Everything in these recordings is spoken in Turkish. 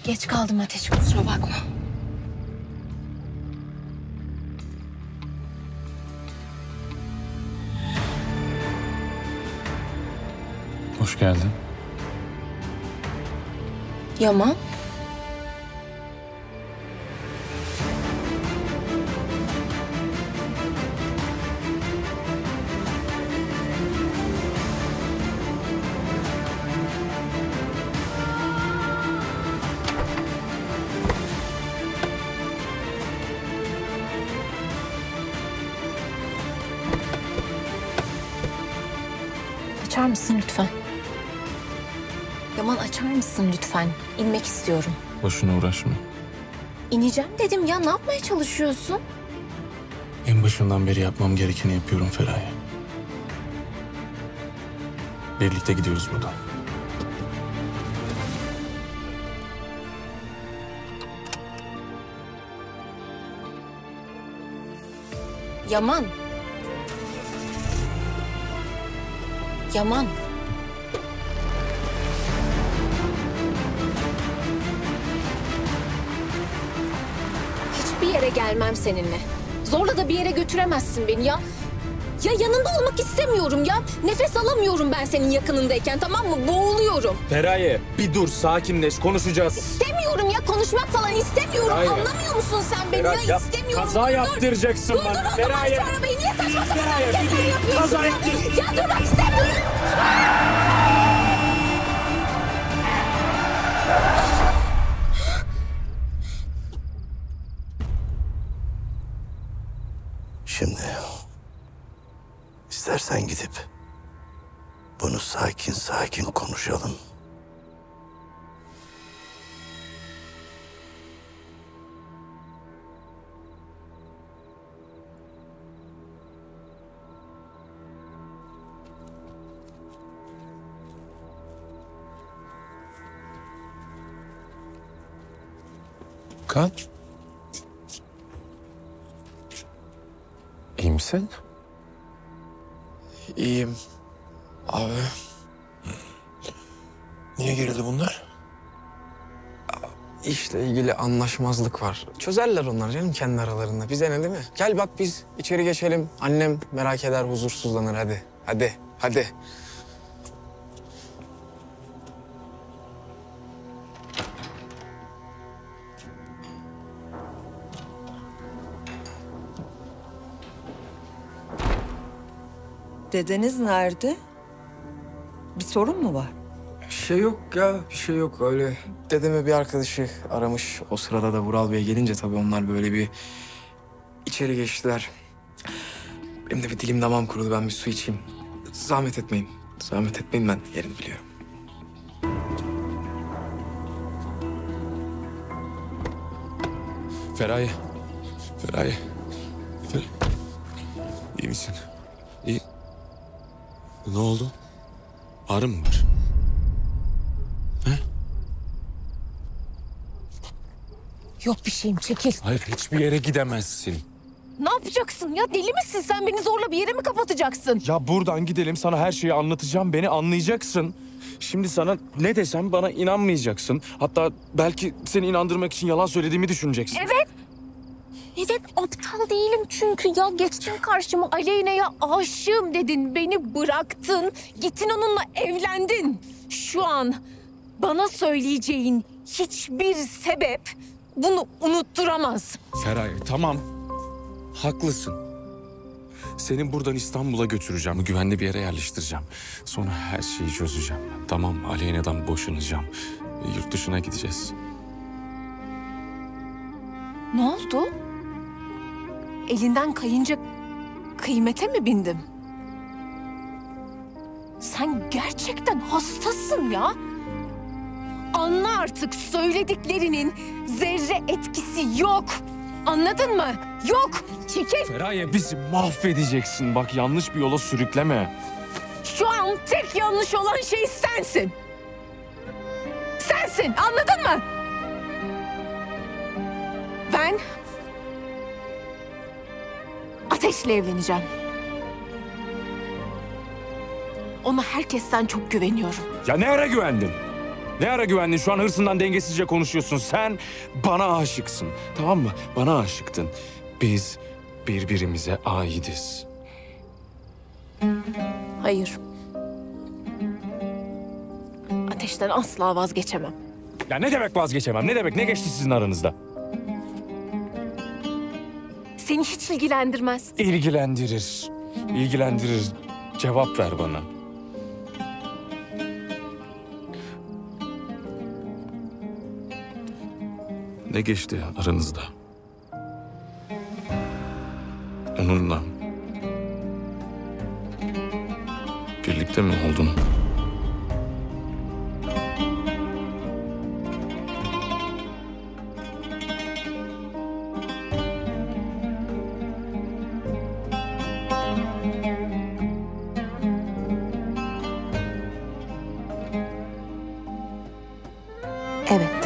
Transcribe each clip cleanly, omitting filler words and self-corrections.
Geç kaldım Ateş, kusura bakma. Hoş geldin. Yaman. Açar mısın lütfen? Yaman açar mısın lütfen? İnmek istiyorum. Boşuna uğraşma. İneceğim dedim ya, ne yapmaya çalışıyorsun? En başından beri yapmam gerekeni yapıyorum Feraye. Birlikte gidiyoruz buradan. Yaman. Yaman. Hiçbir yere gelmem seninle. Zorla da bir yere götüremezsin beni ya. Ya yanında olmak istemiyorum ya. Nefes alamıyorum ben senin yakınındayken, tamam mı? Boğuluyorum. Feraye bir dur, sakinleş, konuşacağız. İstemiyorum ya, konuşmak falan istemiyorum. Feraye. Anlamıyor musun sen beni ya? İstemiyorum. Kaza Dur. yaptıracaksın Dur bana. dur, o zaman Feraye. şu arabayı niye saçma sapan Feraye, hareketler bir yapıyorsun kaza ya? yaptır. Ya durmak istemiyorum. Şimdi istersen gidip bunu sakin sakin konuşalım. Kan. İyi misin? İyiyim. Abi. Niye gerildi bunlar? İşle ilgili anlaşmazlık var. Çözerler onlar canım kendi aralarında. Bize ne değil mi? Gel bak biz içeri geçelim. Annem merak eder, huzursuzlanır. Hadi. Hadi. Hadi. Dedeniz nerede? Bir sorun mu var? Bir şey yok ya. Bir şey yok öyle. Dedeme bir arkadaşı aramış. O sırada da Vural Bey gelince tabii onlar böyle bir içeri geçtiler. Benim de bir dilim damağım kurudu. Ben bir su içeyim. Zahmet etmeyin. Zahmet etmeyin, ben yerini biliyorum. Feraye. Feraye. İyi misin? İyi. Ne oldu? Ağrı mı var? He? Yok bir şeyim, çekil. Hayır, hiçbir yere gidemezsin. Ne yapacaksın ya? Deli misin sen? Beni zorla bir yere mi kapatacaksın? Ya buradan gidelim, sana her şeyi anlatacağım, beni anlayacaksın. Şimdi sana ne desem bana inanmayacaksın. Hatta belki seni inandırmak için yalan söylediğimi düşüneceksin. Evet. Evet, aptal değilim çünkü ya. Geçtin karşıma, Aleyna'ya aşığım dedin. Beni bıraktın. Gittin onunla evlendin. Şu an bana söyleyeceğin hiçbir sebep bunu unutturamaz. Feraye, tamam. Haklısın. Seni buradan İstanbul'a götüreceğim. Güvenli bir yere yerleştireceğim. Sonra her şeyi çözeceğim. Tamam, Aleyna'dan boşanacağım. Yurt dışına gideceğiz. Ne oldu? Elinden kayınca kıymete mi bindim? Sen gerçekten hastasın ya. Anla artık, söylediklerinin zerre etkisi yok. Anladın mı? Yok. Çekil. Feraye, bizi mahvedeceksin. Bak, yanlış bir yola sürükleme. Şu an tek yanlış olan şey sensin. Sensin. Anladın mı? Ben Ateş'le evleneceğim. Ona herkesten çok güveniyorum. Ya ne ara güvendin? Ne ara güvendin? Şu an hırsından dengesizce konuşuyorsun. Sen bana aşıksın. Tamam mı? Bana aşıktın. Biz birbirimize aidiz. Hayır. Ateşten asla vazgeçemem. Ya ne demek vazgeçemem? Ne demek? Ne geçti sizin aranızda? Seni hiç ilgilendirmez. İlgilendirir. İlgilendirir. Cevap ver bana. Ne geçti aranızda? Onunla birlikte mi oldun? Evet.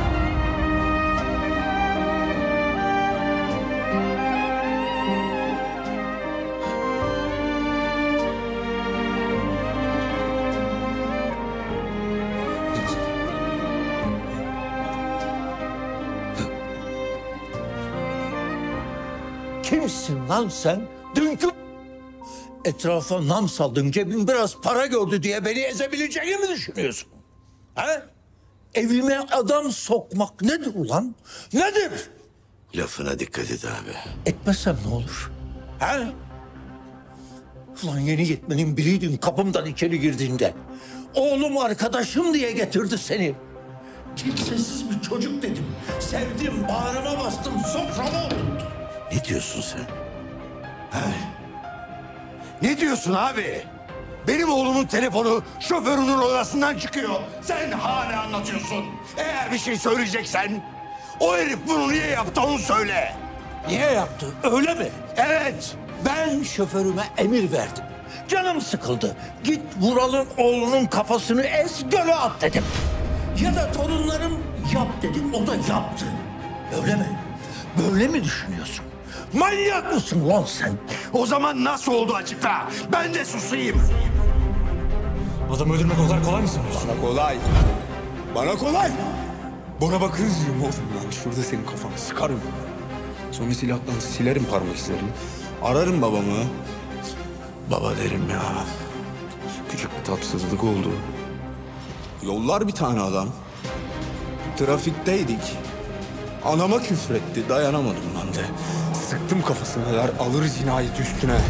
Kimsin lan sen? Dünkü etrafa nam saldın, cebin biraz para gördü diye beni ezebileceğini mi düşünüyorsun? Ha? Evime adam sokmak nedir ulan? Nedir? Lafına dikkat et abi. Etmezsem ne olur? Ha? Ulan yeni yetmenin biriydin kapımdan içeri girdiğinde. Oğlum arkadaşım diye getirdi seni. Kimsesiz bir çocuk dedim. Sevdim, bağrıma bastım, soframa oturttum. Ne diyorsun sen? Ha? Ne diyorsun abi? Benim oğlumun telefonu şoförünün odasından çıkıyor. Sen hala anlatıyorsun. Eğer bir şey söyleyeceksen o herif bunu niye yaptı onu söyle. Niye yaptı? Öyle mi? Evet. Ben şoförüme emir verdim. Canım sıkıldı. Git Vural'ın oğlunun kafasını ez göle at dedim. Ya da torunlarım yap dedim. O da yaptı. Öyle mi? Böyle mi düşünüyorsun? Manyak mısın lan sen? O zaman nasıl oldu açıkla? Ben de susayım. Adam öldürmek o kadar kolay mı sanıyorsun? Bana kolay. Bana kolay. Bana bakıyorum oğlum lan. Şurada senin kafanı sıkarım. Sonra silahla silerim parmak izlerini. Ararım babamı. Baba derim ya. Küçük bir tatsızlık oldu. Yollar bir tane adam. Trafikteydik. Anama küfretti. Dayanamadım ben de. Sıktım kafasına der. Alır cinayet üstüne.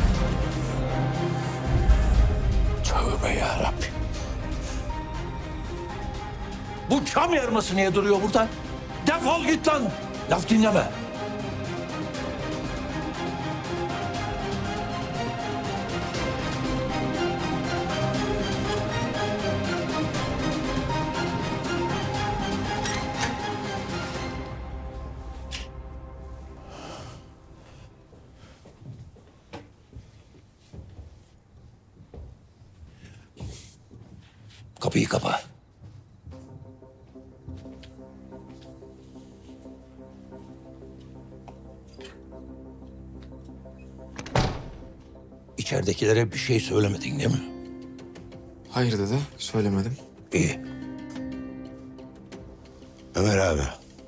Tövbe yarabbim. Bu çam yarması niye duruyor burada? Defol git lan. Laf dinleme. Kapıyı kapa. İçeridekilere bir şey söylemedin değil mi? Hayır dede, söylemedim. İyi. Ömer abi.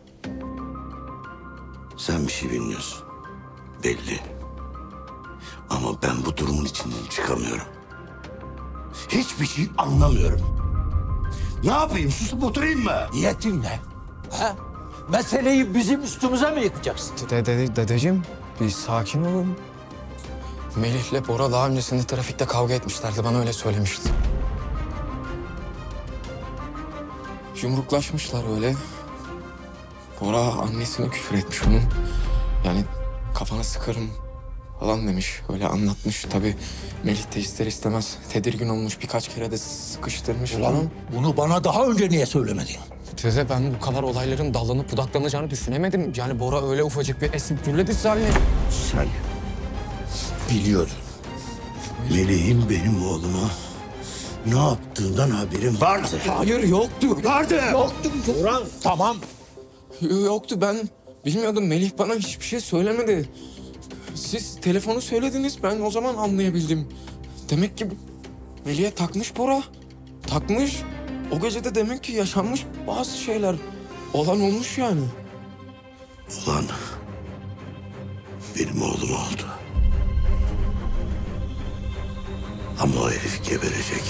Sen bir şey bilmiyorsun. Belli. Ama ben bu durumun içinden çıkamıyorum. Hiçbir şey anlamıyorum. Ne yapayım? Susup oturayım mı? Niyetin ne? Ha? Meseleyi bizim üstümüze mi yıkacaksın? Dedeciğim, bir sakin olun. Melih'le Bora daha öncesinde trafikte kavga etmişlerdi. Bana öyle söylemişti. Yumruklaşmışlar öyle. Bora annesine küfür etmiş onun. Yani kafana sıkarım falan demiş. Öyle anlatmış. Tabii Melih de ister istemez tedirgin olmuş. Birkaç kere de sıkıştırmış falan. Ulan bunu bana daha önce niye söylemedin? Teyze ben bu kadar olayların dallanıp budaklanacağını düşünemedim. Yani Bora öyle ufacık bir esip gürledi zannediyor. Sen biliyordun. Melih'in benim oğluma ne yaptığından haberin vardı. Hayır yoktu. Vardı. Yoktu. Ulan tamam. Yoktu ben bilmiyordum. Melih bana hiçbir şey söylemedi. Siz telefonu söylediniz ben o zaman anlayabildim. Demek ki Melih'e takmış Bora. Takmış. O gece de demek ki yaşanmış bazı şeyler. Olan olmuş yani. Ulan benim oğlum oldu. Ama o herif geberecek.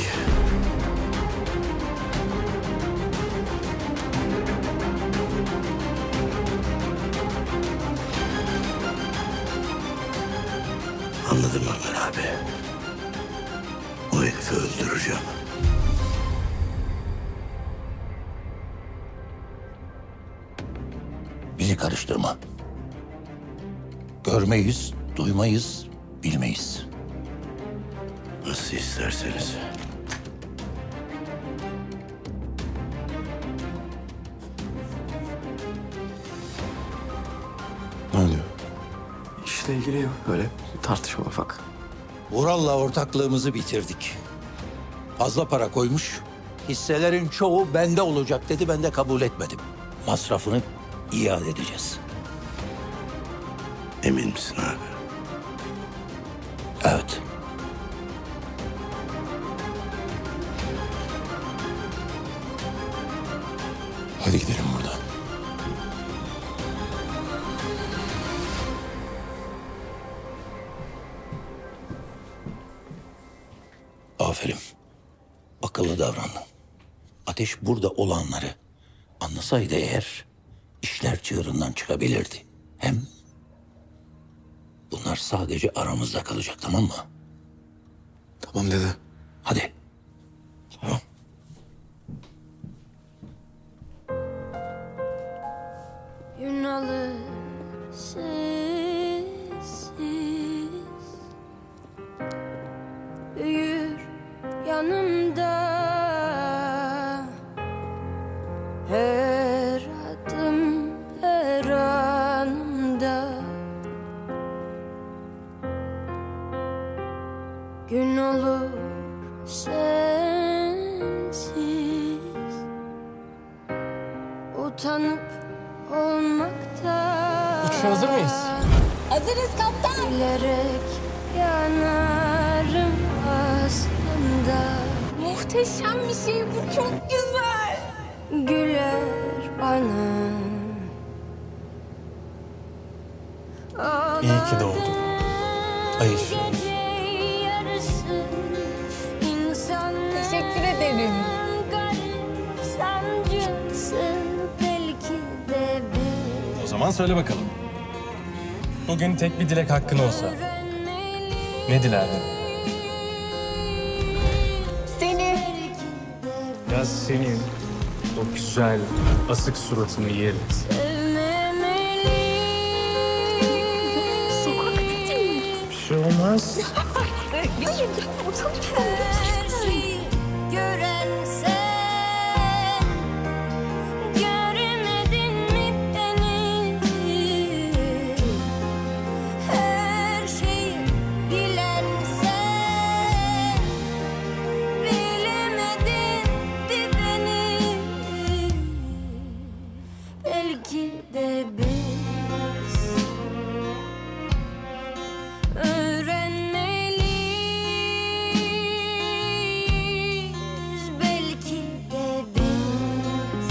Anladın mı Ömer abi? O herifi öldüreceğim. Bizi karıştırma. Görmeyiz, duymayız, bilmeyiz. Nasıl isterseniz. Ne oluyor? İşle ilgili yok böyle bir tartışma ufak. Vural'la ortaklığımızı bitirdik. Fazla para koymuş. Hisselerin çoğu bende olacak dedi, ben de kabul etmedim. Masrafını iade edeceğiz. Emin misin abi? Evet. Hadi gidelim buradan. Aferin. Akıllı davrandın. Ateş burada olanları anlasaydı eğer işler çığırından çıkabilirdi. Hem bunlar sadece aramızda kalacak, tamam mı? Tamam dede. Hadi. Tamam. Gün alır sessiz, büyür yanımda, her adım her anımda. Gün olur sensiz, utanıp olmakta. Uçuşa hazır mıyız? Hazırız kaptan. Bilerek yanarım aslında. Muhteşem bir şey bu, çok güzel. Güler bana. İyi ki doğdun. Ay ışığım. Teşekkür ederim. Garip sancısı belki de bir O zaman söyle bakalım. Bugün tek bir dilek hakkın olsa ne dilerdin? Seni. Ya senin o güzel asık suratını yerim. Sokakta değil. Bir şey olmaz. Her şeyi gören sen, görmedin mi beni? Her şeyi bilen sen, bilemedin mi beni? Belki de biz öğrenmeliyiz, belki de biz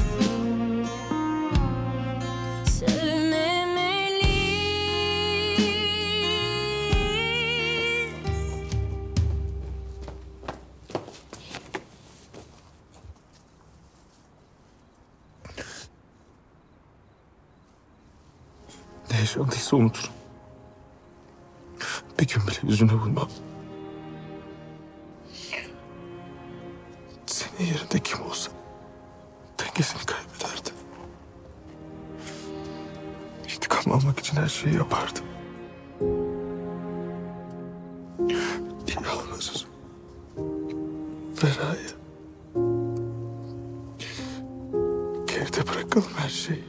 sevmemeliyiz. Ne yaşandıysa unuturum. Bir gün bile yüzüne vurmam. Senin yerinde kim olsa dengesini kaybederdi. İntikam almak için her şeyi yapardı. Yalnız Feraye. Geride bırakalım her şeyi.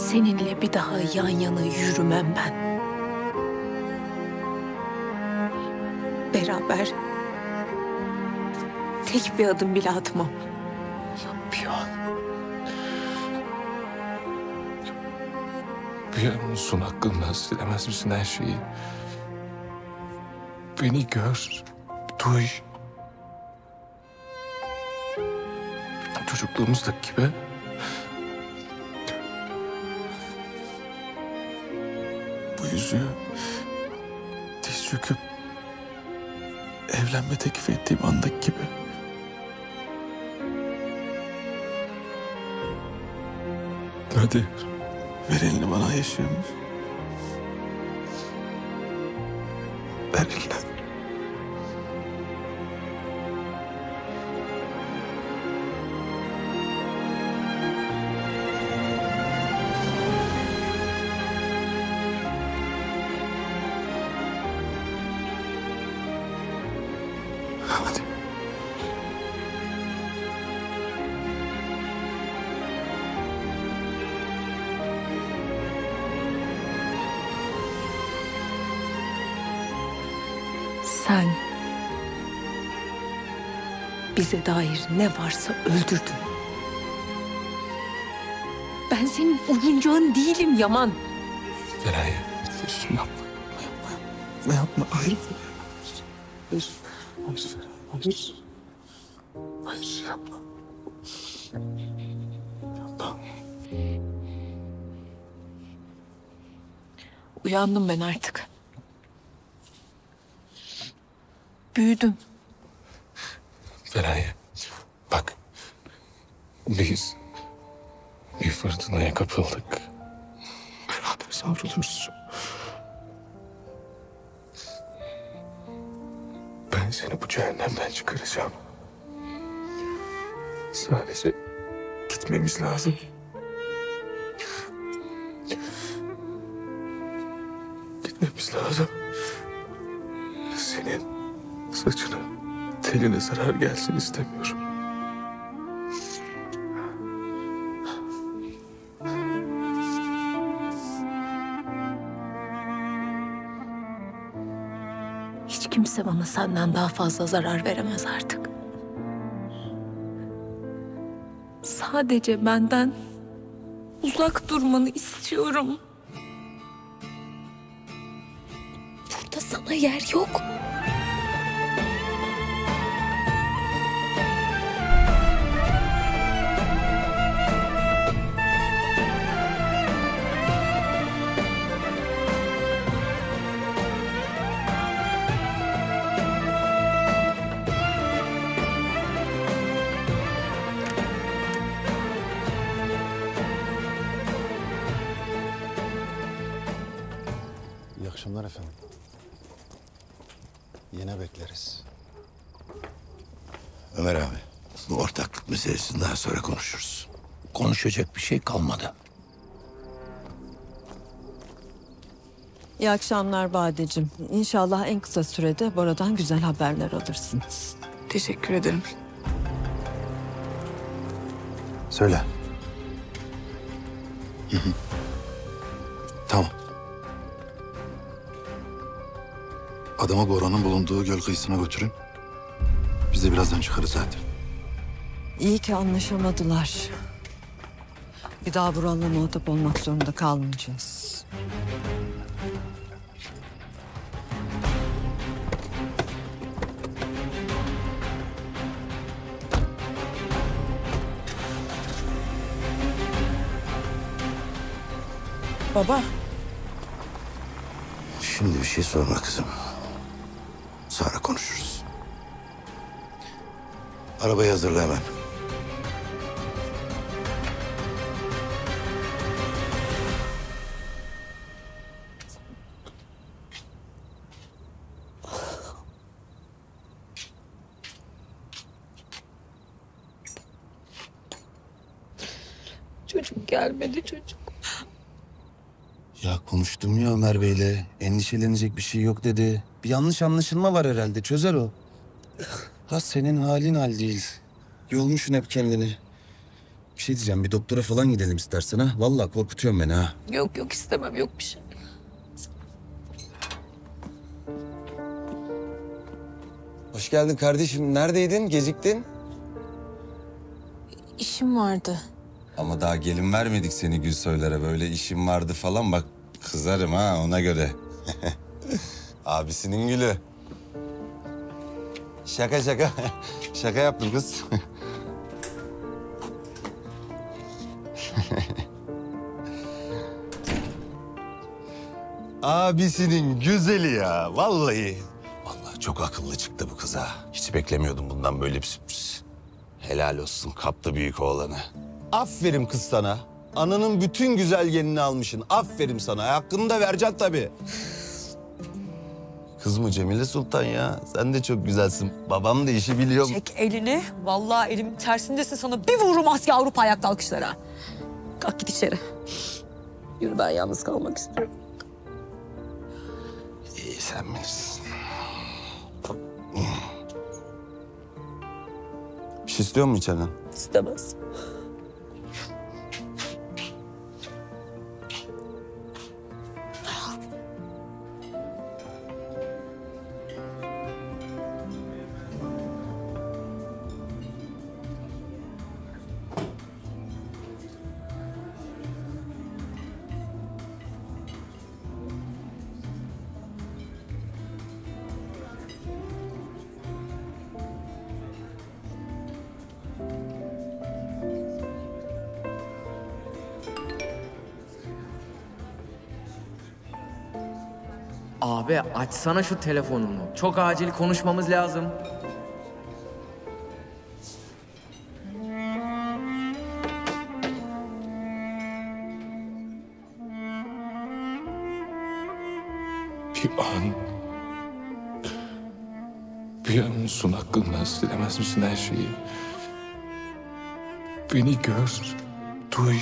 Seninle bir daha yan yana yürümem ben. Beraber tek bir adım bile atmam. Bir an. Bir an olsun aklından silemez misin her şeyi? Beni gör, duy. Çocukluğumuzdaki gibi. Bu yüzüğü diz çöküp evlenme teklif ettiğim andaki gibi. Hadi ver elini bana yaşayalım. Ver elini. Hadi. Sen bize dair ne varsa öldürdün. Ben senin oyuncağın değilim Yaman. Feraye. Yapma. Yapma. Yapma. Hayır. Hayır. Hayır. Hayır. Hayır. Yapma. Yapma. Uyandım ben artık. Büyüdüm. Feraye. Bak. Biz bir fırtınaya kapıldık. Beraber savruluyoruz. Ben seni bu cehennemden çıkaracağım. Sadece gitmemiz lazım. Gitmemiz lazım. Senin saçına, teline zarar gelsin istemiyorum. Hiç kimse bana senden daha fazla zarar veremez artık. Sadece benden uzak durmanı istiyorum. Burada sana yer yok. İyi akşamlar efendim. Yine bekleriz. Ömer abi, bu ortaklık meselesini daha sonra konuşuruz. Konuşacak bir şey kalmadı. İyi akşamlar Badeciğim. İnşallah en kısa sürede Bora'dan güzel haberler alırsınız. Teşekkür ederim. Söyle. Tamam. Adamı Bora'nın bulunduğu göl kıyısına götürün. Biz de birazdan çıkarız zaten. İyi ki anlaşamadılar. Bir daha Vural'la muhatap olmak zorunda kalmayacağız. Baba. Şimdi bir şey sorma kızım. Sonra konuşuruz. Arabayı hazırla hemen. Çocuk gelmedi çocuk. Ya konuştum ya Ömer Bey'le. Endişelenecek bir şey yok dedi. Bir yanlış anlaşılma var herhalde. Çözer o. Ha senin halin hal değil. Yormuşsun hep kendini. Bir şey diyeceğim, bir doktora falan gidelim istersen ha. Vallahi korkutuyorsun beni ha. Yok yok istemem, yok bir şey. Hoş geldin kardeşim. Neredeydin? Geciktin. İşim vardı. Ama daha gelin vermedik seni Gülsoylara. Böyle işim vardı falan, bak kızarım ha, ona göre. Abisinin gülü. Şaka şaka. Şaka yaptım kız. Abisinin güzeli ya, vallahi. Vallahi çok akıllı çıktı bu kız ha. Hiç beklemiyordum bundan böyle bir sürpriz. Helal olsun, kaptı büyük oğlanı. Aferin kız sana. Ananın bütün güzel genini almışsın. Aferin sana. Hakkını da vereceksin tabii. Kız mı Cemile Sultan ya? Sen de çok güzelsin. Babam da işi biliyor. Çek elini. Vallahi elimin tersindesin, sana bir vururum Asya Avrupa ayakta alkışlara. Kalk git içeri. Yürü, ben yalnız kalmak istiyorum. İyi, sen bilirsin. Bir şey istiyor musun içeriden? İstemez. Abi açsana şu telefonunu. Çok acil konuşmamız lazım. Bir an olsun aklından silemez misin her şeyi? Beni gör, duy.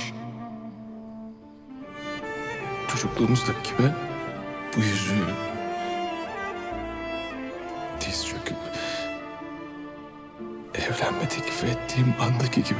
Çocukluğumuzdaki gibi bu yüzüğü diz çöküp evlenme teklif ettiğim andaki gibi.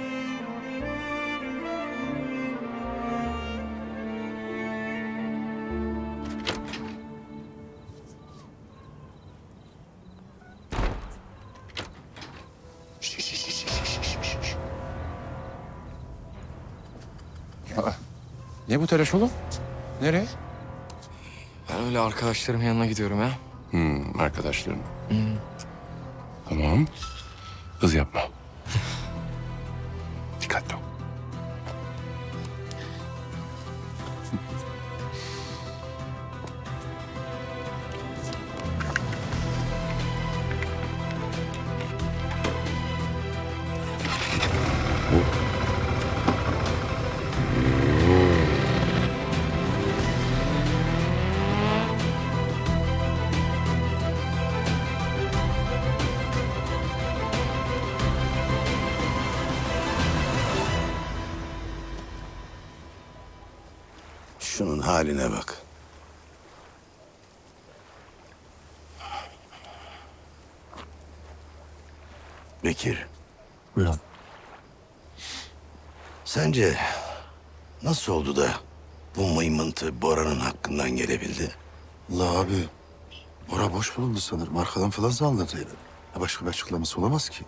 Ne bu telaş oğlum? Nereye? Ben öyle arkadaşlarımın yanına gidiyorum ya. Arkadaşlarım. Tamam. Hız yapma. Dikkatli ol. Şunun haline bak. Bekir, Buyurun. sence nasıl oldu da bu mıymıntı Bora'nın hakkından gelebildi? Allah abi. Bora boş bulundu sanırım. Arkadan falan saldırdıydı. Başka bir açıklaması olamaz ki.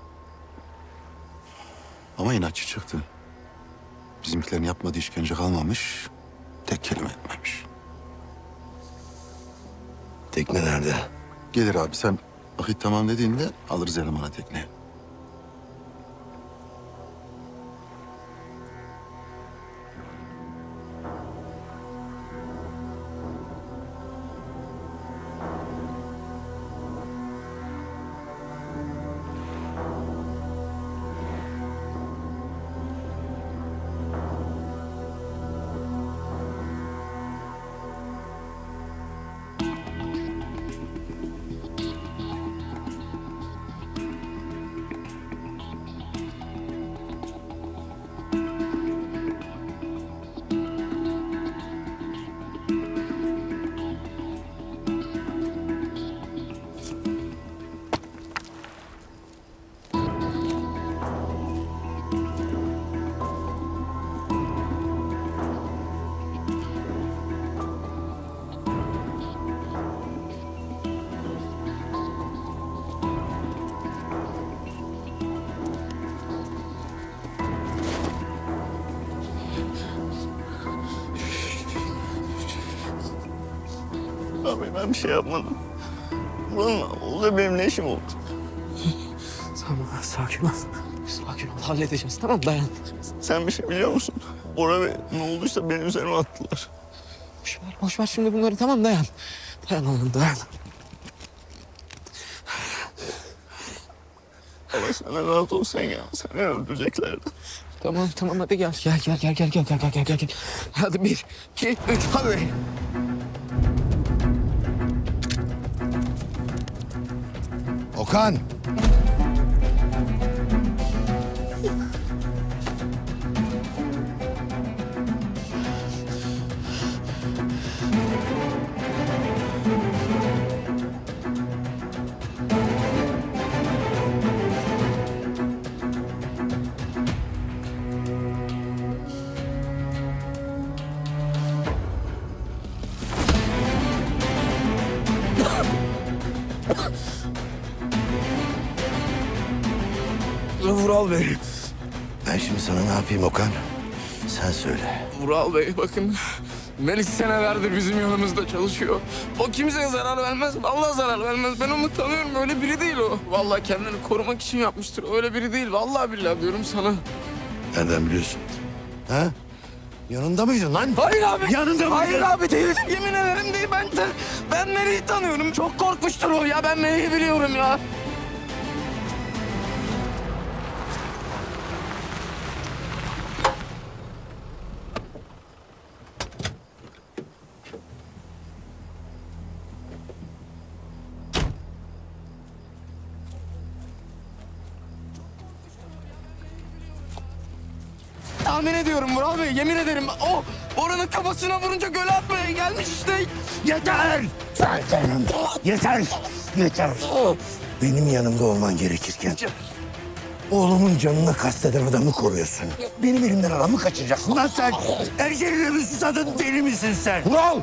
Ama inatçı çıktı. Bizimkilerin yapmadığı işkence kalmamış. Tek kelime etmemiş. Tekne nerede? Gelir abi, sen vakit tamam dediğinde alırız elemana tekneye. Vural Bey ben bir şey yapmadım. Buranın oldu benim ne işim oldu? Tamam sakin ol. Sakin ol halledeceğiz tamam dayan. Sen bir şey biliyor musun? Bora Bey ne olduysa benim üzerime attılar. Boş ver şimdi bunları tamam dayan. Dayan oğlum dayan. Ama sen rahat ol sen ya. Seni öldüreceklerdi. Tamam hadi gel. Gel. Hadi 1, 2, 3 hadi. Okan! Vural Bey. Ben şimdi sana ne yapayım Okan? Sen söyle. Vural Bey bakın. Melis senelerdir bizim yanımızda çalışıyor. O kimseye zarar vermez. Vallahi zarar vermez. Ben onu tanıyorum. Öyle biri değil o. Vallahi kendini korumak için yapmıştır. Öyle biri değil. Vallahi billahi diyorum sana. Nereden biliyorsun? Ha? Yanında mıydın lan? Hayır abi. Yanında mıydın? Hayır abi değil. Yemin ederim değil. Ben Melih'i tanıyorum. Çok korkmuştur o ya. Ben Melih'i biliyorum ya. Tahmin ediyorum Vural Bey, yemin ederim. O Bora'nın kafasına vurunca göle atmaya gelmiş işte. Yeter! Yeter! Benim yanımda olman gerekirken oğlumun canına kasteden adamı koruyorsun. Benim elimden adamı kaçıracaksın lan sen. Ergenine mi susadın, deli misin sen? Vural!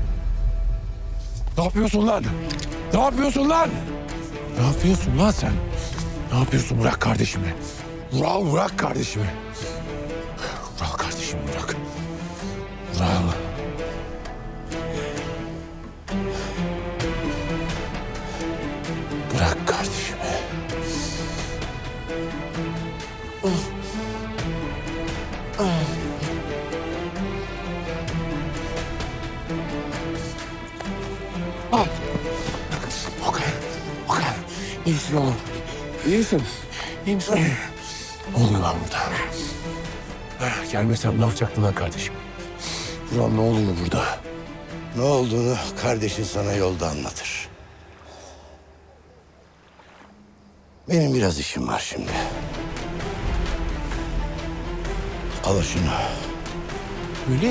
Ne yapıyorsun lan? Ne yapıyorsun lan? Ne yapıyorsun lan sen? Ne yapıyorsun? Bırak kardeşimi. Vural bırak kardeşimi. Vural kardeşimi bırak. Vural. Bırak kardeşimi. Okan. İyi misin oğlum? İyi misin? İyi misin? Ne oluyor lan burada? Gelmesem ne yapacaktın lan kardeşim? Vural ne oluyor burada? Ne olduğunu kardeşin sana yolda anlatır. Benim biraz işim var şimdi. Al şunu. Melih?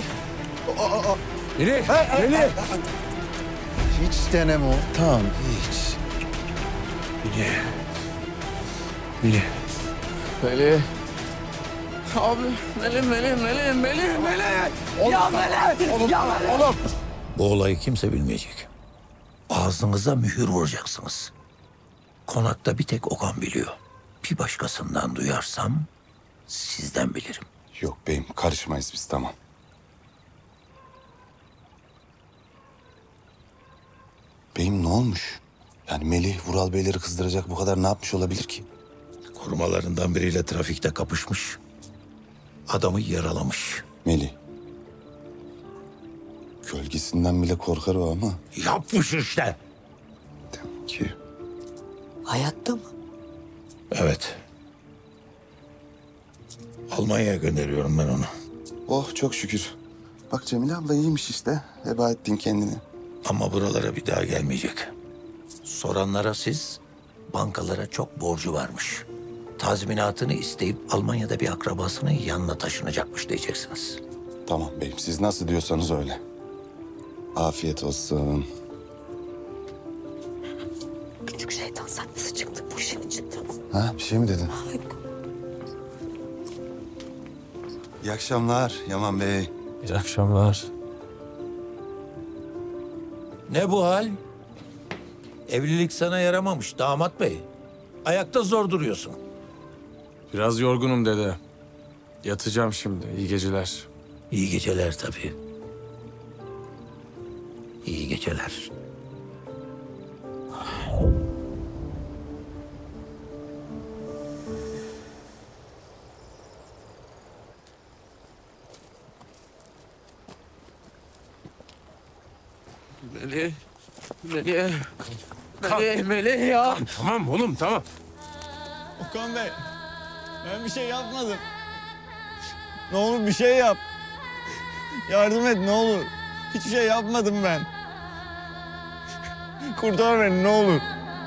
Melih! Hiç deneme o. Tamam hiç. Melih. Abi Melih. Ya Melih! Oğlum. Bu olayı kimse bilmeyecek. Ağzınıza mühür vuracaksınız. Konakta bir tek Okan biliyor. Bir başkasından duyarsam sizden bilirim. Yok beyim karışmayız biz tamam. Beyim ne olmuş? Yani Melih Vural Beyleri kızdıracak bu kadar ne yapmış olabilir ki? Korumalarından biriyle trafikte kapışmış. Adamı yaralamış. Melih. Gölgesinden bile korkar o ama. Yapmış işte. Demek ki. Hayatta mı? Evet. Almanya'ya gönderiyorum ben onu. Oh çok şükür. Bak Cemile abla iyiymiş işte. Heba ettin kendini. Ama buralara bir daha gelmeyecek. Soranlara siz bankalara çok borcu varmış. Tazminatını isteyip Almanya'da bir akrabasının yanına taşınacakmış diyeceksiniz. Tamam beyim siz nasıl diyorsanız öyle. Afiyet olsun. Küçük şeytan sen nasıl çıktın bu işin içinden? Ha bir şey mi dedin? İyi akşamlar Yaman Bey. İyi akşamlar. Ne bu hal? Evlilik sana yaramamış damat bey. Ayakta zor duruyorsun. Biraz yorgunum dede. Yatacağım şimdi. İyi geceler. İyi geceler tabii. İyi geceler. Melih ya. Tamam oğlum tamam. Okan Bey, ben bir şey yapmadım. Ne olur bir şey yap. Yardım et ne olur. Hiçbir şey yapmadım ben. Kurtar beni ne olur.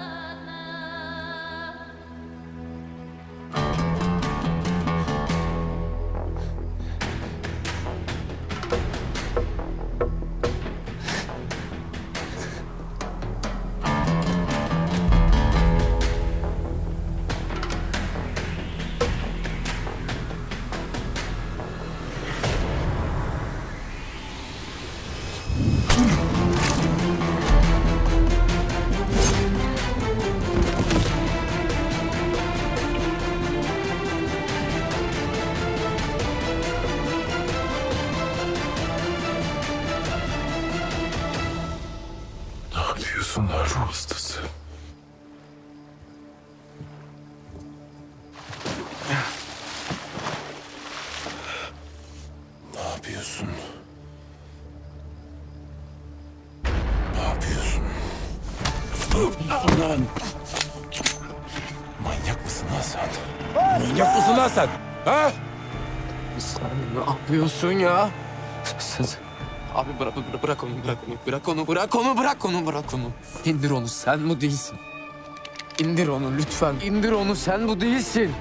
Ne yapıyorsun lan ruh hastası? Ne yapıyorsun? Ne yapıyorsun? Lan! Manyak mısın lan sen? Manyak mısın lan sen? Ha? Sen ne yapıyorsun ya? Abi bırak onu. İndir onu, sen bu değilsin. İndir onu lütfen. İndir onu, sen bu değilsin.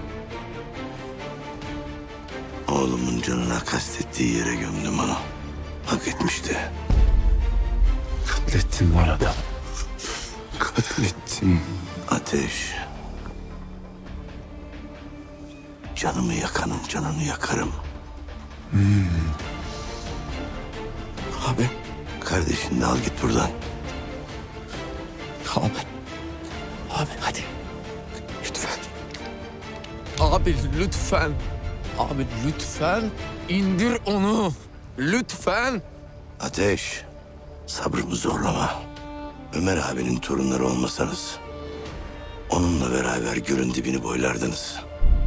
Oğlumun canına kastettiği yere gömdüm onu. Hak etmişti. Katlettin bu arada. Katlettin. Ateş. Canımı yakanın canını yakarım. Abi. Kardeşini de al git buradan. Abi hadi. Lütfen. Abi lütfen. Abi lütfen indir onu. Lütfen. Ateş. Sabrımı zorlama. Ömer abinin torunları olmasanız onunla beraber gölün dibini boylardınız.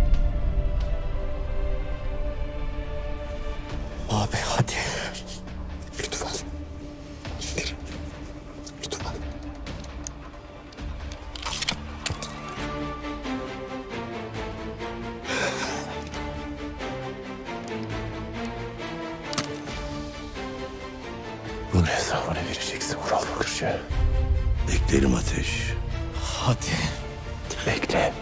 Abi hadi. Lütfen. İndir. Lütfen. Bunun hesabını vereceksin Vural Bakırcı. Beklerim Ateş. Hadi. Bekle.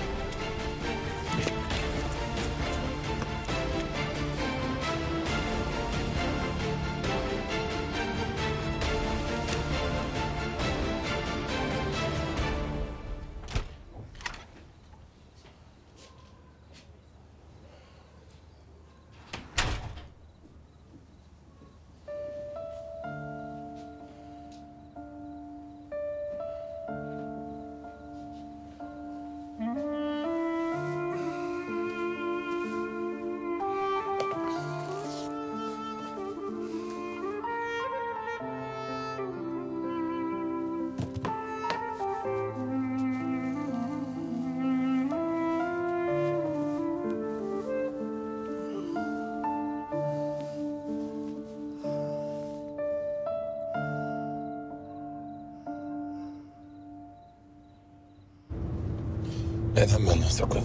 Neden benden sakladın?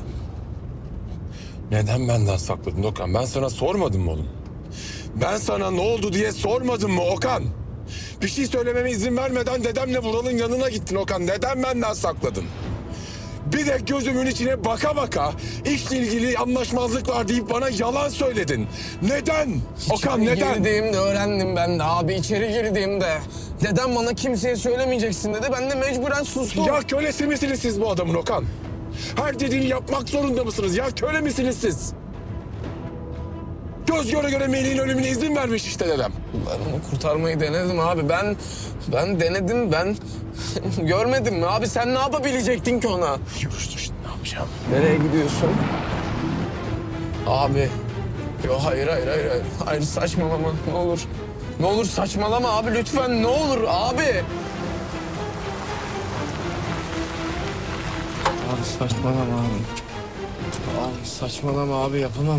Neden benden sakladın Okan? Ben sana sormadım mı oğlum? Ben sana ne oldu diye sormadım mı Okan? Bir şey söylememe izin vermeden dedemle Vural'ın yanına gittin Okan. Neden benden sakladın? Bir de gözümün içine baka baka işle ilgili anlaşmazlık var deyip bana yalan söyledin. Neden? Okan neden? Girdiğimde öğrendim ben de abi, içeri girdiğimde. Dedem bana kimseye söylemeyeceksin dedi. Ben de mecburen sustum. Ya kölesi misiniz siz bu adamın Okan? Her dediğini yapmak zorunda mısınız? Ya köle misiniz siz? Göz göre göre Melih'in ölümüne izin vermiş işte dedem. Ben onu kurtarmayı denedim abi. Ben denedim. Ben görmedim mi abi? Sen ne yapabilecektin ki ona? Görüştü şimdi, ne yapacağım? Nereye gidiyorsun? Abi. Yo hayır. Hayır saçmalama ne olur. Ne olur saçmalama abi lütfen ne olur abi. Abi saçmalama abi. Abi saçmalama abi yapamam.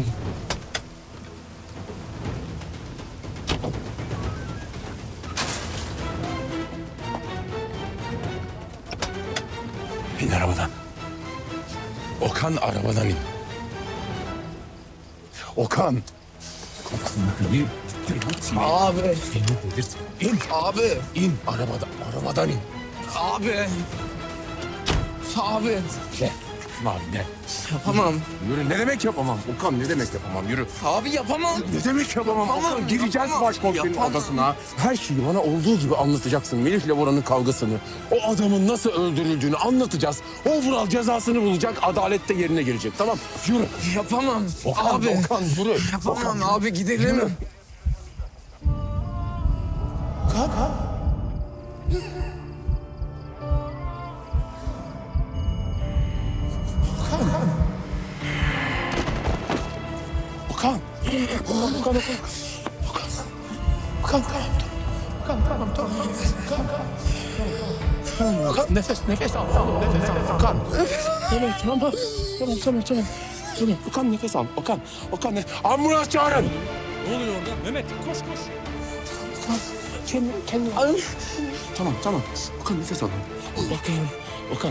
Okan arabadan in. Okan. Abi. İn. Abi. İn arabadan in. Abi. Abi. Gel. Abi gel. Yapamam. Yürü. Ne demek yapamam? Okan ne demek yapamam? Yürü. Abi yapamam. Ne demek yapamam? Okan gireceğiz başkomiserin odasına. Her şeyi bana olduğu gibi anlatacaksın. Melih'le Bora'nın kavgasını. O adamın nasıl öldürüldüğünü anlatacağız. O Vural cezasını bulacak. Adalet de yerine gelecek. Tamam. Yürü. Yapamam. Okan, Abi. Okan yürü. Yapamam Okan, abi gidelim. Yürü. Okan. Okan. Okan, nefes al. Okan. Tamam. Okan nefes al. Okan. Ambulans çağırın. Ne oluyor orada? Mehmet koş. Kendini. Tamam. Okan nefes al. Okan.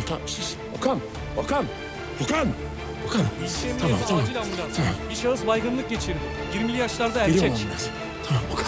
İlçemdeyiz, Tamam. acil ambulans. Tamam. Bir şahıs baygınlık geçirdi. 20'li yaşlarda Biliyorum erkek. ambulans. Tamam Okan.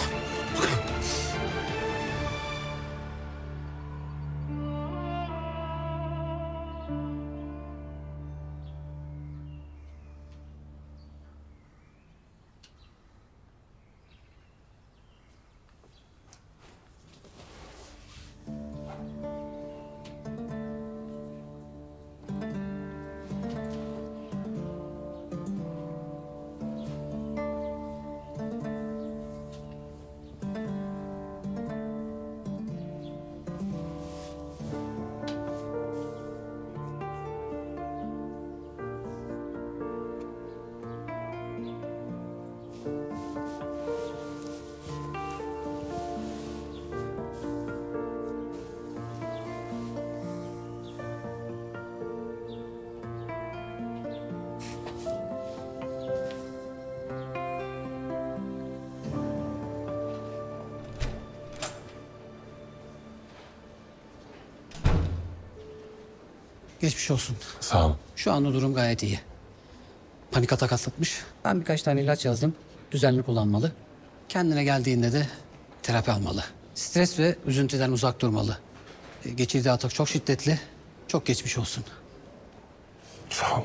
Geçmiş olsun. Sağ ol. Şu anda durum gayet iyi. Panik atak atlatmış. Ben birkaç tane ilaç yazdım. Düzenli kullanmalı. Kendine geldiğinde de terapi almalı. Stres ve üzüntüden uzak durmalı. Geçirdiği atak çok şiddetli. Çok geçmiş olsun. Sağ ol.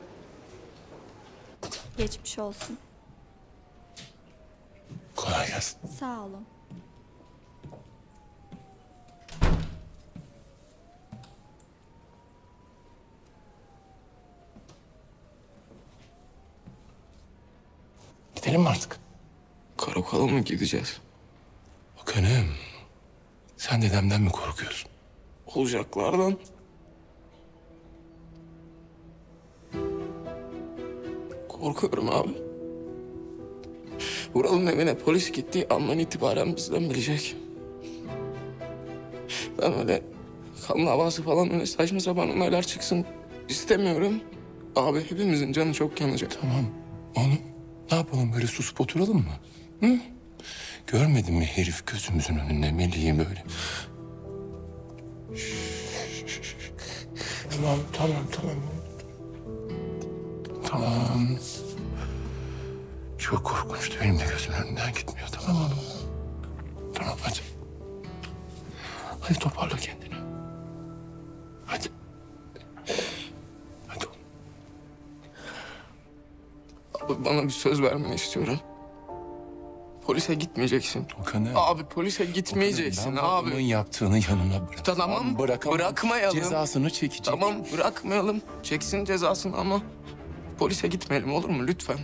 Geçmiş olsun. Kolay gelsin. Sağ olun. Gidelim mi artık? Karakola mı gideceğiz? Okan'ım. Sen dedemden mi korkuyorsun? Olacaklardan. Korkuyorum abi. Vural'ın evine polis gittiği andan itibaren bizden bilecek. Ben öyle kan davası falan öyle saçma sapan olaylar çıksın istemiyorum. Abi hepimizin canı çok yanacak. Tamam oğlum. Ne yapalım böyle susup oturalım mı? Hı? Görmedin mi herif gözümüzün önünde Melih'i böyle? Tamam. Tamam. Çok korkunçtu. Benim de gözümün önünden gitmiyor. Tamam mı? Tamam hadi. Hadi toparla kendini. Hadi. Hadi oğlum. Abi bana bir söz vermeni istiyorum. Polise gitmeyeceksin. Okan'ım. Abi polise gitmeyeceksin Ben abi. babamın yaptığını yanına bırak. Tamam bırakmayalım. Cezasını çekecek. Tamam bırakmayalım. Çeksin cezasını ama polise gitmeyelim olur mu lütfen?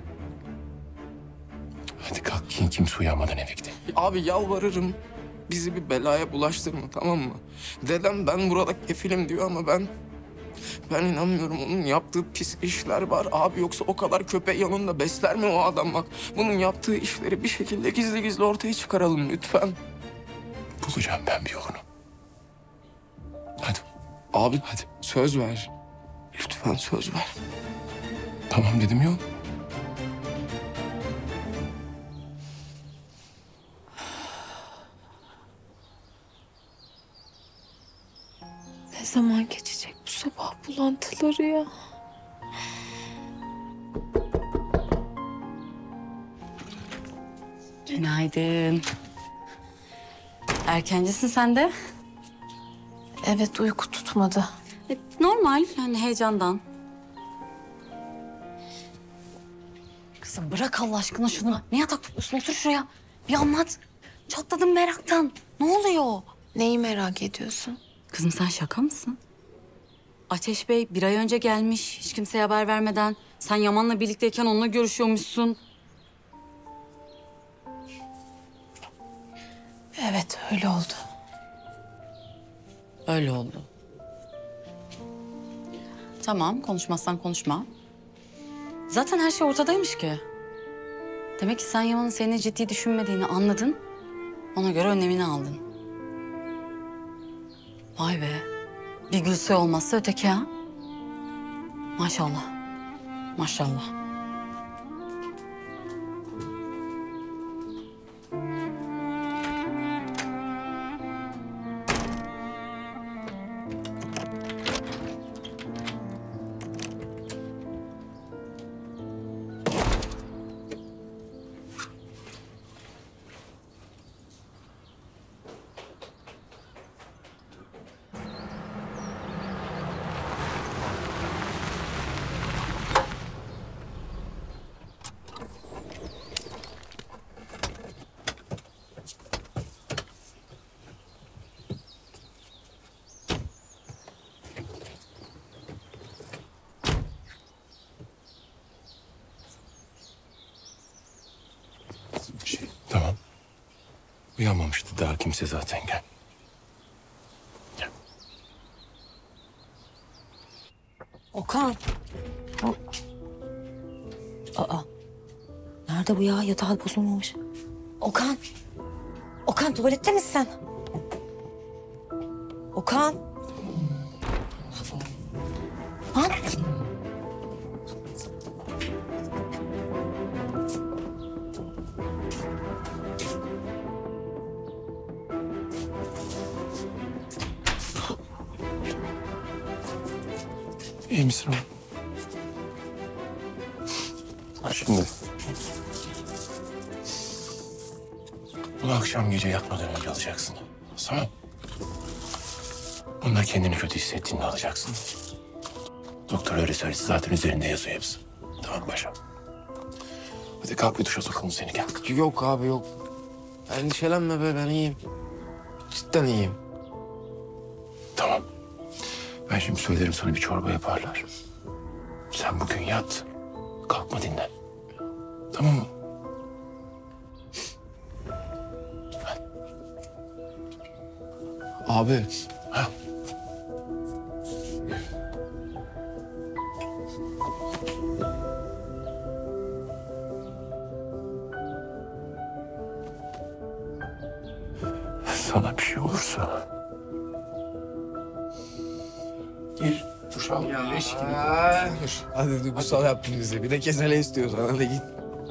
Hadi kalk kimse uyanmadan eve gidelim. Abi yalvarırım. Bizi bir belaya bulaştırma tamam mı? Dedem ben burada kefilim diyor ama ben inanmıyorum. Onun yaptığı pis işler var. Abi yoksa o kadar köpeği yanında besler mi o adam bak? Bunun yaptığı işleri bir şekilde gizli gizli ortaya çıkaralım lütfen. Bulacağım ben bir yolunu. Hadi. Abi hadi. Söz ver. Lütfen söz ver. Tamam dedim yok. Ne zaman geçecek bu sabah bulantıları ya? Günaydın. Erkencisin sen de. Evet, uyku tutmadı. Normal yani heyecandan. Kızım bırak Allah aşkına şunu. Ne yatak tutmuşsun? Otur şuraya. Bir anlat. Çatladım meraktan. Ne oluyor? Neyi merak ediyorsun? Kızım sen şaka mısın? Ateş Bey bir ay önce gelmiş. Hiç kimseye haber vermeden. Sen Yaman'la birlikteyken onunla görüşüyormuşsun. Evet, öyle oldu. Öyle oldu. Tamam, konuşmazsan konuşma. Zaten her şey ortadaymış ki. Demek ki sen Yaman'ın seni ciddi düşünmediğini anladın. Ona göre önlemini aldın. Vay be. Bir Gülsoy olmazsa öteki ha. Maşallah. Maşallah. Tamam. Uyanmamıştı daha kimse zaten, gel. Okan. Aa. Nerede bu ya? Yatağı bozulmamış. Okan. Okan tuvalette misin? Okan. Lan. İyi misin oğlum? Şimdi. Bunu akşam gece yatmadan önce alacaksın. Tamam. Bunda kendini kötü hissettiğinde alacaksın. Doktor öyle söyledi. Zaten üzerinde yazıyor hepsi. Tamam paşam. Hadi kalk bir duşa sokalım seni, gel. Yok abi yok. Endişelenme be, ben iyiyim. Cidden iyiyim. Tamam. Ben şimdi söylerim, sana bir çorba yaparlar. Sen bugün yat. Kalkma, dinlen. Tamam mı? Abi. Ha? Sana bir şey olursa... Gir, duş al. Ya. Dur. Hadi duygusal yaptın bize. Bir de kesele istiyorsan hadi git.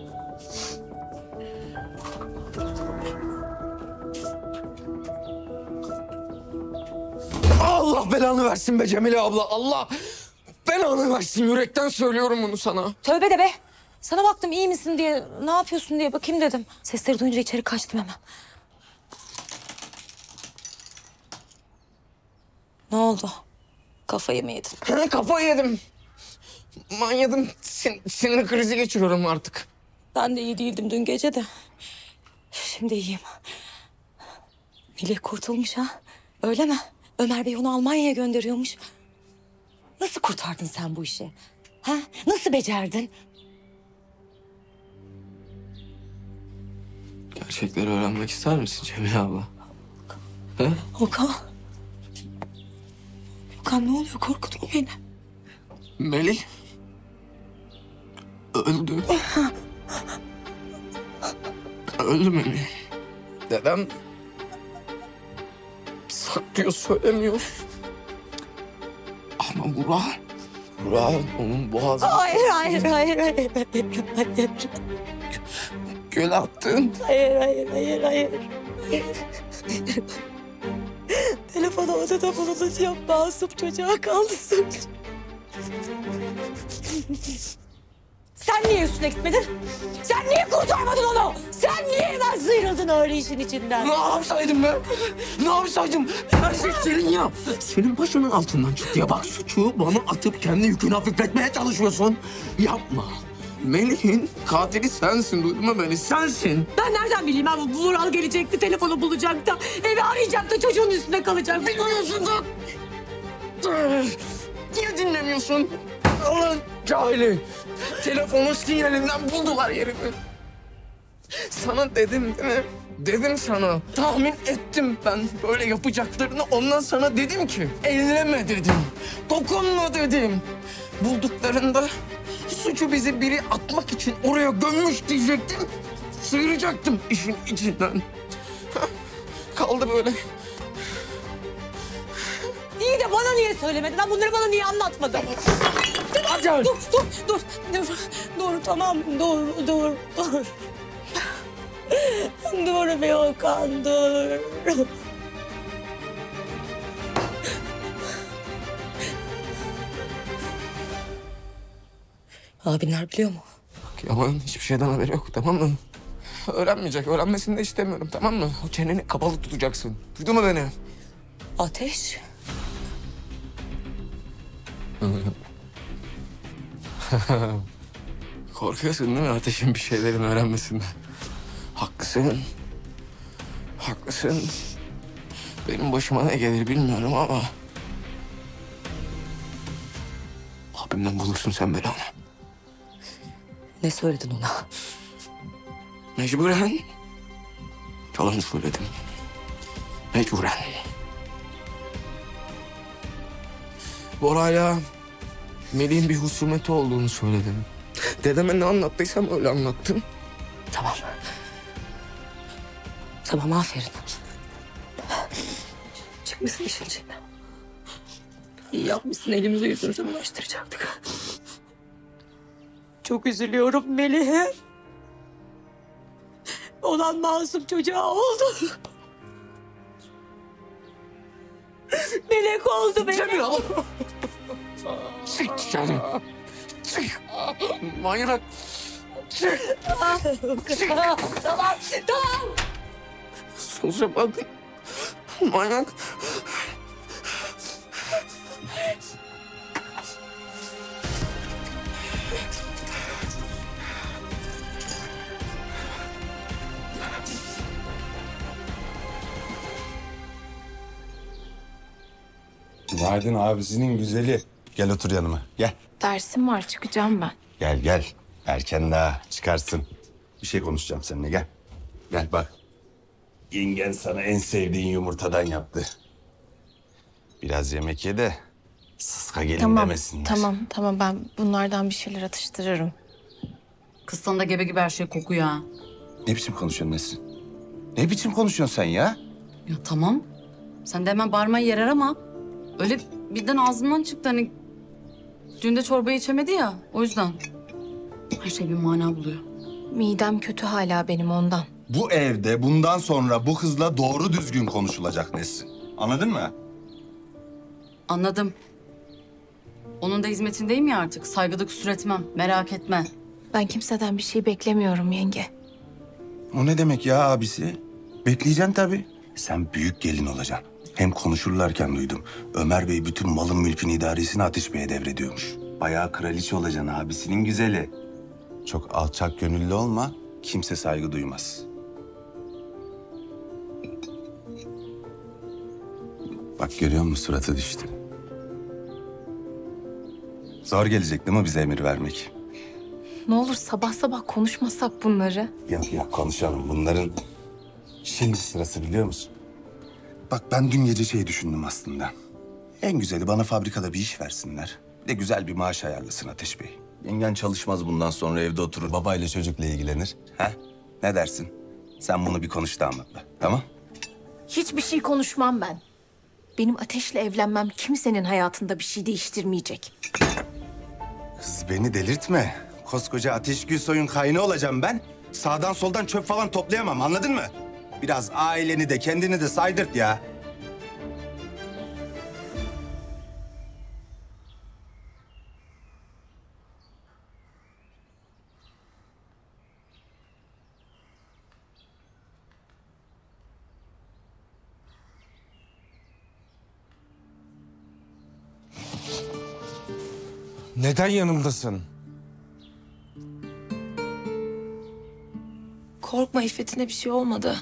Allah belanı versin be Cemile abla. Allah belanı versin. Yürekten söylüyorum bunu sana. Tövbe de be. Sana baktım iyi misin diye, ne yapıyorsun diye bakayım dedim. Sesleri duyunca içeri kaçtım hemen. Ne oldu? Kafayı mı yedin? Ha, kafayı yedim. Manyadım. Sinir krizi geçiriyorum artık. Ben de iyi değildim dün gece de. Şimdi iyiyim. Melih kurtulmuş ha. Öyle mi? Ömer Bey onu Almanya'ya gönderiyormuş. Nasıl kurtardın sen bu işi? Ha? Nasıl becerdin? Gerçekleri öğrenmek ister misin Cemile abla? Ha? Okan. Okan ne oluyor? Korkutma beni. Melih. Öldü. Öldü Melih. Dedem saklıyor, söylemiyor. Ama Burak onun boğazı... Hayır. Göl attın. Hayır. Telefonu odada bulunacağım. Masum çocuğa kalsın. Sen Sen niye üstüne gitmedin? Sen niye kurtarmadın onu? Sen niye hemen sıyrıldın öyle işin içinden? Ne yapsaydım ben? Ne yapsaydım? Her şey senin ya. Senin başının altından çıktı ya. Bak suçu bana atıp kendi yükünü hafifletmeye çalışıyorsun. Yapma. Melih'in katili sensin, duydun mu beni? Sensin. Ben nereden bileyim abi? Vural gelecekti, telefonu bulacak da, evi arayacak da çocuğun üstünde kalacak. Bilmiyorsun da. Niye dinlemiyorsun? Allah cahili. Telefonun sinyalinden buldular yerimi. Sana dedim değil mi? Dedim sana. Tahmin ettim ben böyle yapacaklarını. Ondan sana dedim ki elleme dedim. Dokunma dedim. Bulduklarında suçu bizi biri atmak için oraya gömmüş diyecektim. Sıyıracaktım işin içinden. Kaldı böyle. İyi de bana niye söylemedin? Ha, bunları bana niye anlatmadın? Hacer! Dur, tamam, dur. Dur be Okan, dur. Abinler biliyor mu? Yaman hiçbir şeyden haberi yok, tamam mı? Öğrenmeyecek, öğrenmesini de istemiyorum, tamam mı? O çeneni kapalı tutacaksın. Duydun mu beni? Ateş. Korkuyorsun değil mi Ateş'in bir şeylerin öğrenmesinden? Haklısın. Haklısın. Benim başıma ne gelir bilmiyorum ama... abimden bulursun sen belanı. Ne söyledin ona? Mecburen. Yalan söyledim. Mecburen. Bora'yla Melih'in bir husumeti olduğunu söyledim. Dedeme ne anlattıysam öyle anlattım. Tamam. Tamam, aferin. Çıkmışsın işin içinden. İyi yapmışsın, elimizi yüzümüze bulaştıracaktık. Çok üzülüyorum Melih'e. Olan masum çocuğa oldu. Melek oldu, melek. Cemil çık dışarı. Çık. Manyak. Çık. Tamam. Sonuca bak. Manyak. Günaydın abisinin güzeli. Gel otur yanıma. Gel. Dersim var, çıkacağım ben. Gel. Erken daha çıkarsın. Bir şey konuşacağım seninle gel. Gel bak. Yengen sana en sevdiğin yumurtadan yaptı. Biraz yemek ye de sıska gelin demesinler. Tamam ben bunlardan bir şeyler atıştırırım. Kız sana da gebe gibi her şey kokuyor ha. Ne biçim konuşuyorsun Nesin? Ne biçim konuşuyorsun sen ya? Ya tamam. Sen de hemen bağırmayı yer arama. Öyle birden ağzımdan çıktı hani... dün de çorbayı içemedi ya, o yüzden. Her şey bir mana buluyor. Midem kötü hala benim ondan. Bu evde bundan sonra bu kızla doğru düzgün konuşulacak Nesin. Anladın mı? Anladım. Onun da hizmetindeyim ya artık. Saygıda kusur etmem, merak etme. Ben kimseden bir şey beklemiyorum yenge. O ne demek ya abisi? Bekleyeceksin tabii. Sen büyük gelin olacaksın. Hem konuşurlarken duydum. Ömer Bey bütün malın mülkün idaresini Ateş Bey'e devrediyormuş. Bayağı kraliçe olacaksın abisinin güzeli. Çok alçak gönüllü olma. Kimse saygı duymaz. Bak görüyor musun suratı düştü. Zor gelecek değil mi bize emir vermek? Ne olur sabah sabah konuşmasak bunları. Yok konuşalım. Bunların şimdi sırası biliyor musun? Bak ben dün gece şey düşündüm aslında. En güzeli bana fabrikada bir iş versinler. Bir de güzel bir maaş ayarlasın Ateş Bey. Yengen çalışmaz bundan sonra evde oturur babayla çocukla ilgilenir. Ha? Ne dersin? Sen bunu bir konuş da anlatma. Tamam? Hiçbir şey konuşmam ben. Benim Ateş'le evlenmem kimsenin hayatında bir şey değiştirmeyecek. Kız beni delirtme. Koskoca Ateş Gülsoy'un kaynı olacağım ben. Sağdan soldan çöp falan toplayamam anladın mı? Biraz aileni de kendini de saydırt ya. Neden yanımdasın? Korkma, İffet'ine bir şey olmadı.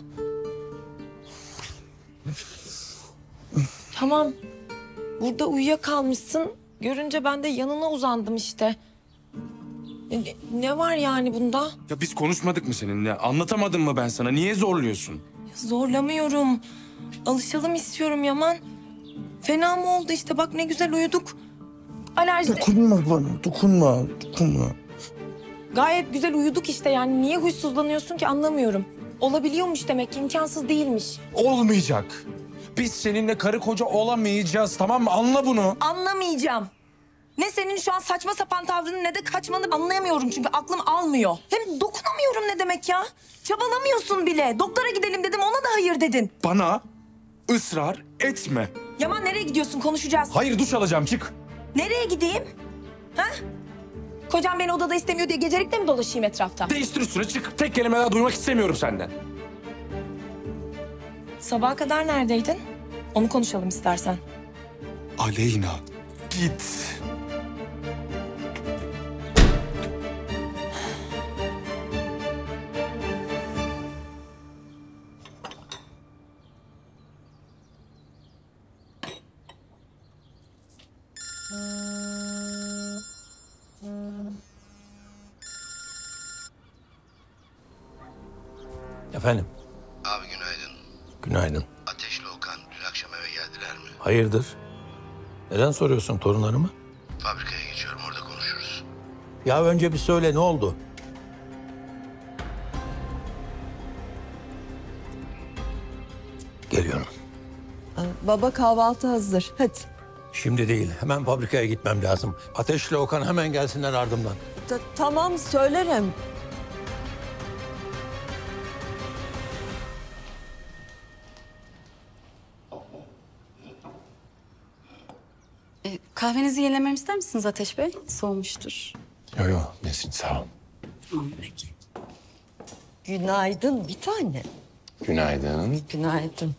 Tamam. Burada uyuyakalmışsın. Görünce ben de yanına uzandım işte. Ne var yani bunda? Ya biz konuşmadık mı seninle? Anlatamadım mı ben sana? Niye zorluyorsun? Zorlamıyorum. Alışalım istiyorum Yaman. Fena mı oldu işte, bak ne güzel uyuduk. Alerji... Dokunma bana, dokunma. Gayet güzel uyuduk işte, yani niye huysuzlanıyorsun ki anlamıyorum. Olabiliyormuş demek ki, imkansız değilmiş. Olmayacak. Biz seninle karı koca olamayacağız, tamam mı? Anla bunu. Anlamayacağım. Ne senin şu an saçma sapan tavrını ne de kaçmanı anlayamıyorum çünkü aklım almıyor. Hem dokunamıyorum ne demek ya? Çabalamıyorsun bile. Doktora gidelim dedim, ona da hayır dedin. Bana ısrar etme. Yaman nereye gidiyorsun, konuşacağız. Hayır, duş alacağım, çık. Nereye gideyim? Ha? Kocam beni odada istemiyor diye gecelikle mi dolaşayım etrafta? Değiştir üstüne, çık. Tek kelime daha duymak istemiyorum senden. Sabaha kadar neredeydin? Onu konuşalım istersen. Aleyna, git. Efendim? Abi günaydın. Günaydın. Ateşli Okan dün akşam eve geldiler mi? Hayırdır? Neden soruyorsun torunlarımı? Fabrikaya geçiyorum, orada konuşuruz. Ya önce bir söyle, ne oldu? Geliyorum. Baba kahvaltı hazır. Hadi. Şimdi değil, hemen fabrikaya gitmem lazım. Ateşle Okan hemen gelsinler ardımdan. Tamam söylerim. Kahvenizi yenilememi ister misiniz Ateş Bey? Soğumuştur. Yo Nesin sağ ol. Tamam peki. Günaydın bir tane. Günaydın. Günaydın.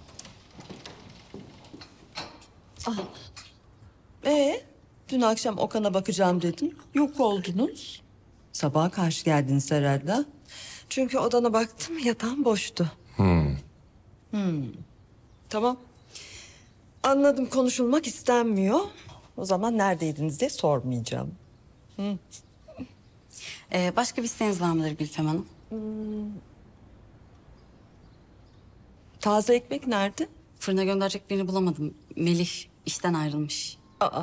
Dün akşam Okan'a bakacağım dedin. Yok oldunuz. Sabaha karşı geldiniz herhalde. Çünkü odana baktım, yatağın boştu. Tamam. Anladım, konuşulmak istenmiyor. O zaman neredeydiniz diye sormayacağım. Başka bir isteğiniz var mıdır Gülfem Hanım? Taze ekmek nerede? Fırına gönderecek birini bulamadım. Melih işten ayrılmış.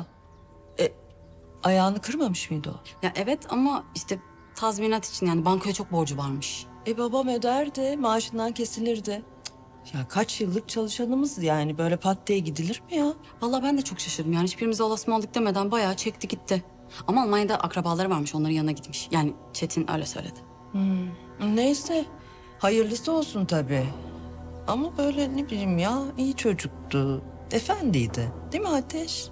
Ayağını kırmamış mıydı o? Ya evet ama işte tazminat için, yani bankaya çok borcu varmış. Babam öderdi, maaşından kesilirdi. Cık, ya kaç yıllık çalışanımız, yani böyle pat diye gidilir mi ya? Vallahi ben de çok şaşırdım. Yani hiçbirimize alasmalık demeden bayağı çekti gitti. Ama Almanya'da akrabaları varmış, onların yanına gitmiş. Yani Çetin öyle söyledi. Neyse, hayırlısı olsun tabii. Ama böyle ne bileyim ya, iyi çocuktu. Efendiydi, değil mi Ateş?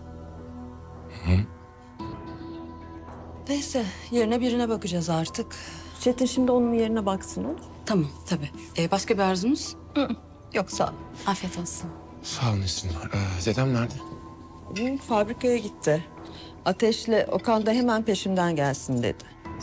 Neyse, yerine birine bakacağız artık. Çetin şimdi onun yerine baksın, olur mu? Tamam tabii. Başka bir arzunuz? Yok sağ ol. Afiyet olsun. Sağ ol Nesin. Dedem nerede? Fabrikaya gitti. Ateş'le Okan da hemen peşimden gelsin dedi.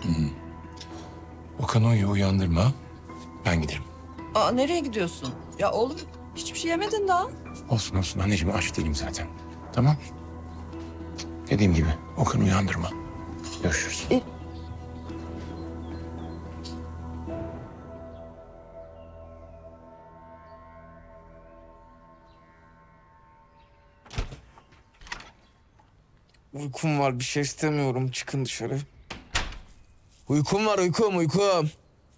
Okan'ı uyandırma. Ben giderim. Nereye gidiyorsun? Ya oğlum, hiçbir şey yemedin daha. Olsun anneciğim, aç değilim zaten. Tamam. Dediğim gibi Okan'ı uyandırma. Görüşürüz. Uykum var, bir şey istemiyorum. Çıkın dışarı. Uykum var, uykum.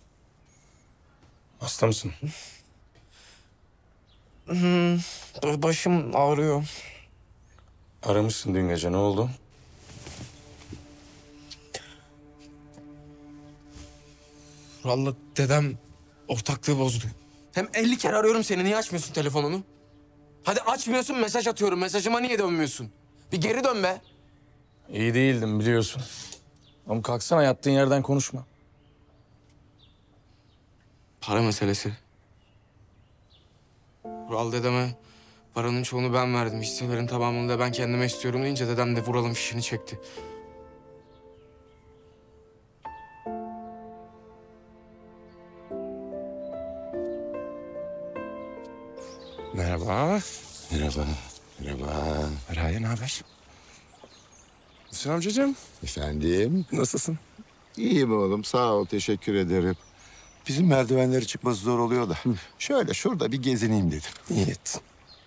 Hasta mısın? Başım ağrıyor. Aramışsın dün gece, ne oldu? Vallahi dedem ortaklığı bozdu. Hem 50 kere arıyorum seni, niye açmıyorsun telefonunu? Hadi açmıyorsun, mesaj atıyorum. Mesajıma niye dönmüyorsun? Bir geri dön be. İyi değildim biliyorsun. Ama kalksana, yattığın yerden konuşma. Para meselesi. Vural dedeme paranın çoğunu ben verdim. Hisselerin tamamını da ben kendime istiyorum deyince dedem de Vural'ın fişini çekti. Merhaba. Merhaba. Merhaba. Feraye, ne haber? Hüsnü amcacığım. Efendim? Nasılsın? İyiyim oğlum, sağ ol, teşekkür ederim. Bizim merdivenleri çıkması zor oluyor da. Şöyle şurada bir gezineyim dedim. İyi ettin.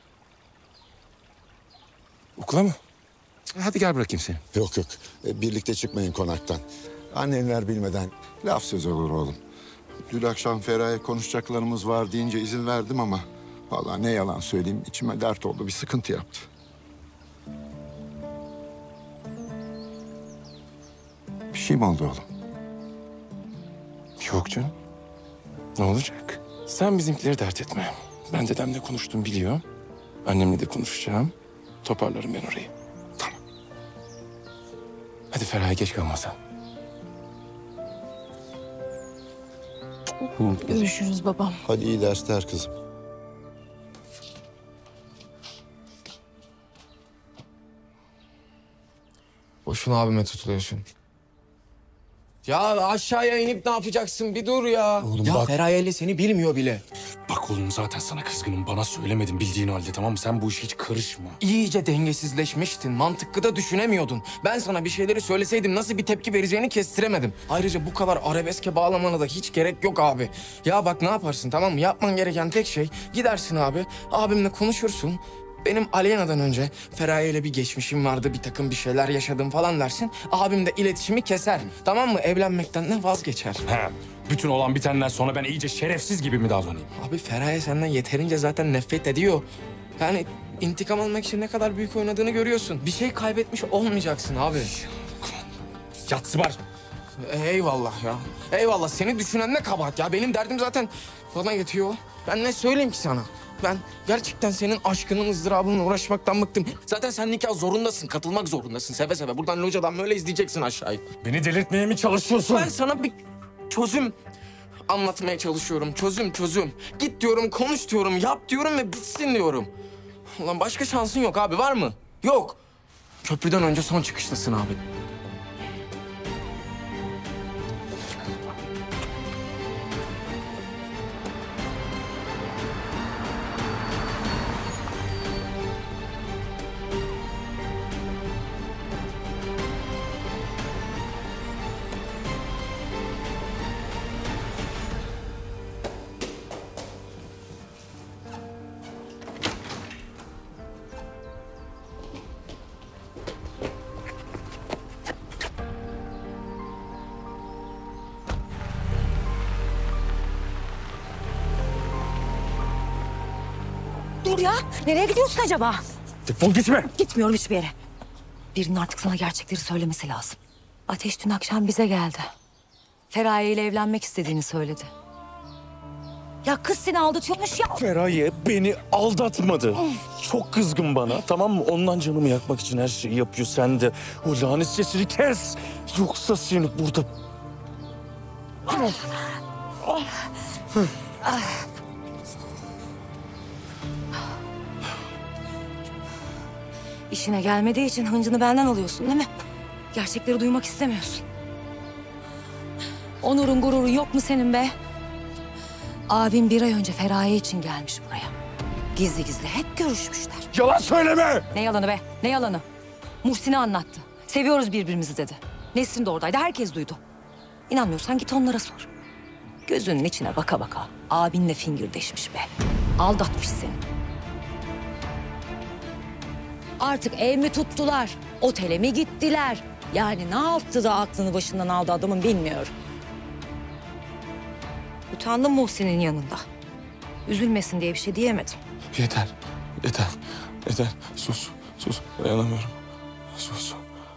Okula mı? Hadi gel bırakayım seni. Yok yok, birlikte çıkmayın konaktan. Annenler bilmeden laf söz olur oğlum. Dün akşam Feraye konuşacaklarımız var deyince izin verdim ama... vallahi ne yalan söyleyeyim, içime dert oldu, bir sıkıntı yaptı. Bir şey mi oldu oğlum? Yok canım. Ne olacak? Sen bizimkileri dert etme. Ben dedemle konuştum, biliyor. Annemle de konuşacağım. Toparlarım ben orayı. Tamam. Hadi Feraye, geç kalma sen. Görüşürüz babam. Hadi iyi dersler kızım. Boşuna abime tutuluyorsun. Ya aşağıya inip ne yapacaksın? Bir dur ya. Oğlum ya bak. Feraye ile seni bilmiyor bile. Bak oğlum, zaten sana kızgınım. Bana söylemedin bildiğin halde, tamam mı? Sen bu işe hiç karışma. İyice dengesizleşmiştin. Mantıklı da düşünemiyordun. Ben sana bir şeyleri söyleseydim nasıl bir tepki vereceğini kestiremedim. Ayrıca bu kadar arabeske bağlamana da hiç gerek yok abi. Ya bak, ne yaparsın, tamam mı? Yapman gereken tek şey, gidersin abi. Abimle konuşursun. Benim Aleyna'dan önce Feraye ile bir geçmişim vardı, bir takım bir şeyler yaşadım falan dersin. Abim de iletişimi keser. Tamam mı? Evlenmekten de vazgeçer. He. Bütün olan bitenden sonra ben iyice şerefsiz gibi mi davranayım? Abi Feraye senden yeterince zaten nefret ediyor. Yani intikam almak için ne kadar büyük oynadığını görüyorsun. Bir şey kaybetmiş olmayacaksın abi. Yatsı var. Eyvallah ya. Eyvallah. Seni düşünen ne kabahat ya. Benim derdim zaten bana yetiyor. Ben ne söyleyeyim ki sana? Ben gerçekten senin aşkının, ızdırabınla uğraşmaktan bıktım. Zaten sen nikah zorundasın, katılmak zorundasın. Seve seve. Buradan locadan böyle izleyeceksin aşağıyı. Beni delirtmeye mi çalışıyorsun? Ben sana bir çözüm anlatmaya çalışıyorum. Çözüm. Git diyorum, konuş diyorum, yap diyorum ve bitsin diyorum. Ulan başka şansın yok abi, var mı? Yok. Köprüden önce son çıkıştasın abi. Dur ya. Nereye gidiyorsun acaba? Defol gitme. Gitmiyorum hiçbir yere. Birinin artık sana gerçekleri söylemesi lazım. Ateş dün akşam bize geldi. Feraye ile evlenmek istediğini söyledi. Ya kız seni aldatıyormuş ya. Feraye beni aldatmadı. Çok kızgın bana, tamam mı? Ondan canımı yakmak için her şeyi yapıyor. Sen de o lanet sesini kes. Yoksa seni burada... İşine gelmediği için hıncını benden alıyorsun değil mi? Gerçekleri duymak istemiyorsun. Onurun gururun yok mu senin be? Abim bir ay önce Feraye için gelmiş buraya. Gizli gizli hep görüşmüşler. Yalan söyleme! Ne yalanı be? Ne yalanı? Muhsin'e anlattı. Seviyoruz birbirimizi dedi. Nesrin de oradaydı. Herkes duydu. İnanmıyorsan git onlara sor. Gözünün içine baka baka abinle fingirdeşmiş be. Aldatmış seni. Artık ev mi tuttular? Otele mi gittiler? Yani ne yaptı da aklını başından aldı adamın bilmiyorum. Utandım Muhsin'in yanında. Üzülmesin diye bir şey diyemedim. Yeter. Sus. Dayanamıyorum. Sus.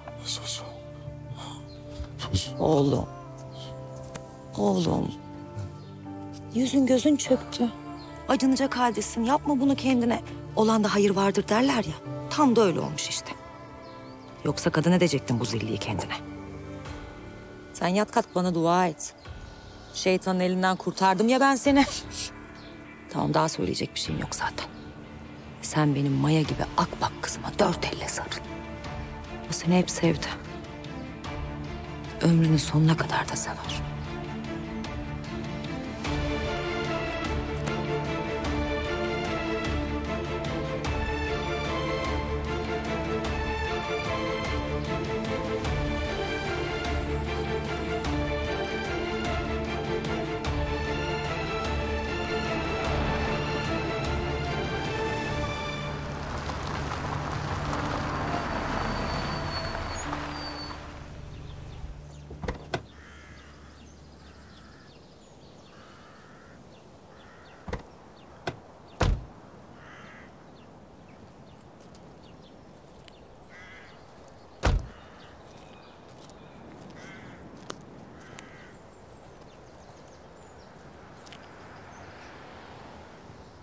Oğlum. Yüzün gözün çöktü. Acınacak haldesin. Yapma bunu kendine. Olan da hayır vardır derler ya. Tam da öyle olmuş işte. Yoksa kadın edecektin bu zilliyi kendine. Sen yat kalk bana dua et. Şeytanın elinden kurtardım ya ben seni. Tamam, daha söyleyecek bir şeyim yok zaten. Sen benim Maya gibi akbak kızıma 4 elle sarıl. O seni hep sevdi. Ömrünün sonuna kadar da sever.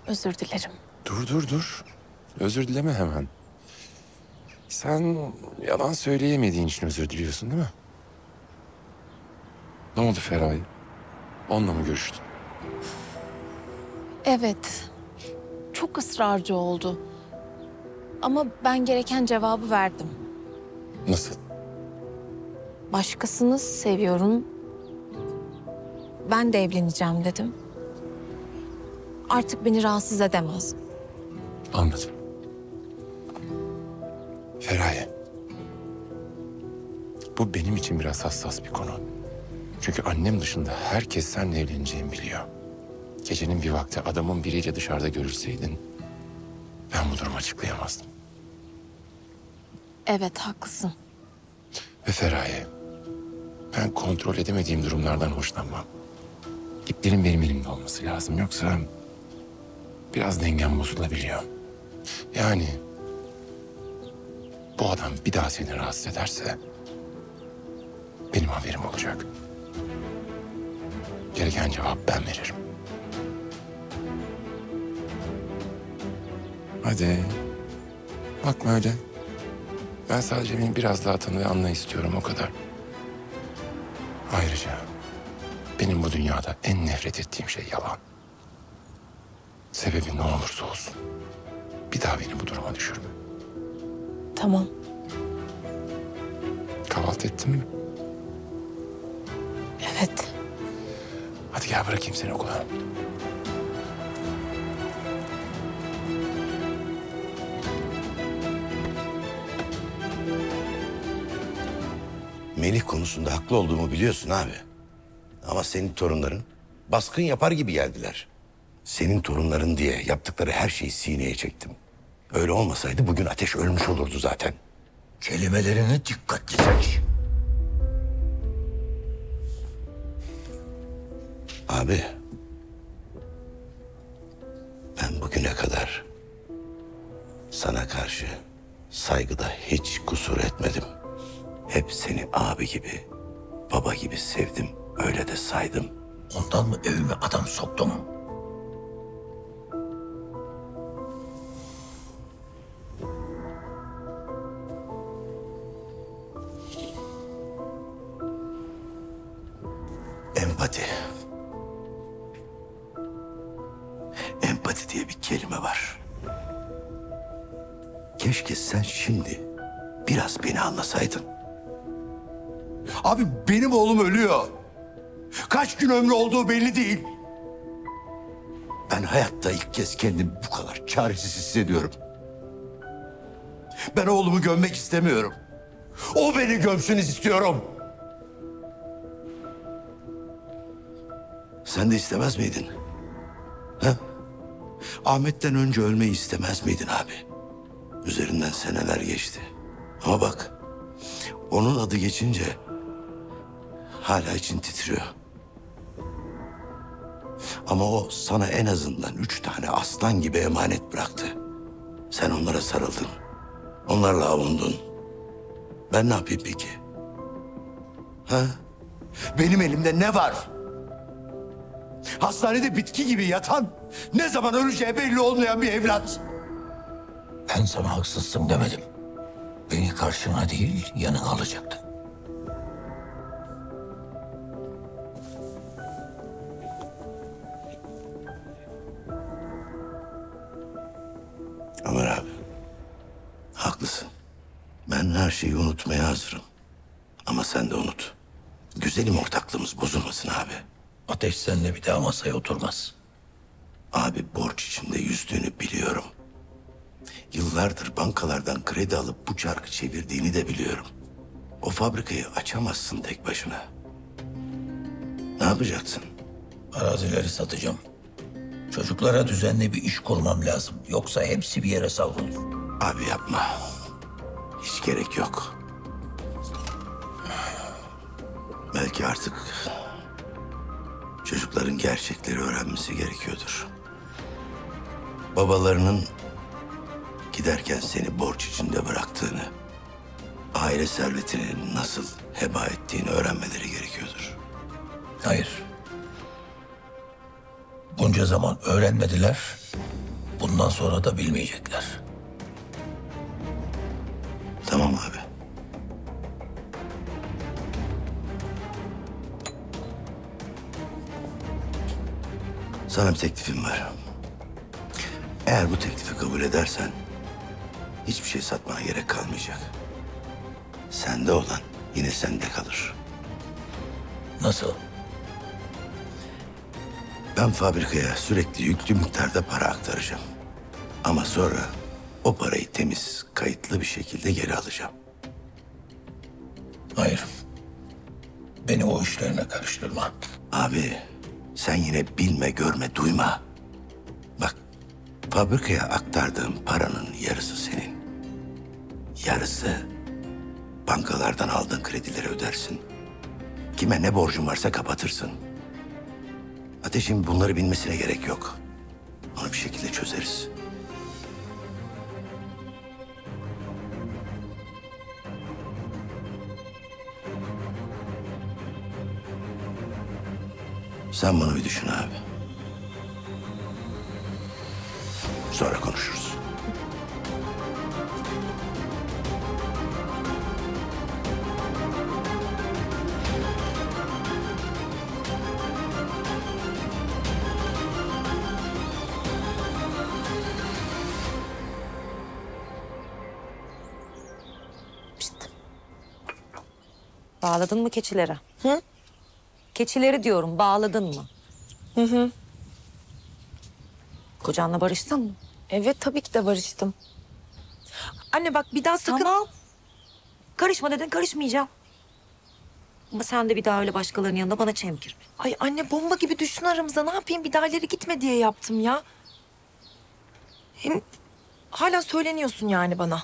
Özür dilerim. Dur. Özür dileme hemen. Sen yalan söyleyemediğin için özür diliyorsun değil mi? Ne oldu Feraye? Onunla mı görüştün? Evet. Çok ısrarcı oldu. Ama ben gereken cevabı verdim. Nasıl? Başkasını seviyorum. Ben de evleneceğim dedim. Artık beni rahatsız edemez. Anladım. Feraye. Bu benim için biraz hassas bir konu. Çünkü annem dışında herkes seninle evleneceğimi biliyor. Gecenin bir vakti adamın biriyle dışarıda görülseydin ben bu durumu açıklayamazdım. Evet, haklısın. Ve Feraye, ben kontrol edemediğim durumlardan hoşlanmam. İplerin benim elimde olması lazım. Yoksa biraz dengem bozulabiliyor. Yani bu adam bir daha seni rahatsız ederse benim haberim olacak. Gereken cevap ben veririm. Hadi. Bakma öyle. Ben sadece beni biraz daha tanı ve anla istiyorum, o kadar. Ayrıca benim bu dünyada en nefret ettiğim şey yalan. Sebebi ne olursa olsun. Bir daha beni bu duruma düşürme. Tamam. Kahvaltı ettin mi? Evet. Hadi gel bırakayım seni okula. Melih konusunda haklı olduğumu biliyorsun abi. Ama senin torunların baskın yapar gibi geldiler. Senin torunların diye yaptıkları her şeyi sineye çektim. Öyle olmasaydı bugün Ateş ölmüş olurdu zaten. Kelimelerini dikkatli seç. Abi, ben bugüne kadar sana karşı saygıda hiç kusur etmedim. Hep seni abi gibi, baba gibi sevdim, öyle de saydım. Ondan mı evime adam soktum? Empati. Empati diye bir kelime var. Keşke sen şimdi biraz beni anlasaydın. Abi benim oğlum ölüyor. Kaç gün ömrü olduğu belli değil. Ben hayatta ilk kez kendimi bu kadar çaresiz hissediyorum. Ben oğlumu gömmek istemiyorum. O beni gömsün istiyorum. Sen de istemez miydin? Ha? Ahmet'ten önce ölmeyi istemez miydin abi? Üzerinden seneler geçti. Ama bak, onun adı geçince hala için titriyor. Ama o sana en azından 3 tane aslan gibi emanet bıraktı. Sen onlara sarıldın. Onlarla avundun. Ben ne yapayım peki? Ha? Benim elimde ne var? Hastanede bitki gibi yatan, ne zaman öleceği belli olmayan bir evlat. Ben sana haksızsın demedim. Beni karşına değil, yanına alacaktın. Ömer abi, haklısın. Ben her şeyi unutmaya hazırım. Ama sen de unut. Güzelim ortaklığımız bozulmasın abi. Ateş seninle bir daha masaya oturmaz. Abi borç içinde yüzdüğünü biliyorum. Yıllardır bankalardan kredi alıp bu çarkı çevirdiğini de biliyorum. O fabrikayı açamazsın tek başına. Ne yapacaksın? Arazileri satacağım. Çocuklara düzenli bir iş kurmam lazım. Yoksa hepsi bir yere savrulur. Abi yapma. Hiç gerek yok. Belki artık çocukların gerçekleri öğrenmesi gerekiyordur. Babalarının giderken seni borç içinde bıraktığını, aile servetini nasıl heba ettiğini öğrenmeleri gerekiyordur. Hayır. Bunca zaman öğrenmediler. Bundan sonra da bilmeyecekler. Tamam abi. Sana bir teklifim var. Eğer bu teklifi kabul edersen hiçbir şey satmana gerek kalmayacak. Sende olan yine sende kalır. Nasıl? Ben fabrikaya sürekli yüklü miktarda para aktaracağım. Ama sonra o parayı temiz, kayıtlı bir şekilde geri alacağım. Hayır. Beni o işlerine karıştırma. Abi sen yine bilme, görme, duyma. Bak, fabrikaya aktardığım paranın yarısı senin. Yarısı bankalardan aldığın kredileri ödersin. Kime ne borcun varsa kapatırsın. Ateş'in bunları bilmesine gerek yok. Onu bir şekilde çözeriz. Sen bunu bir düşün abi. Sonra konuşuruz. Bağladın mı keçilere? Hı? Keçileri diyorum, bağladın mı? Hı hı. Kocanla barıştın mı? Evet, tabii ki de barıştım. Anne bak, bir daha sakın... Tamam. Karışma dedin, karışmayacağım. Ama sen de bir daha öyle başkalarının yanında bana çemkirme. Ay anne, bomba gibi düştün aramıza. Ne yapayım, bir daha ileri gitme diye yaptım ya. Hem hala söyleniyorsun yani bana.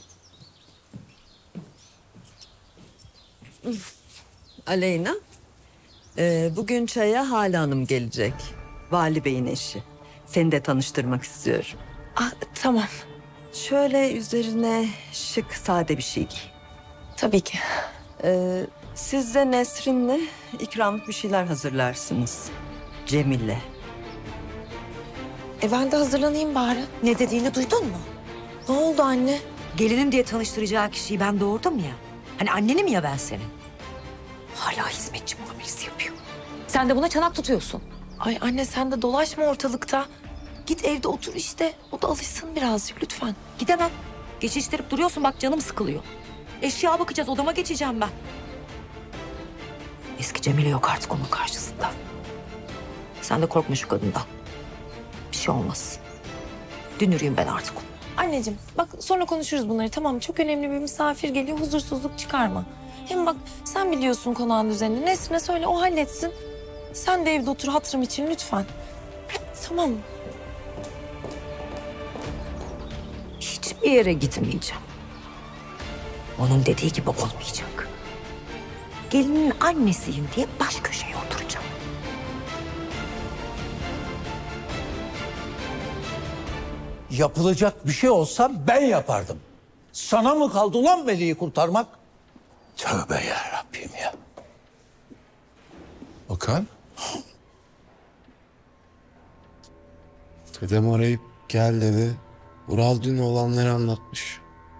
Aleyna, bugün çaya Hale Hanım gelecek. Vali Bey'in eşi. Seni de tanıştırmak istiyorum. Ah, tamam. Şöyle üzerine şık, sade bir şey giy. Tabii ki. Siz de Nesrin'le ikramlık bir şeyler hazırlarsınız. Cemile. Ben de hazırlanayım bari. Ne dediğini duydun mu? Ne oldu anne? Gelinim diye tanıştıracağı kişiyi ben doğurdum ya. Hani annenim ya ben senin. Hala hizmetçi muamelesi yapıyor. Sen de buna çanak tutuyorsun. Ay anne, sen de dolaşma ortalıkta. Git evde otur işte. O da alışsın birazcık lütfen. Gidemem. Geçiştirip duruyorsun, bak canım sıkılıyor. Eşya bakacağız, odama geçeceğim ben. Eski Cemile yok artık onun karşısında. Sen de korkma şu kadından. Bir şey olmaz. Dünürüyüm ben artık. Anneciğim bak, sonra konuşuruz bunları, tamam mı? Çok önemli bir misafir geliyor, huzursuzluk çıkarma. Hem bak, sen biliyorsun konağın düzenini. Nesrin'e söyle, o halletsin. Sen de evde otur hatırım için lütfen. Tamam mı? Hiçbir yere gitmeyeceğim. Onun dediği gibi olmayacak. Gelinin annesiyim diye baş köşeye oturacağım. Yapılacak bir şey olsa ben yapardım. Sana mı kaldı ulan Melih'i kurtarmak? Tövbe yarabbim ya. Okan. Dedem arayıp gel dedi. Vural dün olanları anlatmış.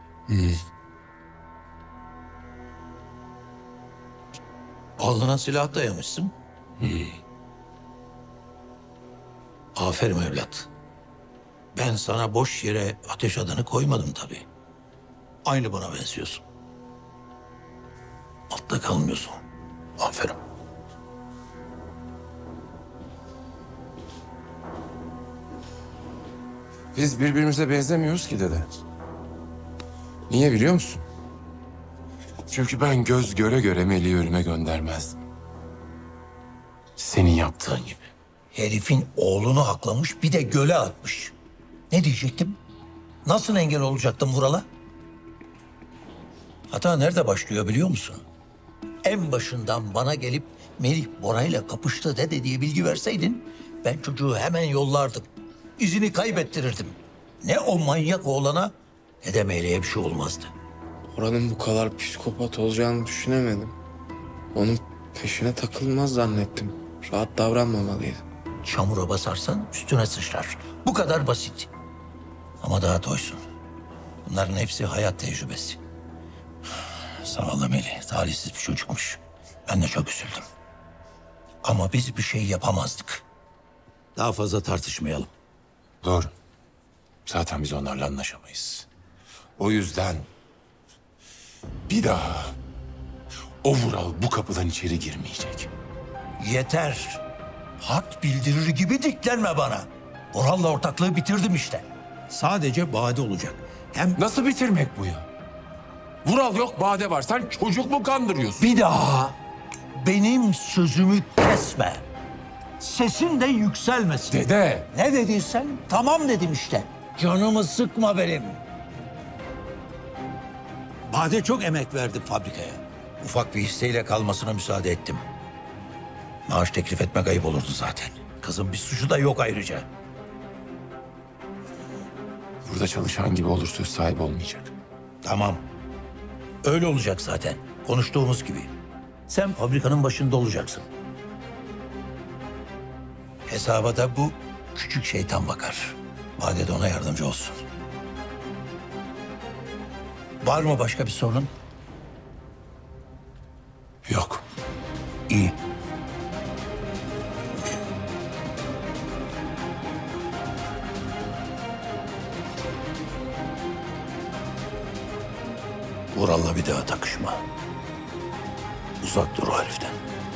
Alnına silah dayamışsın. Aferin evlat. Ben sana boş yere Ateş adını koymadım tabii. Aynı bana benziyorsun. Altta kalmıyorsun. Aferin. Biz birbirimize benzemiyoruz ki dede. Niye biliyor musun? Çünkü ben göz göre göre Melih'i ölüme göndermezdim. Senin yaptığın gibi. Herifin oğlunu aklamış, bir de göle atmış. Ne diyecektim? Nasıl engel olacaktım Vural'a? Hata nerede başlıyor biliyor musun? En başından bana gelip Melih Bora'yla kapıştı dede diye bilgi verseydin... ben çocuğu hemen yollardım. İzini kaybettirirdim. Ne o manyak oğlana ne de Melih'e bir şey olmazdı. Oranın bu kadar psikopat olacağını düşünemedim. Onun peşine takılmaz zannettim. Rahat davranmamalıydı. Çamura basarsan üstüne sıçrar. Bu kadar basit. Ama daha doysun. Bunların hepsi hayat tecrübesi. Zavallı Melih talihsiz bir çocukmuş. Ben de çok üzüldüm. Ama biz bir şey yapamazdık. Daha fazla tartışmayalım. Doğru. Zaten biz onlarla anlaşamayız. O yüzden bir daha o Vural bu kapıdan içeri girmeyecek. Yeter. Hak bildirir gibi diklenme bana. Orhan'la ortaklığı bitirdim işte. Sadece Bade olacak. Hem nasıl bitirmek bu ya? Vural yok, Bade var. Sen çocuk mu kandırıyorsun? Bir daha benim sözümü kesme. Sesin de yükselmesin. Dede. Ne dediysen tamam dedim işte. Canımı sıkma benim. Bade çok emek verdi fabrikaya. Ufak bir hisseyle kalmasına müsaade ettim. Maaş teklif etmek ayıp olurdu zaten. Kızın bir suçu da yok ayrıca. Burada çalışan gibi olur, söz sahibi olmayacak. Tamam. Öyle olacak zaten. Konuştuğumuz gibi. Sen fabrikanın başında olacaksın. Hesaba da bu küçük şeytan bakar. Bade de ona yardımcı olsun. Var mı başka bir sorun? Yok. İyi. Vural'la bir daha takışma. Uzak dur o heriften.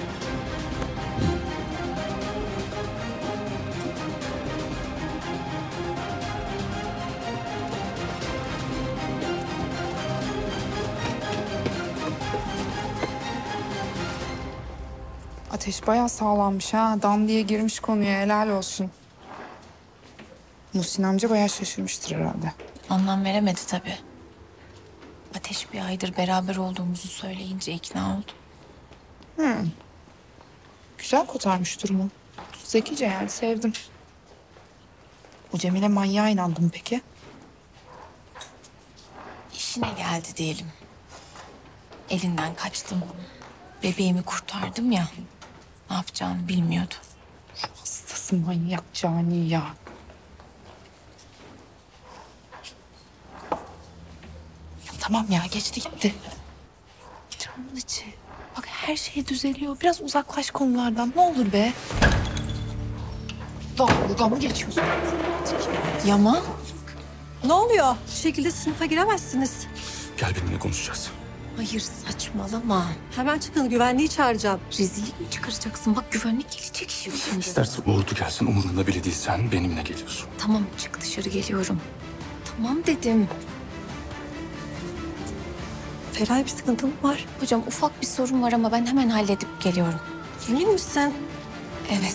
Ateş bayağı sağlammış ha. Dan diye girmiş konuya, helal olsun. Muhsin amca bayağı şaşırmıştır herhalde. Anlam veremedi tabii. Ateş bir aydır beraber olduğumuzu söyleyince ikna oldu. Güzel kotarmış durumu. Zekice yani, sevdim. O Cemile manyağa inandı mı peki? İşine geldi diyelim. Elinden kaçtım. Bebeğimi kurtardım ya. Ne yapacağını bilmiyordu. Hastası manyak cani ya. Tamam ya, geçti gitti. Canımın içi. Bak her şey düzeliyor. Biraz uzaklaş konulardan. Ne olur be. Dalga mı geçiyorsun? Yama. Ne oluyor? Bu şekilde sınıfa giremezsiniz. Gel benimle konuşacağız. Hayır saçmalama. Hemen çıkın, güvenliği çağıracağım. Rezillik mi çıkaracaksın? Bak güvenlik gelecek şimdi. İsterse ordu gelsin, umurunda bile değil. Sen benimle geliyorsun. Tamam çık dışarı geliyorum. Tamam dedim. Feraye bir sıkıntı mı var? Hocam ufak bir sorun var ama ben hemen halledip geliyorum. Emin misin? Evet.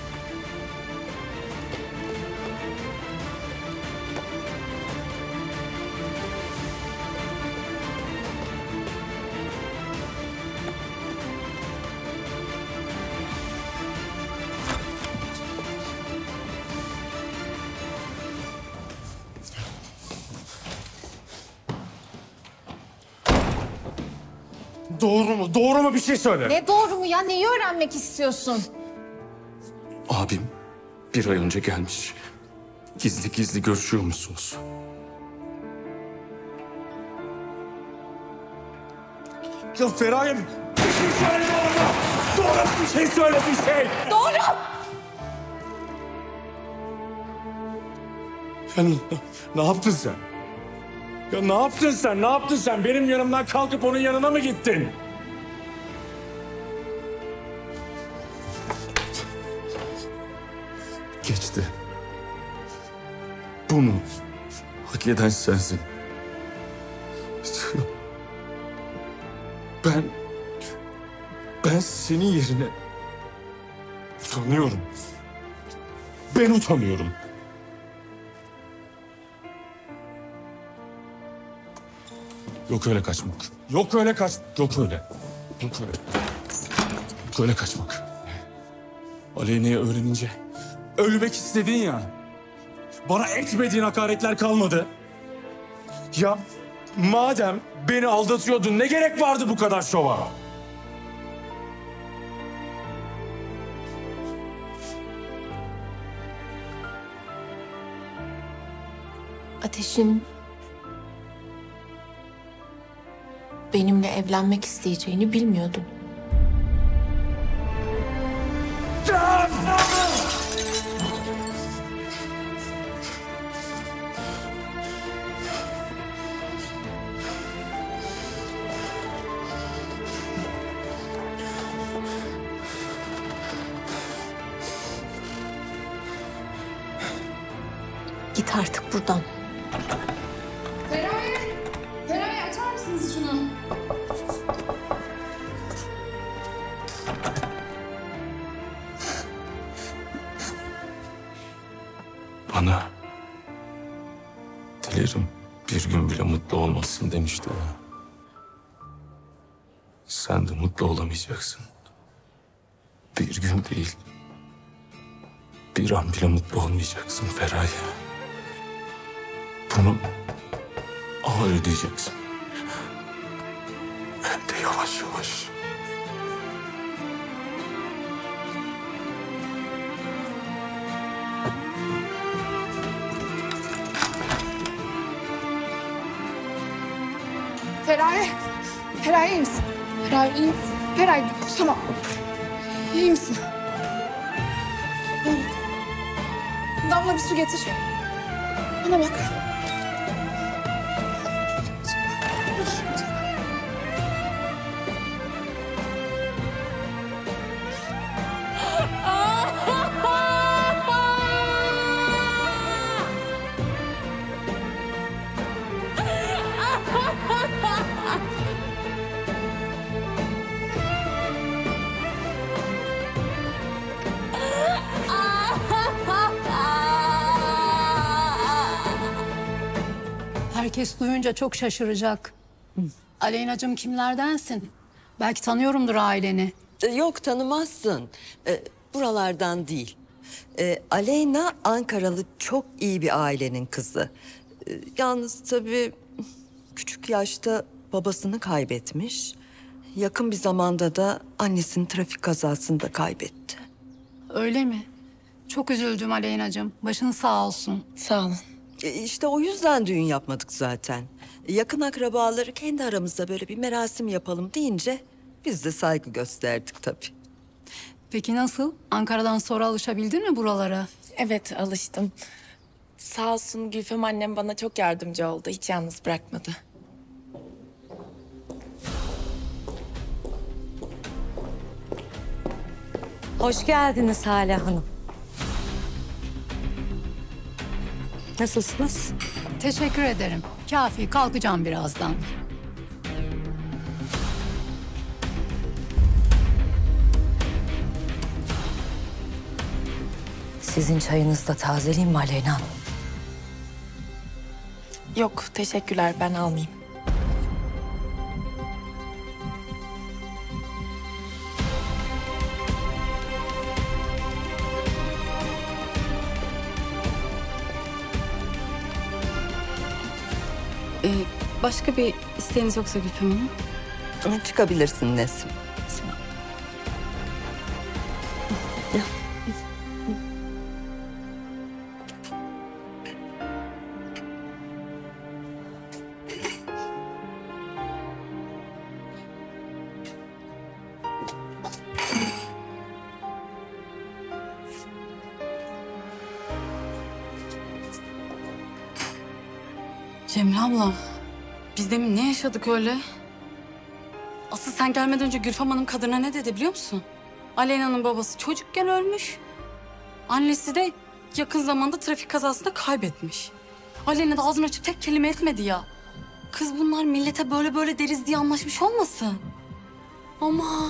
Doğru mu? Doğru mu? Bir şey söyle. Ne doğru mu ya? Neyi öğrenmek istiyorsun? Abim bir ay önce gelmiş. Gizli gizli görüşüyor musunuz? Ya Feraye, bir şey söyle doğru. Doğru bir şey söyle, bir şey. Doğru. Ya ne yaptın sen? Ya ne yaptın sen? Ne yaptın sen? Benim yanımdan kalkıp onun yanına mı gittin? Geçti. Bunu hak eden sensin. Ben senin yerine utanıyorum. Ben utanıyorum. Yok öyle kaçmak. Yok öyle kaç. Yok öyle. Yok öyle. Yok öyle kaçmak. Aleyna'yı öğrenince ölmek istedin ya. Bana etmediğin hakaretler kalmadı. Ya madem beni aldatıyordun ne gerek vardı bu kadar şova? Ateş'in benimle evlenmek isteyeceğini bilmiyordum. Git artık buradan. Feraye açar mısınız şunu? Bana dilerim bir gün bile mutlu olmasın demişti ya. Sen de mutlu olamayacaksın. Bir gün değil, bir an bile mutlu olmayacaksın Feraye. Bunu ağır ödeyeceksin. Hem de yavaş yavaş. Feraye. Feraye iyi misin? Feraye iyi misin? Feraye tamam. İyi misin? Damla bir su getir. Bana bak. Herkes duyunca çok şaşıracak. Aleyna'cığım kimlerdensin? Belki tanıyorumdur aileni. Yok tanımazsın. Buralardan değil. Aleyna Ankaralı çok iyi bir ailenin kızı. Yalnız tabii küçük yaşta babasını kaybetmiş. Yakın bir zamanda da annesini trafik kazasında kaybetti. Öyle mi? Çok üzüldüm Aleyna'cığım. Başın sağ olsun. Sağ olun. İşte o yüzden düğün yapmadık zaten. Yakın akrabaları kendi aramızda böyle bir merasim yapalım deyince biz de saygı gösterdik tabii. Peki nasıl? Ankara'dan sonra alışabildin mi buralara? Evet, alıştım. Sağ olsun Gülfem annem bana çok yardımcı oldu. Hiç yalnız bırakmadı. Hoş geldiniz Hale Hanım. Nasılsınız? Teşekkür ederim. Kafi, kalkacağım birazdan. Sizin çayınızı da tazeleyeyim mi Aleyna Hanım? Yok, teşekkürler. Ben almayayım. Başka bir isteğiniz yoksa Gülfem Hanım? Çıkabilirsin Nesim. Cemre abla, biz demin ne yaşadık öyle? Asıl sen gelmeden önce Gülfem Hanım kadına ne dedi biliyor musun? Aleyna'nın babası çocukken ölmüş. Annesi de yakın zamanda trafik kazasında kaybetmiş. Aleyna da ağzını açıp tek kelime etmedi ya. Kız bunlar millete böyle böyle deriz diye anlaşmış olmasın? Aman.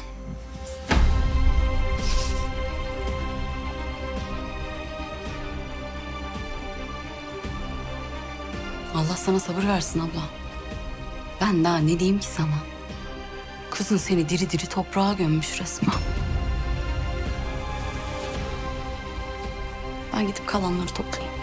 Allah sana sabır versin abla. Ben daha ne diyeyim ki sana? Kızın seni diri diri toprağa gömmüş resmen. Ben gidip kalanları toplayayım.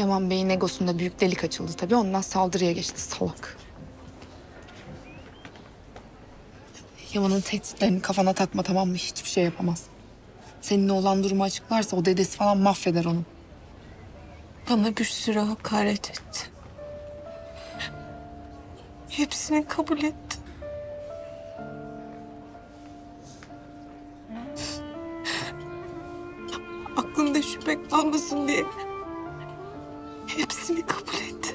Yaman Bey'in egosunda büyük delik açıldı tabii. Ondan saldırıya geçti salak. Yaman'ın tehditlerini kafana takma, tamam mı? Hiçbir şey yapamaz. Seninle olan durumu açıklarsa o dedesi falan mahveder onu. Bana bir sürü hakaret etti. Hepsini kabul etti. Aklında şüphe kalmasın diye hepsini kabul etti.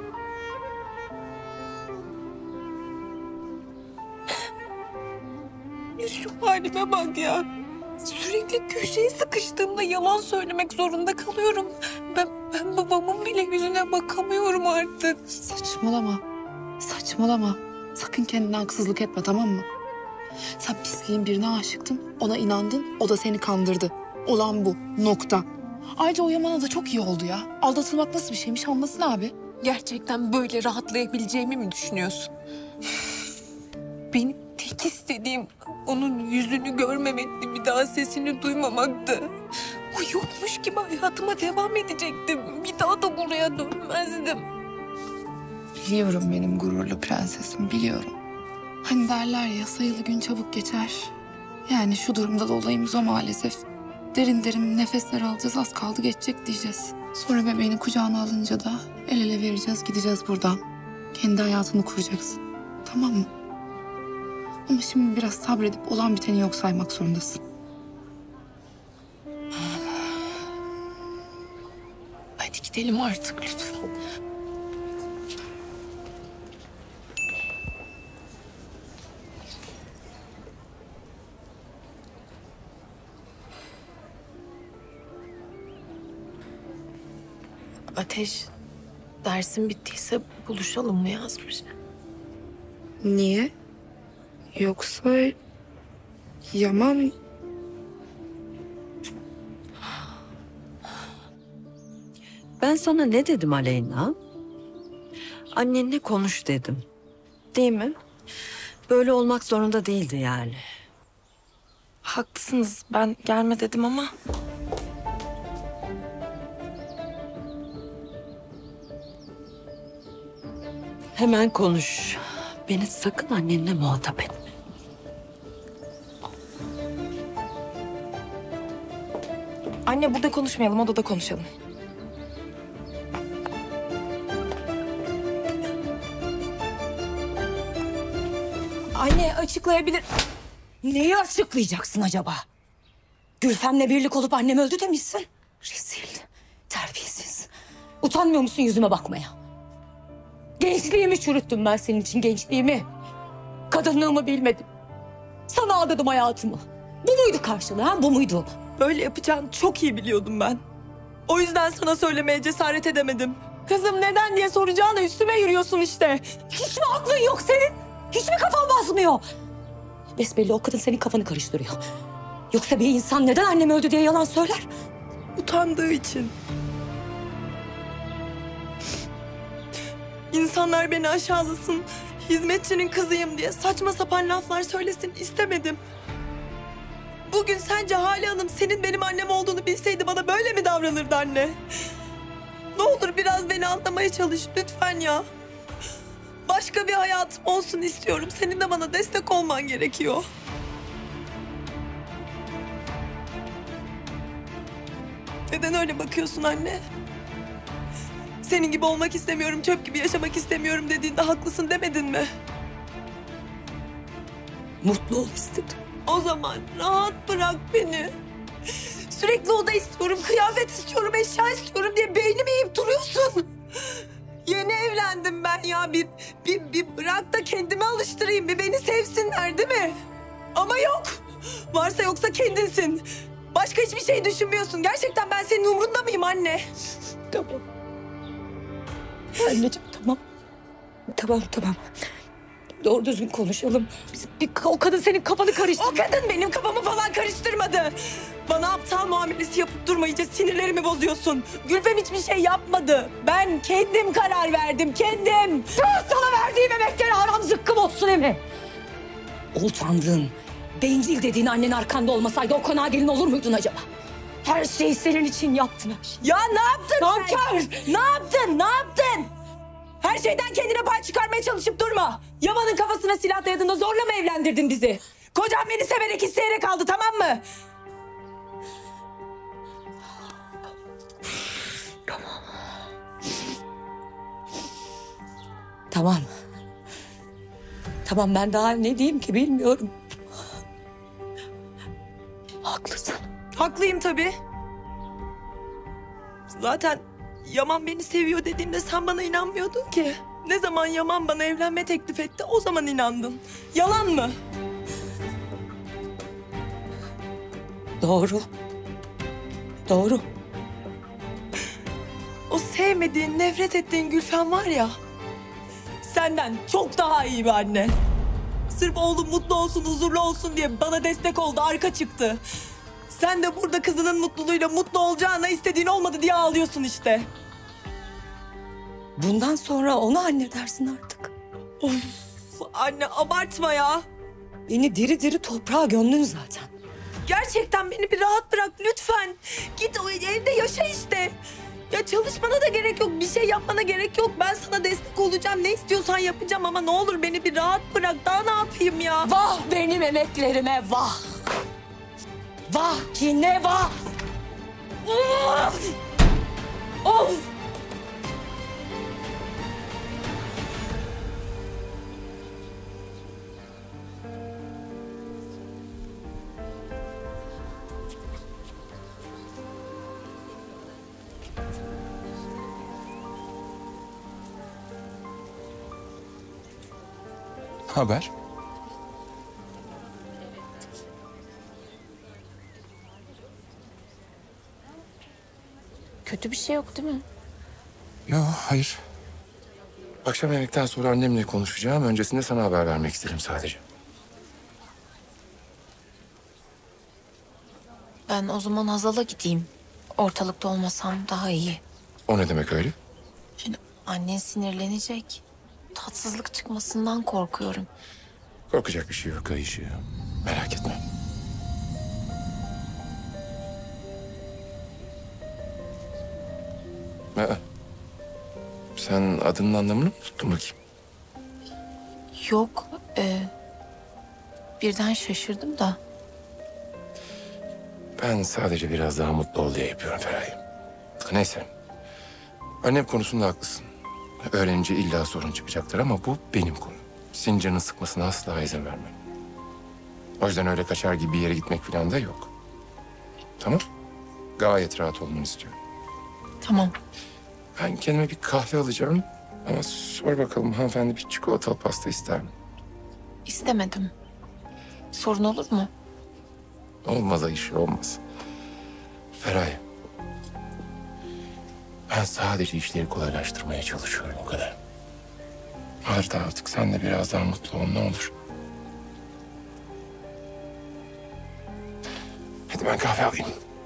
Şu halime bak ya. Sürekli köşeye sıkıştığımda yalan söylemek zorunda kalıyorum. Ben babamın bile yüzüne bakamıyorum artık. Saçmalama. Saçmalama. Sakın kendine haksızlık etme, tamam mı? Sen pisliğin birine aşıktın, ona inandın, o da seni kandırdı. Olan bu, nokta. Ayrıca o Yaman'a da çok iyi oldu ya. Aldatılmak nasıl bir şeymiş anlasın abi. Gerçekten böyle rahatlayabileceğimi mi düşünüyorsun? Benim tek istediğim onun yüzünü görmemekti, bir daha sesini duymamaktı. O yokmuş gibi hayatıma devam edecektim. Bir daha da buraya dönmezdim. Biliyorum benim gururlu prensesim, biliyorum. Hani derler ya, sayılı gün çabuk geçer. Yani şu durumda da olayımız o maalesef. Derin derin nefesler alacağız, az kaldı geçecek diyeceğiz. Sonra bebeğini kucağına alınca da el ele vereceğiz, gideceğiz buradan. Kendi hayatını kuracaksın, tamam mı? Ama şimdi biraz sabredip olan biteni yok saymak zorundasın. Hadi gidelim artık lütfen. Ateş, dersin bittiyse buluşalım mı yazmış? Niye? Yoksa Yaman... Ben sana ne dedim Aleyna? Annenle konuş dedim. Değil mi? Böyle olmak zorunda değildi yani. Haklısınız. Ben gelme dedim ama... Hemen konuş. Beni sakın annenle muhatap etme. Anne burada konuşmayalım, odada konuşalım. Anne açıklayabilir... Neyi açıklayacaksın acaba? Gülfem'le birlik olup annem öldü demişsin. Rezil, terbiyesiz. Utanmıyor musun yüzüme bakmaya? Gençliğimi çürüttüm ben senin için, gençliğimi. Kadınlığımı bilmedim. Sana adadım hayatımı. Bu muydu karşılığı, ha? Bu muydu? Böyle yapacağını çok iyi biliyordum ben. O yüzden sana söylemeye cesaret edemedim. Kızım neden diye soracağına üstüme yürüyorsun işte. Hiç mi aklın yok senin? Hiç mi kafan basmıyor? Besbelli o kadın senin kafanı karıştırıyor. Yoksa bir insan neden annem öldü diye yalan söyler? Utandığı için. İnsanlar beni aşağılasın, hizmetçinin kızıyım diye saçma sapan laflar söylesin istemedim. Bugün sence Hale Hanım senin benim annem olduğunu bilseydi bana böyle mi davranırdı anne? Ne olur biraz beni anlamaya çalış lütfen ya. Başka bir hayatım olsun istiyorum. Senin de bana destek olman gerekiyor. Neden öyle bakıyorsun anne? Senin gibi olmak istemiyorum, çöp gibi yaşamak istemiyorum dediğinde haklısın demedin mi? Mutlu ol istedim. O zaman rahat bırak beni. Sürekli oda istiyorum, kıyafet istiyorum, eşya istiyorum diye beynimi yiyip duruyorsun. Yeni evlendim ben ya. Bir bırak da kendimi alıştırayım. Bir beni sevsinler değil mi? Ama yok. Varsa yoksa kendinsin. Başka hiçbir şey düşünmüyorsun. Gerçekten ben senin umrunda mıyım anne? Tamam. Anneciğim tamam. Tamam. Doğru düzgün konuşalım. O kadın senin kafanı karıştırdı. O kadın benim kafamı falan karıştırmadı. Bana aptal muamelesi yapıp durma, iyice sinirlerimi bozuyorsun. Gülfem hiçbir şey yapmadı. Ben kendim karar verdim, kendim. Sana verdiğim emekleri haram zıkkım olsun emi. O utandığın, bencil dediğin annen arkanda olmasaydı o konağa gelin olur muydun acaba? Her şeyi senin için yaptım. Ya ne yaptın Nankör! sen? Ne yaptın? Ne yaptın? Her şeyden kendine pay çıkarmaya çalışıp durma. Yaman'ın kafasına silah dayadın da zorla mı evlendirdin bizi? Kocam beni severek isteyerek aldı, tamam mı? Tamam. Tamam, ben daha ne diyeyim ki bilmiyorum. Haklısın. Haklıyım tabii. Zaten Yaman beni seviyor dediğimde sen bana inanmıyordun ki. Ne zaman Yaman bana evlenme teklif etti o zaman inandın. Yalan mı? Doğru. Doğru. O sevmediğin, nefret ettiğin Gülfem var ya... senden çok daha iyi bir anne. Sırf oğlum mutlu olsun, huzurlu olsun diye bana destek oldu, arka çıktı. Sen de burada kızının mutluluğuyla mutlu olacağına istediğin olmadı diye ağlıyorsun işte. Bundan sonra ona anne dersin artık. Of anne abartma ya. Beni diri diri toprağa gömdün zaten. Gerçekten beni bir rahat bırak lütfen. Git o evde yaşa işte. Ya çalışmana da gerek yok, bir şey yapmana gerek yok. Ben sana destek olacağım, ne istiyorsan yapacağım ama ne olur beni bir rahat bırak. Daha ne yapayım ya? Vah benim emeklerime vah. Vah ki ne vah. Of! Of! Haber? Kötü bir şey yok değil mi? Yok, hayır. Akşam yemekten sonra annemle konuşacağım. Öncesinde sana haber vermek istedim sadece. Ben o zaman Hazal'a gideyim. Ortalıkta olmasam daha iyi. O ne demek öyle? Annen sinirlenecek. Tatsızlık çıkmasından korkuyorum. Korkacak bir şey yok Ayşe. Merak etme. Sen adının anlamını mı tuttun bakayım? Yok. Birden şaşırdım da. Ben sadece biraz daha mutlu ol diye yapıyorum Feraye. Neyse. Annem konusunda haklısın. Öğrenince illa sorun çıkacaktır ama bu benim konum. Senin canını sıkmasına asla izin vermem. O yüzden öyle kaçar gibi bir yere gitmek falan da yok. Tamam? Gayet rahat olmanı istiyorum. Tamam. Ben kendime bir kahve alacağım. Ama sor bakalım hanımefendi bir çikolatalı pasta ister mi? İstemedim. Sorun olur mu? Olmaz Ayşe, olmaz. Feraye. Ben sadece işleri kolaylaştırmaya çalışıyorum o kadar. Arda artık sen de biraz daha mutlu ol ne olur. Hadi ben kahve alayım.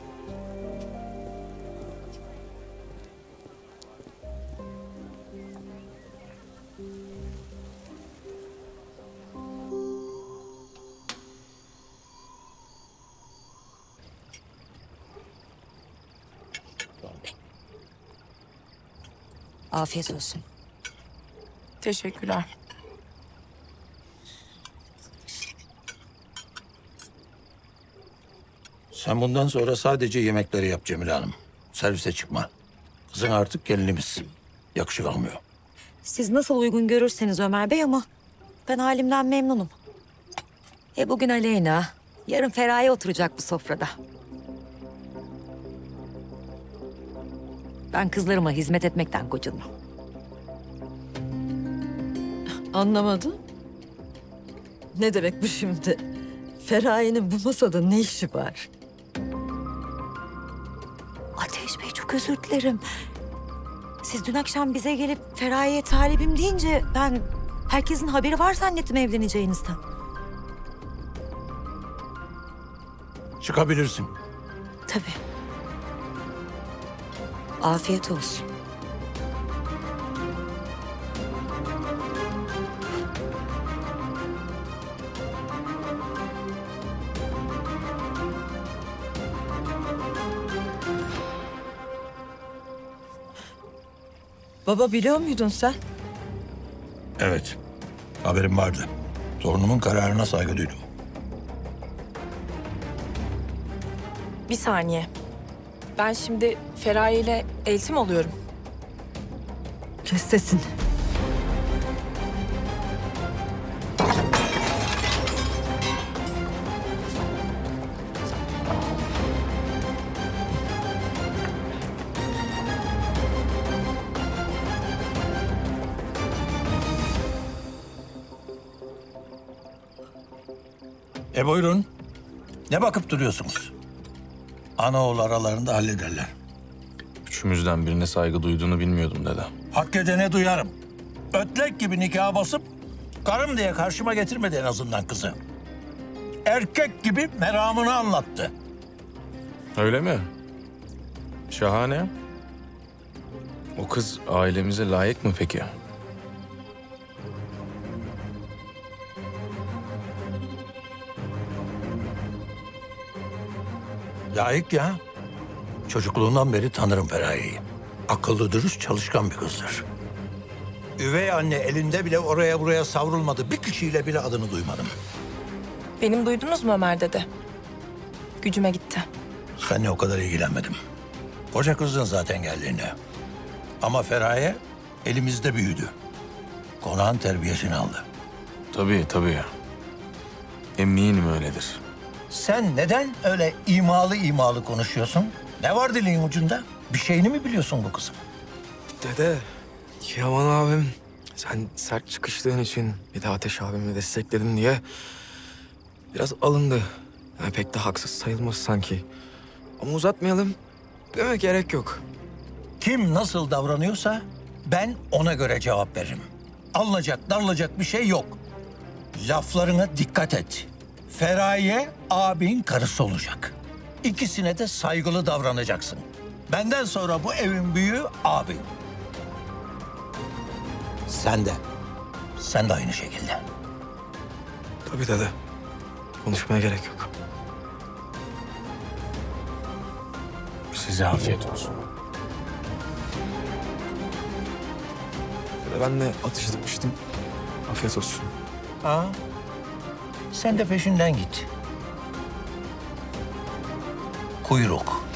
Afiyet olsun. Teşekkürler. Sen bundan sonra sadece yemekleri yap Cemile Hanım. Servise çıkma. Kızın artık gelinimiz. Yakışık almıyor. Siz nasıl uygun görürseniz Ömer Bey ama ben halimden memnunum. Bugün Aleyna, yarın Feraye oturacak bu sofrada. Ben kızlarıma hizmet etmekten gocunmam. Anlamadım. Ne demek bu şimdi? Feraye'nin bu masada ne işi var? Ateş Bey çok özür dilerim. Siz dün akşam bize gelip Feraye'ye talibim deyince ben herkesin haberi var zannettim evleneceğinizden. Çıkabilirsin. Tabii. Afiyet olsun. Baba biliyor muydun sen? Evet. Haberim vardı. Torunumun kararına saygı duydum. Bir saniye. Ben şimdi Feraye ile eltim oluyorum. Kes sesini. Buyurun. Ne bakıp duruyorsunuz? Ana oğul aralarında hallederler. Üçümüzden birine saygı duyduğunu bilmiyordum dede. Hak edene duyarım. Ötlek gibi nikaha basıp karım diye karşıma getirmedi en azından kızı. Erkek gibi meramını anlattı. Öyle mi? Şahane. O kız ailemize layık mı peki? Layık ya. Çocukluğundan beri tanırım Feraye'yi. Akıllı, dürüst, çalışkan bir kızdır. Üvey anne elinde bile oraya buraya savrulmadı. Bir kişiyle bile adını duymadım. Benim duydunuz mu Ömer dede? Gücüme gitti. Seninle o kadar ilgilenmedim. Koca kızdın zaten geldiğinde. Ama Feraye elimizde büyüdü. Konağın terbiyesini aldı. Tabii. Eminim öyledir. Sen neden öyle imalı konuşuyorsun? Ne var dilin ucunda? Bir şeyini mi biliyorsun bu kızım? Dede, Yaman abim sen sert çıkıştığın için bir de Ateş abimi destekledin diye biraz alındı. Yani pek de haksız sayılmaz sanki. Ama uzatmayalım. Demek gerek yok. Kim nasıl davranıyorsa ben ona göre cevap veririm. Alınacak, darılacak bir şey yok. Laflarına dikkat et. Feraye abin karısı olacak. İkisine de saygılı davranacaksın. Benden sonra bu evin büyüğü abin. Sen de. Sen de aynı şekilde. Tabii dede. Konuşmaya gerek yok. Size afiyet olsun. Ben de atıştırmıştım. Afiyet olsun. Ha? Sen de peşinden git. Kuyruk.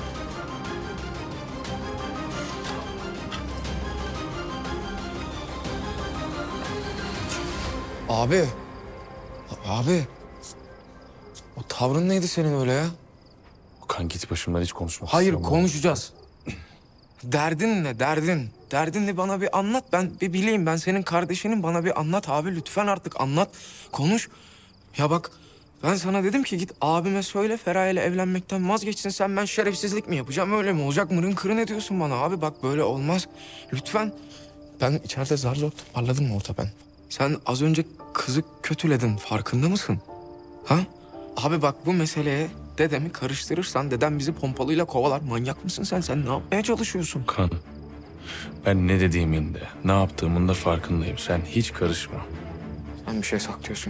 Abi. O tavrın neydi senin öyle ya? Okan git başımdan, hiç konuşmak Hayır, istemiyorum. konuşacağız. Derdin ne, derdin? Derdin ne, bana bir anlat. Ben bir bileyim, ben senin kardeşinim. Bana bir anlat abi, lütfen artık anlat. Konuş. Ya bak, ben sana dedim ki git abime söyle Feraye ile evlenmekten vazgeçsin. Sen ben şerefsizlik mi yapacağım, öyle mi olacak? Mırın kırın ediyorsun bana abi. Bak böyle olmaz. Lütfen. Ben içeride zar zor toparladım orta ben. Sen az önce kızı kötüledin, farkında mısın? Ha? Abi bak, bu meseleye dedemi karıştırırsan dedem bizi pompalıyla kovalar. Manyak mısın sen? Sen ne yapmaya çalışıyorsun? Kan, ben ne dediğimin de, ne yaptığımın da farkındayım. Sen hiç karışma. Sen bir şey saklıyorsun.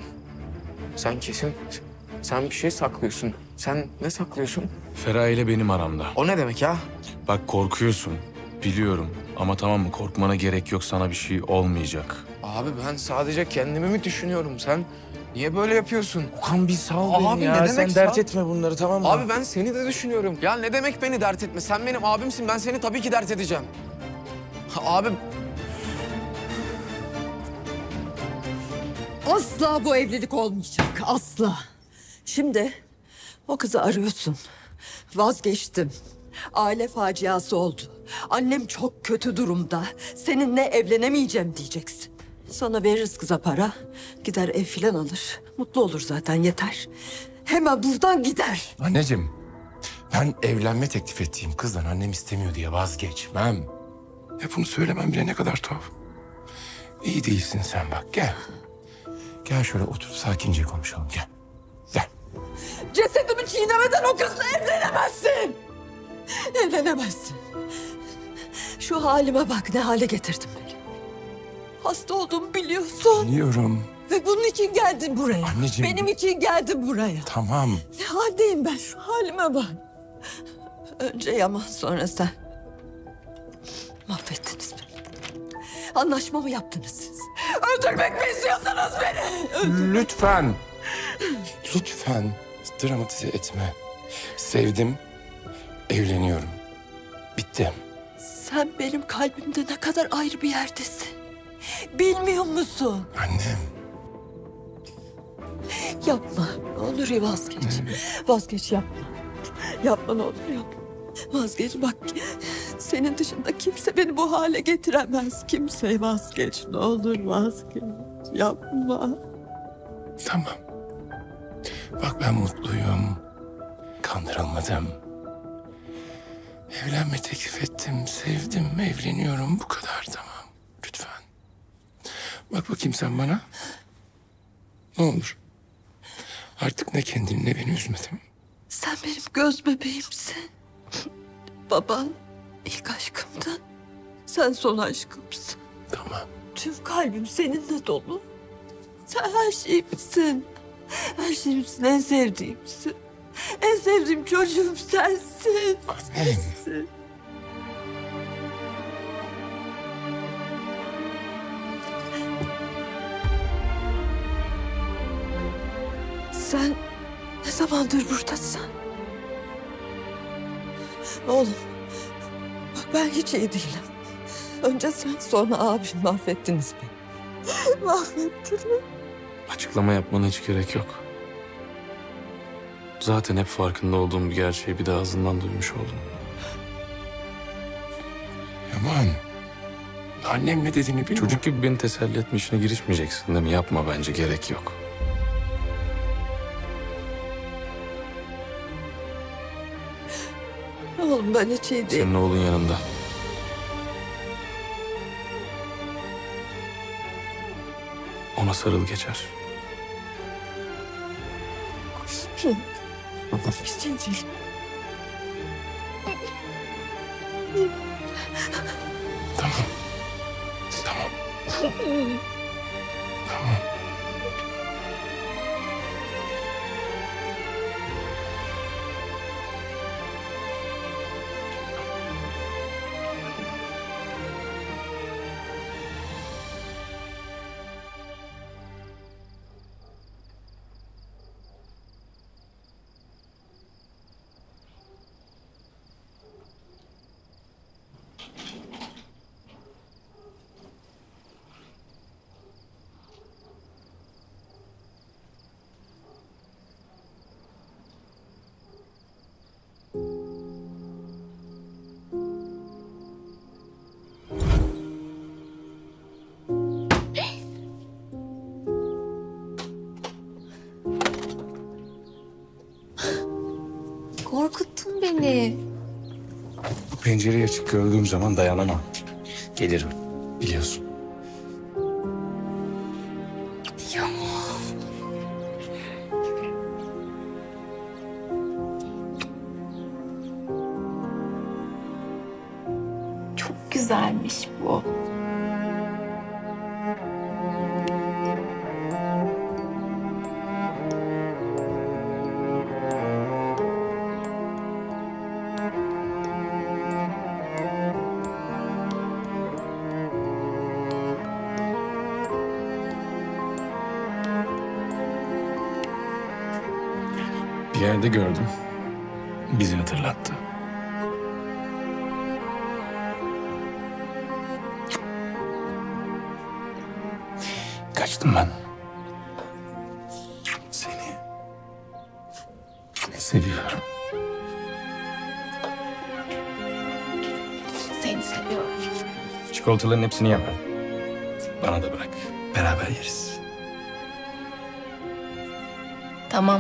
Sen bir şey saklıyorsun. Sen ne saklıyorsun? Feraye ile benim aramda. O ne demek ya? Bak korkuyorsun, biliyorum. Ama tamam mı, korkmana gerek yok, sana bir şey olmayacak. Abi ben sadece kendimi mi düşünüyorum? Sen niye böyle yapıyorsun? Okan bir sal Abi beni ya. ne demek Sen sal? dert etme bunları, tamam mı? Abi ben seni de düşünüyorum. Ya ne demek beni dert etme? Sen benim abimsin. Ben seni tabii ki dert edeceğim. Abi Asla bu evlilik olmayacak. Asla. Şimdi o kızı arıyorsun. Vazgeçtim. Aile faciası oldu. Annem çok kötü durumda. Seninle evlenemeyeceğim diyeceksin. Sana veririz kıza para. Gider ev filan alır. Mutlu olur zaten, yeter. Hemen buradan gider. Anneciğim, ben evlenme teklif ettiğim kızdan annem istemiyor diye vazgeçmem. Ya bunu söylemem bile ne kadar tuhaf. İyi değilsin sen, bak gel. Gel şöyle otur, sakince konuşalım, gel. Gel. Cesedimi çiğnemeden o kızla evlenemezsin. Evlenemezsin. Şu halime bak, ne hale getirdin beni. Hasta olduğumu biliyorsun. Biliyorum. Ve bunun için geldin buraya. Anneciğim. Benim için geldin buraya. Tamam. Ne haldeyim ben, şu halime bak. Önce Yaman, sonra sen. Mahvettiniz beni. Anlaşma mı yaptınız siz? Öldürmek mi istiyorsunuz beni? Lütfen. Lütfen dramatize etme. Sevdim, evleniyorum. Bitti. Sen benim kalbimde ne kadar ayrı bir yerdesin. Bilmiyor musun? Annem. Yapma. Ne olur ya vazgeç. Vazgeç yapma. Yapma ne olur yapma. Vazgeç bak. Senin dışında kimse beni bu hale getiremez. Kimse vazgeç. Ne olur vazgeç. Yapma. Tamam. Bak ben mutluyum. Kandırılmadım. Evlenme teklif ettim, sevdim, evleniyorum. Bu kadar tamam. Lütfen. Bak bakayım sen bana. Ne olur. Artık ne kendini ne beni üzmedim. Sen benim göz bebeğimsin. Baban ilk aşkımdı. Sen son aşkımsın. Tamam. Tüm kalbim seninle dolu. Sen her şeyimsin. Her şeyimsin, en sevdiğimsin. En sevdiğim çocuğum sensin. Sensin. Sen ne zamandır buradasın? Oğlum, bak ben hiç iyi değilim. Önce sen, sonra abim mahvettiniz beni. Mahvettiniz. Açıklama yapmana hiç gerek yok. Zaten hep farkında olduğum bir gerçeği bir de ağzından duymuş oldum. Yaman. Annem ne dediğini bilmiyor. Çocuk gibi beni teselli etme işine girişmeyeceksin değil mi? Yapma bence, gerek yok. Oğlum ben hiç iyi değilim. Senin oğlun yanında. Ona sarıl geçer. Hiç iyi değilim. Tamam. Tamam. Tamam. Korkuttun beni. Bu pencereyi açık gördüğüm zaman dayanamam. Gelirim. Biliyorsun. Ya. Çok güzelmiş bu. Bir yerde gördüm. Bizi hatırlattı. Kaçtım ben. Seni seviyorum. Seni seviyorum. Çikolataların hepsini yemem. Bana da bırak. Beraber yeriz. Tamam.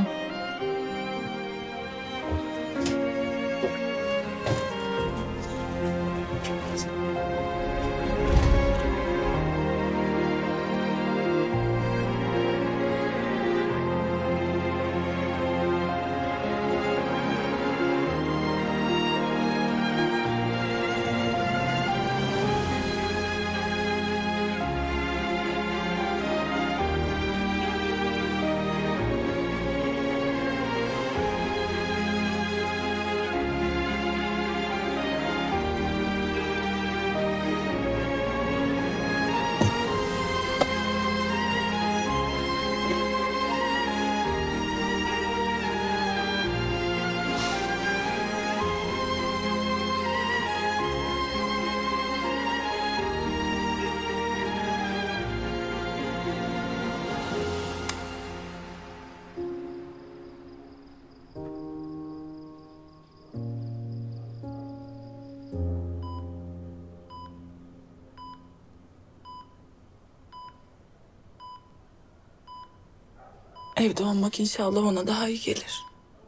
Evde olmak inşallah ona daha iyi gelir.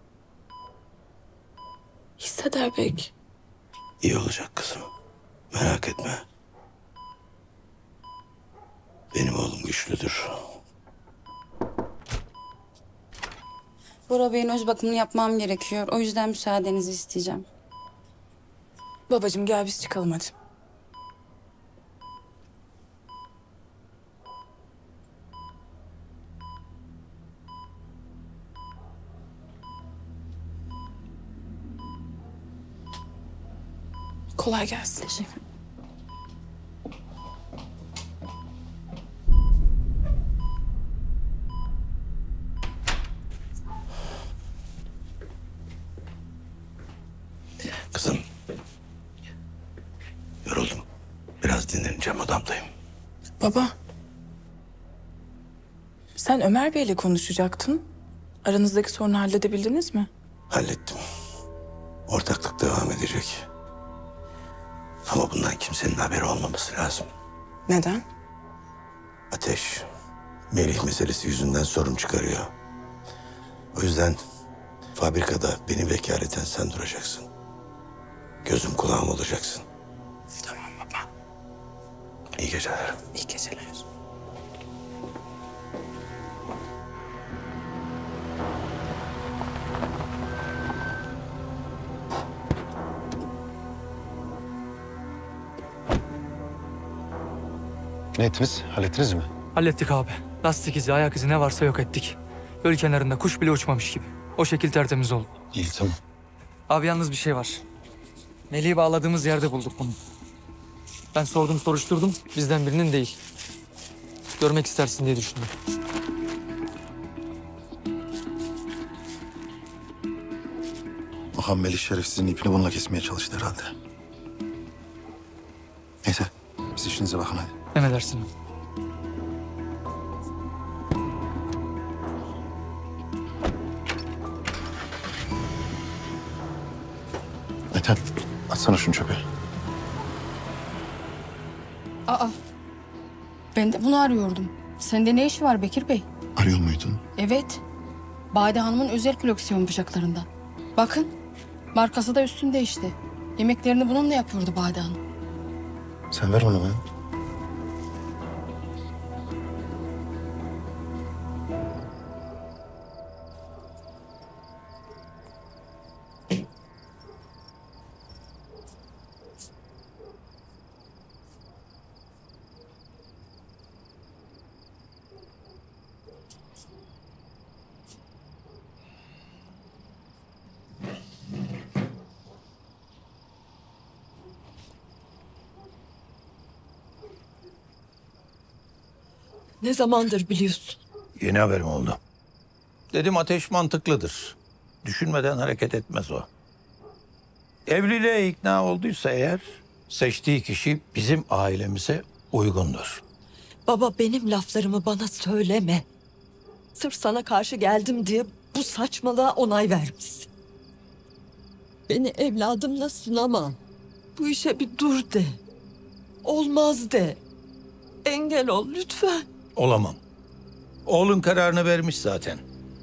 Hisseder belki. İyi olacak kızım. Merak etme. Benim oğlum güçlüdür. Bora Bey'in öz bakımını yapmam gerekiyor. O yüzden müsaadenizi isteyeceğim. Babacığım gel biz çıkalım hadi. Kolay gelsin. Teşekkür. Kızım. Yoruldum. Biraz dinleneceğim, odamdayım. Baba. Sen Ömer Bey'le konuşacaktın. Aranızdaki sorunu halledebildiniz mi? Hallettim. Ortaklık devam edecek. Ama bundan kimsenin haberi olmaması lazım. Neden? Ateş, Melih meselesi yüzünden sorun çıkarıyor. O yüzden fabrikada beni vekaleten sen duracaksın. Gözüm kulağım olacaksın. Tamam baba. İyi geceler. İyi geceler. Ne ettiniz? Hallettiniz mi? Hallettik abi. Lastik izi, ayak izi ne varsa yok ettik. Göl kenarında kuş bile uçmamış gibi. O şekil tertemiz oldu. İyi, tamam. Abi yalnız bir şey var. Melih'i bağladığımız yerde bulduk bunu. Ben sordum soruşturdum. Bizden birinin değil. Görmek istersin diye düşündüm. Muhammeli şerefsizin ipini bununla kesmeye çalıştı herhalde. Neyse, siz işinize bakın hadi. Emredersin. Ethem, atsana şunu çöpe. Aa, ben de bunu arıyordum. Sende ne işi var Bekir Bey? Arıyor muydun? Evet, Bade Hanım'ın özel koleksiyon bıçaklarından. Bakın, markası da üstünde işte. Yemeklerini bununla yapıyordu Bade Hanım. Sen ver onu bana. Ne zamandır biliyorsun? Yeni haberim oldu. Dedim Ateş mantıklıdır. Düşünmeden hareket etmez o. Evliliğe ikna olduysa eğer seçtiği kişi bizim ailemize uygundur. Baba benim laflarımı bana söyleme. Sırf sana karşı geldim diye bu saçmalığa onay vermişsin. Beni evladımla sınama. Bu işe bir dur de. Olmaz de. Engel ol lütfen. Olamam. Oğlun kararını vermiş zaten.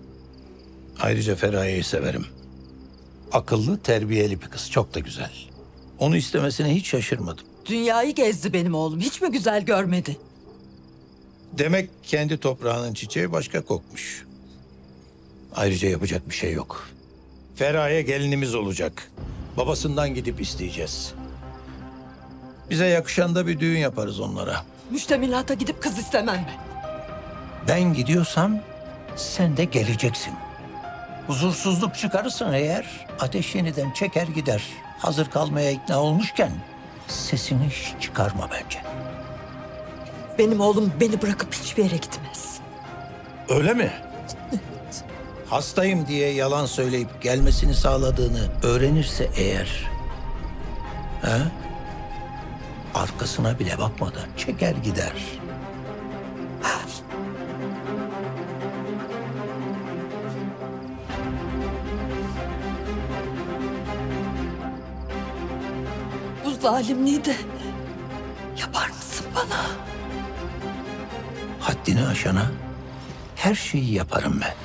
Ayrıca Feraye'yi severim. Akıllı, terbiyeli bir kız. Çok da güzel. Onu istemesine hiç şaşırmadım. Dünyayı gezdi benim oğlum. Hiç mi güzel görmedi? Demek kendi toprağının çiçeği başka kokmuş. Ayrıca yapacak bir şey yok. Feraye gelinimiz olacak. Babasından gidip isteyeceğiz. Bize yakışan da bir düğün yaparız onlara. Müştemilata gidip kız istemem ben. Ben gidiyorsam sen de geleceksin. Huzursuzluk çıkarırsan eğer Ateş yeniden çeker gider. Hazır kalmaya ikna olmuşken sesini hiç çıkarma bence. Benim oğlum beni bırakıp hiçbir yere gitmez. Öyle mi? Hastayım diye yalan söyleyip gelmesini sağladığını öğrenirse eğer... He? Arkasına bile bakmadan çeker gider. Bu zalimliği de yapar mısın bana? Haddini aşana Her şeyi yaparım ben.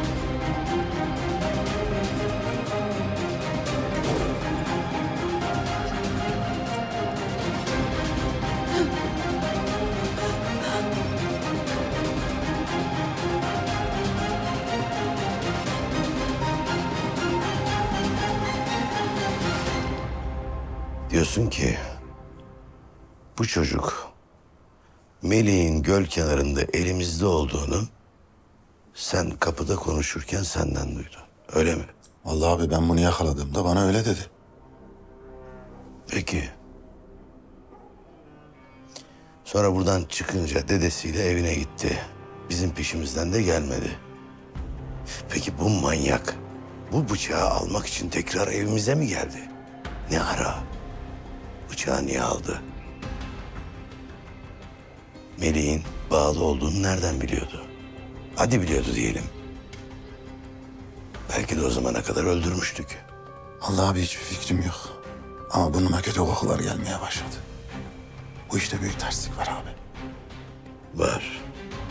Diyorsun ki bu çocuk Melih'in göl kenarında elimizde olduğunu sen kapıda konuşurken senden duydu. Öyle mi? Vallahi abi ben bunu yakaladığımda bana öyle dedi. Peki. Sonra buradan çıkınca dedesiyle evine gitti. Bizim peşimizden de gelmedi. Peki bu manyak bu bıçağı almak için tekrar evimize mi geldi? Ne ara? Bıçağı niye aldı? Melih'in bağlı olduğunu nereden biliyordu? Hadi biliyordu diyelim. Belki de o zamana kadar öldürmüştük. Vallahi abi hiçbir fikrim yok. Ama burnuma kötü kokular gelmeye başladı. Bu işte büyük terslik var abi. Var.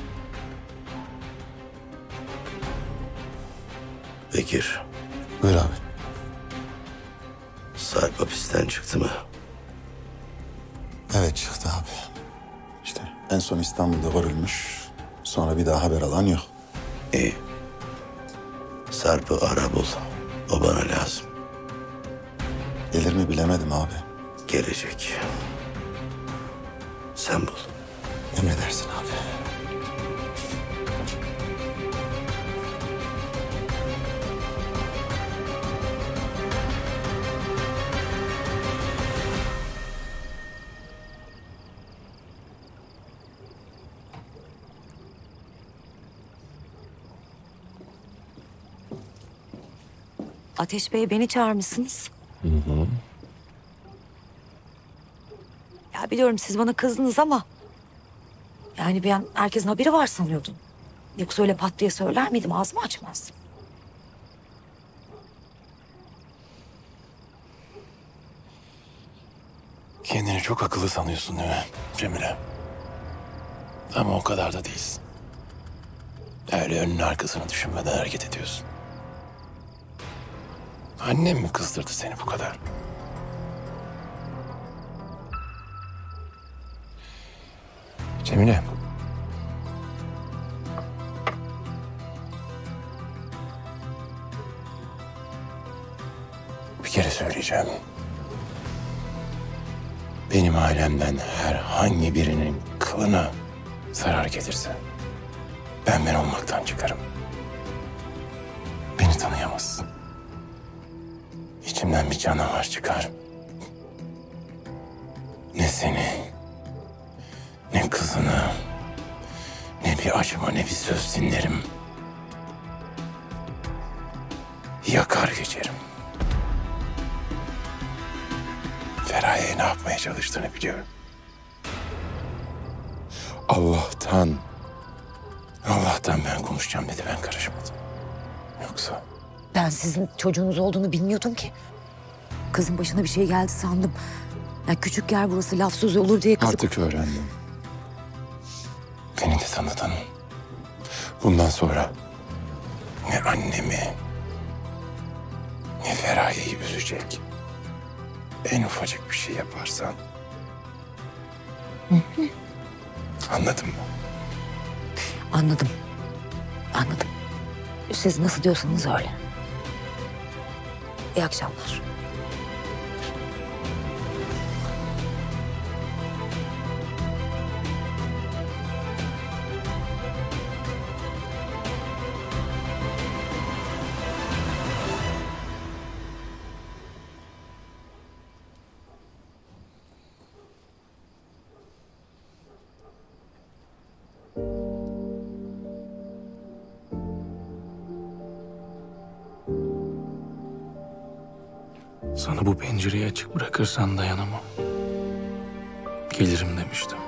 Bekir. Buyur abi. Sarp hapisten çıktı mı? Evet çıktı abi. İşte en son İstanbul'da vurulmuş. Sonra bir daha haber alan yok. İyi. Sarp'ı ara bul. O bana lazım. Gelir mi bilemedim abi. Gelecek. Sen bul. Emredersin abi. Ateş Bey beni çağırmışsınız. Hı hı. Ya biliyorum siz bana kızdınız ama... Yani ben herkesin haberi var sanıyordum. Yoksa öyle pat diye söyler miydim? Ağzımı açmazdım. Kendini çok akıllı sanıyorsun değil mi Cemile? Ama o kadar da değilsin. Öyle önünün arkasını düşünmeden hareket ediyorsun. Annem mi kızdırdı seni bu kadar? Cemile. Bir kere söyleyeceğim. Benim ailemden herhangi birinin kılına zarar gelirse ben olmaktan çıkarım. Beni tanıyamazsın. İçimden bir canavar çıkar. Ne seni, ne kızını, ne bir acıma, ne bir söz dinlerim. Yakar geçerim. Feraye'ye ne yapmaya çalıştığını biliyorum. Allah'tan ben konuşacağım dedi, ben karışmadım. Yoksa... Ben sizin çocuğunuz olduğunu bilmiyordum ki. Kızın başına bir şey geldi sandım. Ya küçük yer burası, laf söz olur diye kızı... Artık öğrendim. Beni de tanıdın. Bundan sonra ne annemi ne Feraye'yi üzecek en ufacık bir şey yaparsan... Anladın mı? Anladım. Anladım. Siz nasıl diyorsanız öyle. İyi akşamlar. Sana bu pencereyi açık bırakırsan dayanamam. Gelirim demiştim.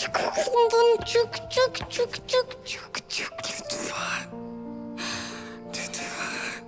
çık aklımdan. Çık, çık, çık, çık, çık, çık. Lütfen. Lütfen.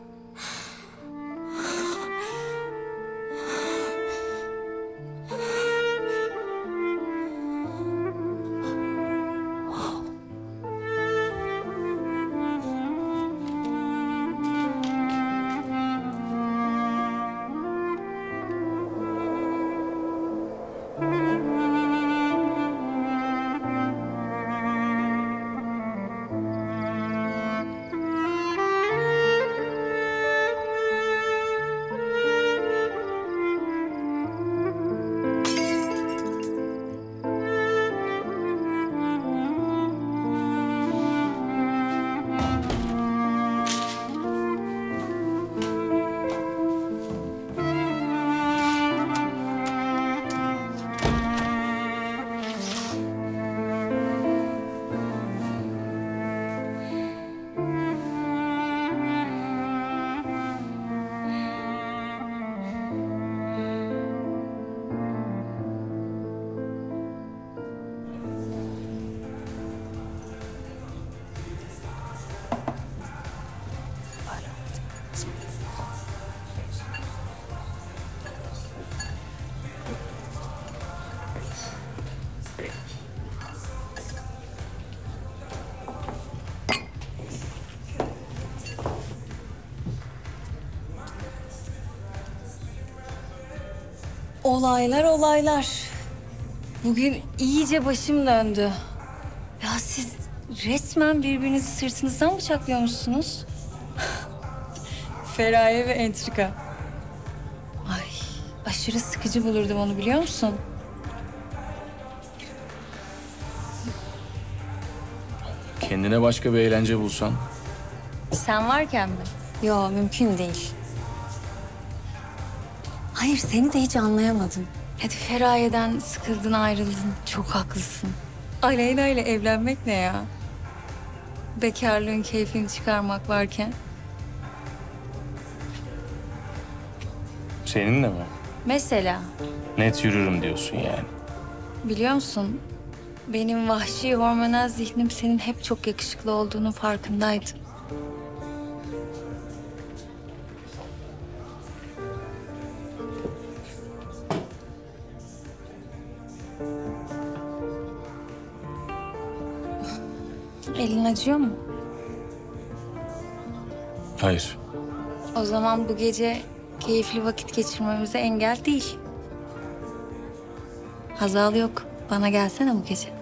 Olaylar olaylar. Bugün iyice başım döndü. Ya siz resmen birbirinizi sırtınızdan bıçaklıyormuşsunuz. Feraye ve entrika. Ay, aşırı sıkıcı bulurdum onu, biliyor musun? Kendine başka bir eğlence bulsan. Sen varken mi? Yo, mümkün değil. Hayır, seni de hiç anlayamadım. Hadi Feraye'den sıkıldın, ayrıldın. Çok haklısın. Aleyna ile evlenmek ne ya? Bekarlığın keyfini çıkarmak varken. Seninle mi? Mesela, Net yürürüm diyorsun yani. biliyor musun? Benim vahşi hormonal zihnim senin hep çok yakışıklı olduğunun farkındaydı. Elin acıyor mu? Hayır. O zaman bu gece keyifli vakit geçirmemize engel değil. Hazal yok. Bana gelsene bu gece.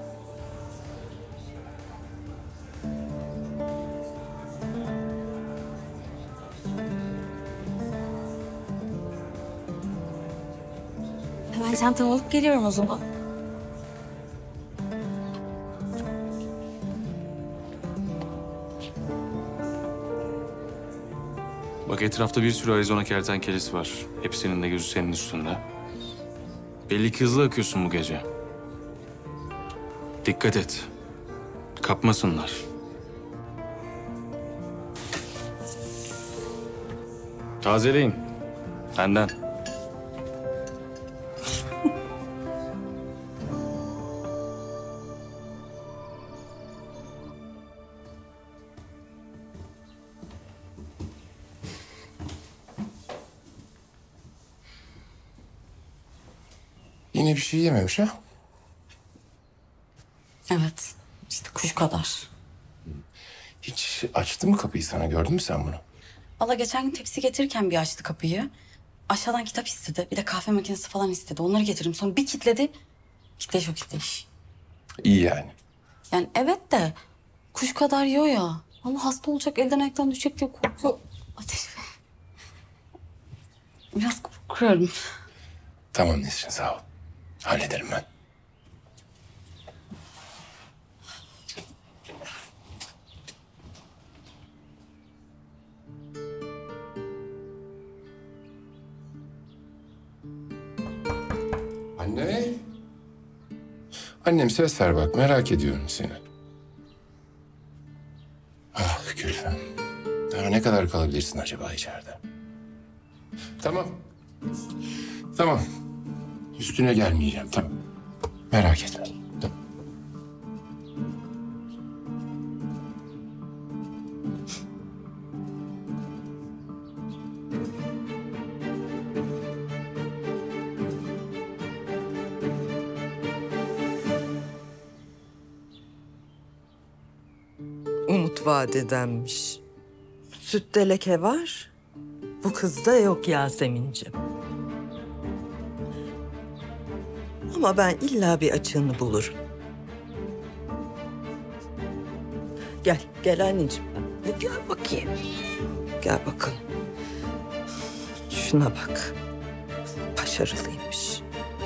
Hemen çantamı alıp geliyorum o zaman. Bak etrafta bir sürü Arizona kertenkelesi var. Hepsinin de gözü senin üstünde. Belli ki hızlı akıyorsun bu gece. Dikkat et. Kapmasınlar. Tazeleyin. Benden. Yine bir şey yememiş ha? Evet. İşte kuş kadar. Hiç açtı mı kapıyı sana? Gördün mü sen bunu? Valla geçen gün tepsi getirirken bir açtı kapıyı. Aşağıdan kitap istedi. Bir de kahve makinesi falan istedi. Onları getirdim. Sonra bir kilitledi. Kitleş o kitleş. İyi yani. Yani evet de kuş kadar yiyor ya. Ama hasta olacak, elden ayaktan düşecek diye korkuyor. Ateş Bey. Biraz korkuyorum. Tamam Nesrin, sağ ol. Hallederim ben. Anne. Annem ses ver bak, merak ediyorum seni. Ah Gülfem. Daha ne kadar kalabilirsin acaba içeride? Tamam. Tamam. Üstüne gelmeyeceğim, tamam. Merak etme. Tamam. umut vaat edenmiş. Sütte leke var, bu kızda yok Yasemin'ciğim. Ama ben illa bir açığını bulurum. Gel anneciğim. Gel bakayım. Gel bakalım. Şuna bak. Başarılıymış.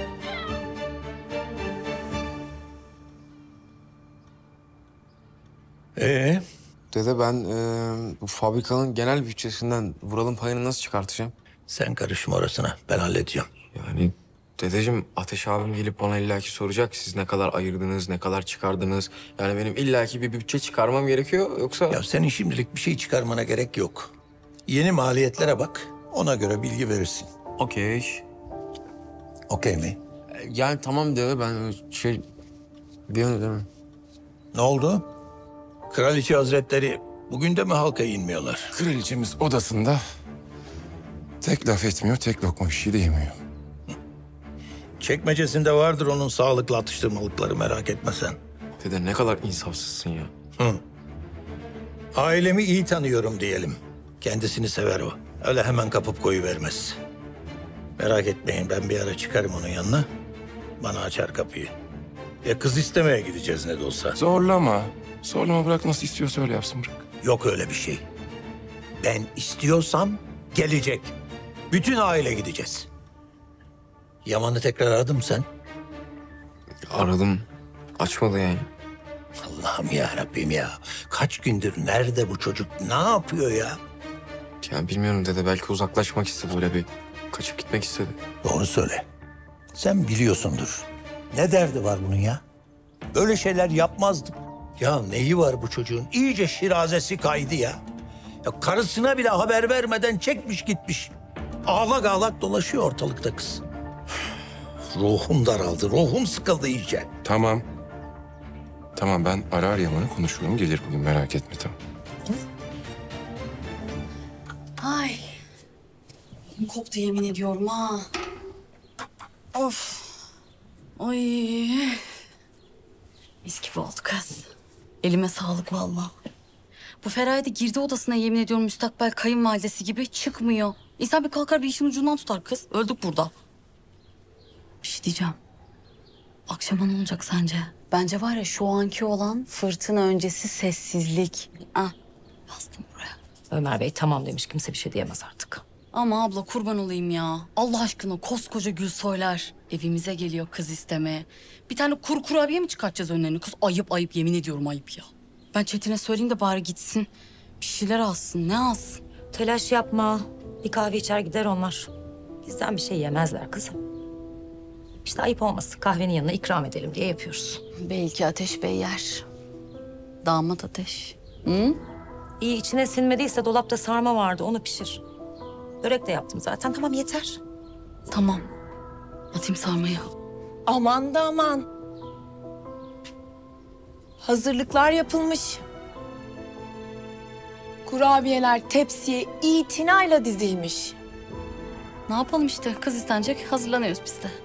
Dede ben bu fabrikanın genel bütçesinden Vural'ın payını nasıl çıkartacağım? Sen karışma orasına. Ben halledeceğim. Yani dedeciğim Ateş abim gelip bana illaki soracak. Siz ne kadar ayırdınız, ne kadar çıkardınız? Yani benim illaki bir bütçe çıkarmam gerekiyor yoksa... Ya senin şimdilik bir şey çıkarmana gerek yok. Yeni maliyetlere bak. Ona göre bilgi verirsin. Okey. Okey mi? Yani tamam dede ben biliyorsun değil mi? Ne oldu? Kraliçe Hazretleri bugün de mi halka inmiyorlar? Kraliçemiz odasında tek laf etmiyor, tek lokma bir şey de yemiyor. Çekmecesinde vardır onun sağlıklı atıştırmalıkları, merak etme sen. Dede ne kadar insafsızsın ya. Ailemi iyi tanıyorum diyelim. Kendisini sever o. Öyle hemen kapıp koyuvermez. Merak etmeyin, ben bir ara çıkarım onun yanına. Bana açar kapıyı. Kız istemeye gideceğiz ne de olsa. Zorlama. Zorlama, bırak nasıl istiyorsa öyle yapsın, bırak. Yok öyle bir şey. Ben istiyorsam gelecek. Bütün aile gideceğiz. Yaman'ı tekrar aradın mı sen? Aradım. Açmadı yani. Allah'ım ya Rabbim ya. Kaç gündür nerede bu çocuk? Ne yapıyor ya? Ya bilmiyorum dede, belki uzaklaşmak istedi, öyle bir kaçıp gitmek istedi. Doğru söyle. Sen biliyorsundur. Ne derdi var bunun ya? Böyle şeyler yapmazdım. Ya neyi var bu çocuğun? İyice şirazesi kaydı ya. Ya karısına bile haber vermeden çekmiş gitmiş. Ağlak ağlak dolaşıyor ortalıkta kız. Ruhum daraldı, ruhum sıkıldı iyice. Tamam. Tamam, ben arar Yaman'ı, konuşurum, gelir bugün, merak etme, tamam. Ay. Elim koptu yemin ediyorum ha. Of. Ay. Mis gibi oldu kız. Elime sağlık vallahi. Bu Feraye girdi odasına yemin ediyorum müstakbel kayınvalidesi gibi çıkmıyor. İnsan bir kalkar bir işin ucundan tutar kız. Öldük burada. Bir şey diyeceğim. Akşama ne olacak sence? Bence var ya şu anki olan fırtına öncesi sessizlik. Ah. Bastım buraya. Ömer Bey tamam demiş, kimse bir şey diyemez artık. Ama abla kurban olayım ya. Allah aşkına koskoca Gülsoylar evimize geliyor kız istemeye. Bir tane kuru kurabiye mi çıkartacağız önlerine? Kız ayıp ayıp, yemin ediyorum ayıp ya. Ben Çetin'e söyleyeyim de bari gitsin. Bir şeyler alsın, ne alsın? Telaş yapma. Bir kahve içer gider onlar. Bizden bir şey yemezler kızım. İşte ayıp olmasın, kahvenin yanına ikram edelim diye yapıyoruz. Belki Ateş Bey yer. Damat Ateş. Hı? İyi, içine sinmediyse dolapta sarma vardı, onu pişir. Börek de yaptım zaten, tamam yeter. Tamam. Atayım sarmayı. Aman da aman. Hazırlıklar yapılmış. Kurabiyeler tepsiye itinayla dizilmiş. Ne yapalım işte, kız istenecek, hazırlanıyoruz biz de.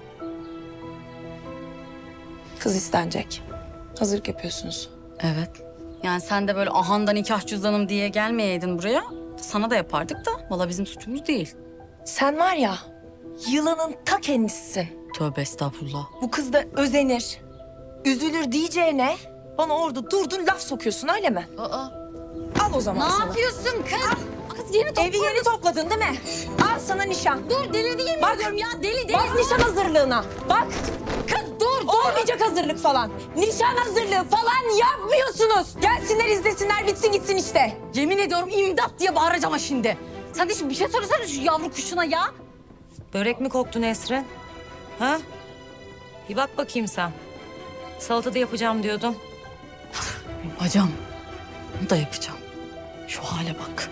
Kız istenecek. Hazırlık yapıyorsunuz. Evet. Yani sen de böyle ahanda nikah cüzdanım diye gelmeyeydin buraya. Sana da yapardık da valla bizim suçumuz değil. Sen var ya, yılanın ta kendisisin. Tövbe estağfurullah. Bu kız da özenir, üzülür diyeceğine bana orada durdun laf sokuyorsun, öyle mi? Aa. Al o zaman Ne sana. yapıyorsun kız? Kız yeni Evi yeni topladın değil mi? Al sana nişan. Dur deli yemin ediyorum ya, deli. Bak nişan hazırlığına. Bak. Kız dur. Olmayacak hazırlık falan. Nişan hazırlığı falan yapmıyorsunuz. Gelsinler izlesinler, bitsin gitsin işte. Yemin ediyorum imdat diye bağıracağım ha şimdi. Sen de şimdi bir şey söylesene şu yavru kuşuna ya. Börek mi koktu Nesrin? Ha? Bir bak bakayım sen. Salata da yapacağım diyordun. Yapacağım. Bunu da yapacağım. Şu hale bak.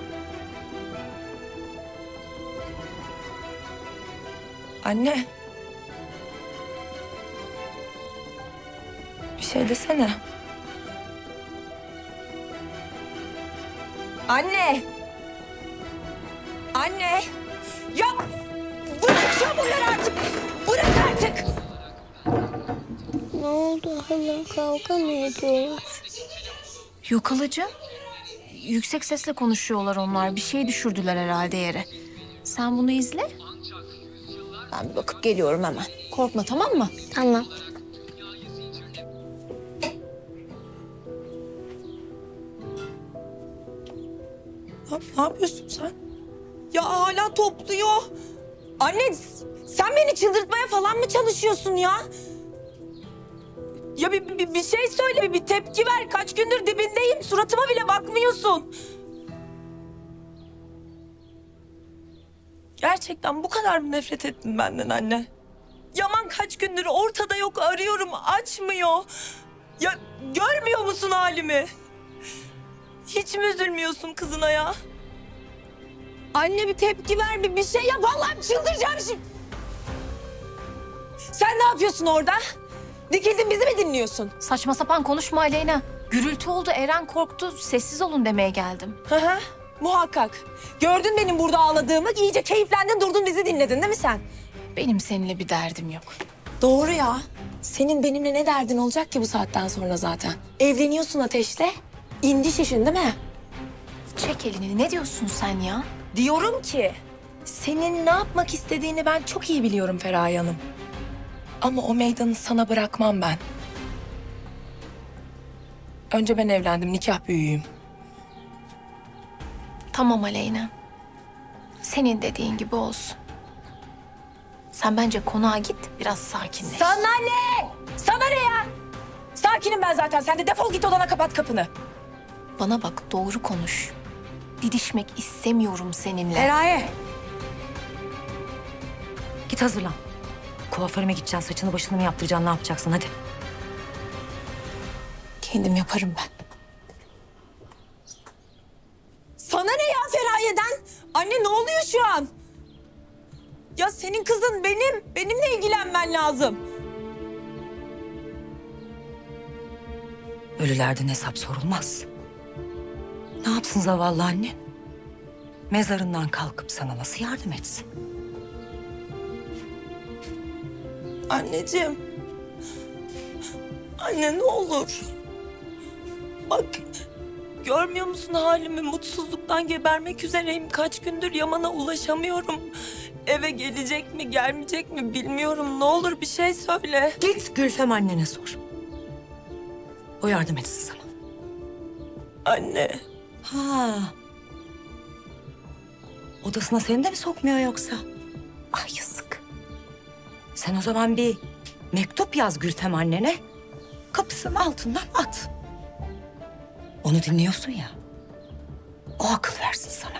Anne. Bir şey desene. Anne. Anne. Ya bırak çamurları artık. Bırak artık. Ne oldu hala, kavga mı ediyorlar? Yok halacığım. Yüksek sesle konuşuyorlar onlar. Bir şey düşürdüler herhalde yere. Sen bunu izle. Ben bir bakıp geliyorum hemen. Korkma, tamam mı? Tamam. Ne yapıyorsun sen? Ya hala topluyor. Anne sen beni çıldırtmaya falan mı çalışıyorsun ya? Ya bir şey söyle, bir tepki ver. Kaç gündür dibindeyim. Suratıma bile bakmıyorsun. Gerçekten bu kadar mı nefret ettin benden anne? Yaman kaç gündür ortada yok, arıyorum, açmıyor. Ya görmüyor musun halimi? Hiç mi üzülmüyorsun kızına ya? Anne bir tepki ver, bir şey yap. Vallahi çıldıracağım şimdi. Sen ne yapıyorsun orada? Dikildin, bizi mi dinliyorsun? Saçma sapan konuşma Aleyna. Gürültü oldu, Eren korktu. Sessiz olun demeye geldim. Hı hı, muhakkak. Gördün benim burada ağladığımı, iyice keyiflendin, durdun bizi dinledin değil mi sen? Benim seninle bir derdim yok. Doğru ya. Senin benimle ne derdin olacak ki bu saatten sonra zaten? Evleniyorsun Ateş'le. İndi şişin değil mi? Çek elini. Ne diyorsun sen ya? Diyorum ki senin ne yapmak istediğini ben çok iyi biliyorum Feraye Hanım. Ama o meydanı sana bırakmam ben. Önce ben evlendim, nikah büyüğüyüm. Tamam Aleyna. Senin dediğin gibi olsun. Sen bence konağa git, biraz sakinleş. Sana ne? Sana ne ya? Sakinim ben zaten. Sen de defol git odana, kapat kapını. Bana bak, doğru konuş. Didişmek istemiyorum seninle. Feraye. Git hazırlan. Kuaförüme gideceksin, saçını başını mı yaptıracaksın, ne yapacaksın hadi. Kendim yaparım ben. Sana ne ya Feraye'den? Anne ne oluyor şu an? Ya senin kızın benim. Benimle ilgilenmen lazım. Ölülerden hesap sorulmaz. Ne yapsın zavallı anne? Mezarından kalkıp sana nasıl yardım etsin? Anneciğim. Anne ne olur. Bak görmüyor musun halimi? Mutsuzluktan gebermek üzereyim. Kaç gündür Yaman'a ulaşamıyorum. Eve gelecek mi gelmeyecek mi bilmiyorum. Ne olur bir şey söyle. Git Gülfem annene sor. O yardım etsin sana. Anne. Ha. Odasına seni de mi sokmuyor yoksa? Ah yazık. Sen o zaman bir mektup yaz Gülfem annene. Kapısının altından at. Onu dinliyorsun ya. O akıl versin sana.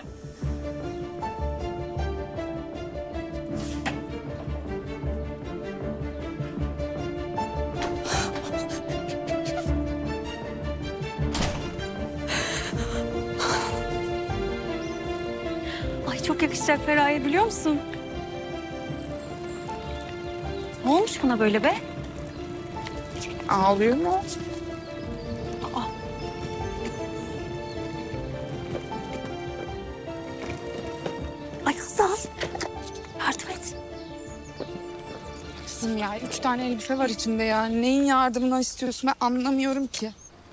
Ay çok yakışacak Feraye, biliyor musun? Ne olmuş buna böyle be? Ağlıyor mu? Ay Hazal. Yardım et. Kızım ya 3 tane elbise var içinde ya. Neyin yardımını istiyorsun ben anlamıyorum ki.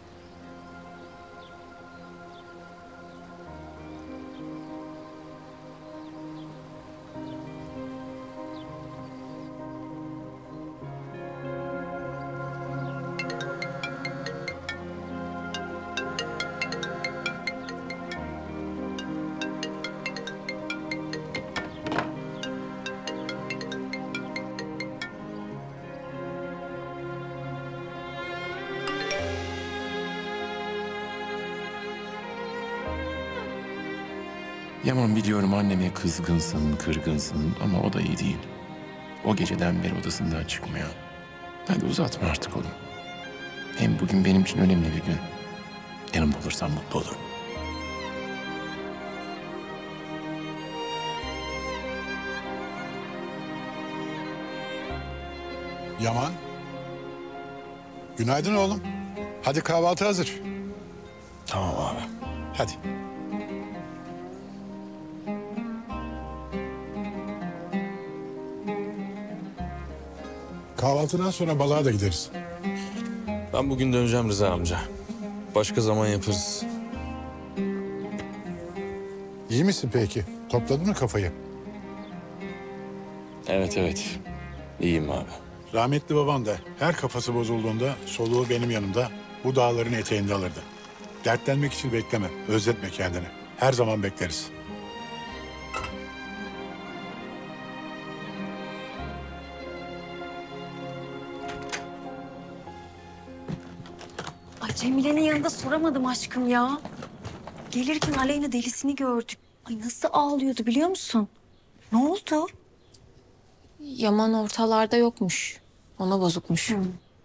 Yaman biliyorum anneme kızgınsın, kırgınsın ama o da iyi değil. O geceden beri odasından çıkmıyor. Hadi uzatma artık oğlum. Hem bugün benim için önemli bir gün. Yanımda olursan mutlu olurum. Yaman. Günaydın oğlum. Hadi kahvaltı hazır. Tamam abi. Hadi. Kahvaltıdan sonra balığa da gideriz. Ben bugün döneceğim Rıza amca. Başka zaman yaparız. İyi misin peki? Topladın mı kafayı? Evet. İyiyim abi. Rahmetli baban da her kafası bozulduğunda soluğu benim yanımda bu dağların eteğinde alırdı. Dertlenmek için bekleme, özletme kendini. Her zaman bekleriz. Ay Cemile'nin yanında soramadım aşkım ya. Gelirken Aleyna delisini gördük. Ay nasıl ağlıyordu biliyor musun? Ne oldu? Yaman ortalarda yokmuş. Ona bozukmuş.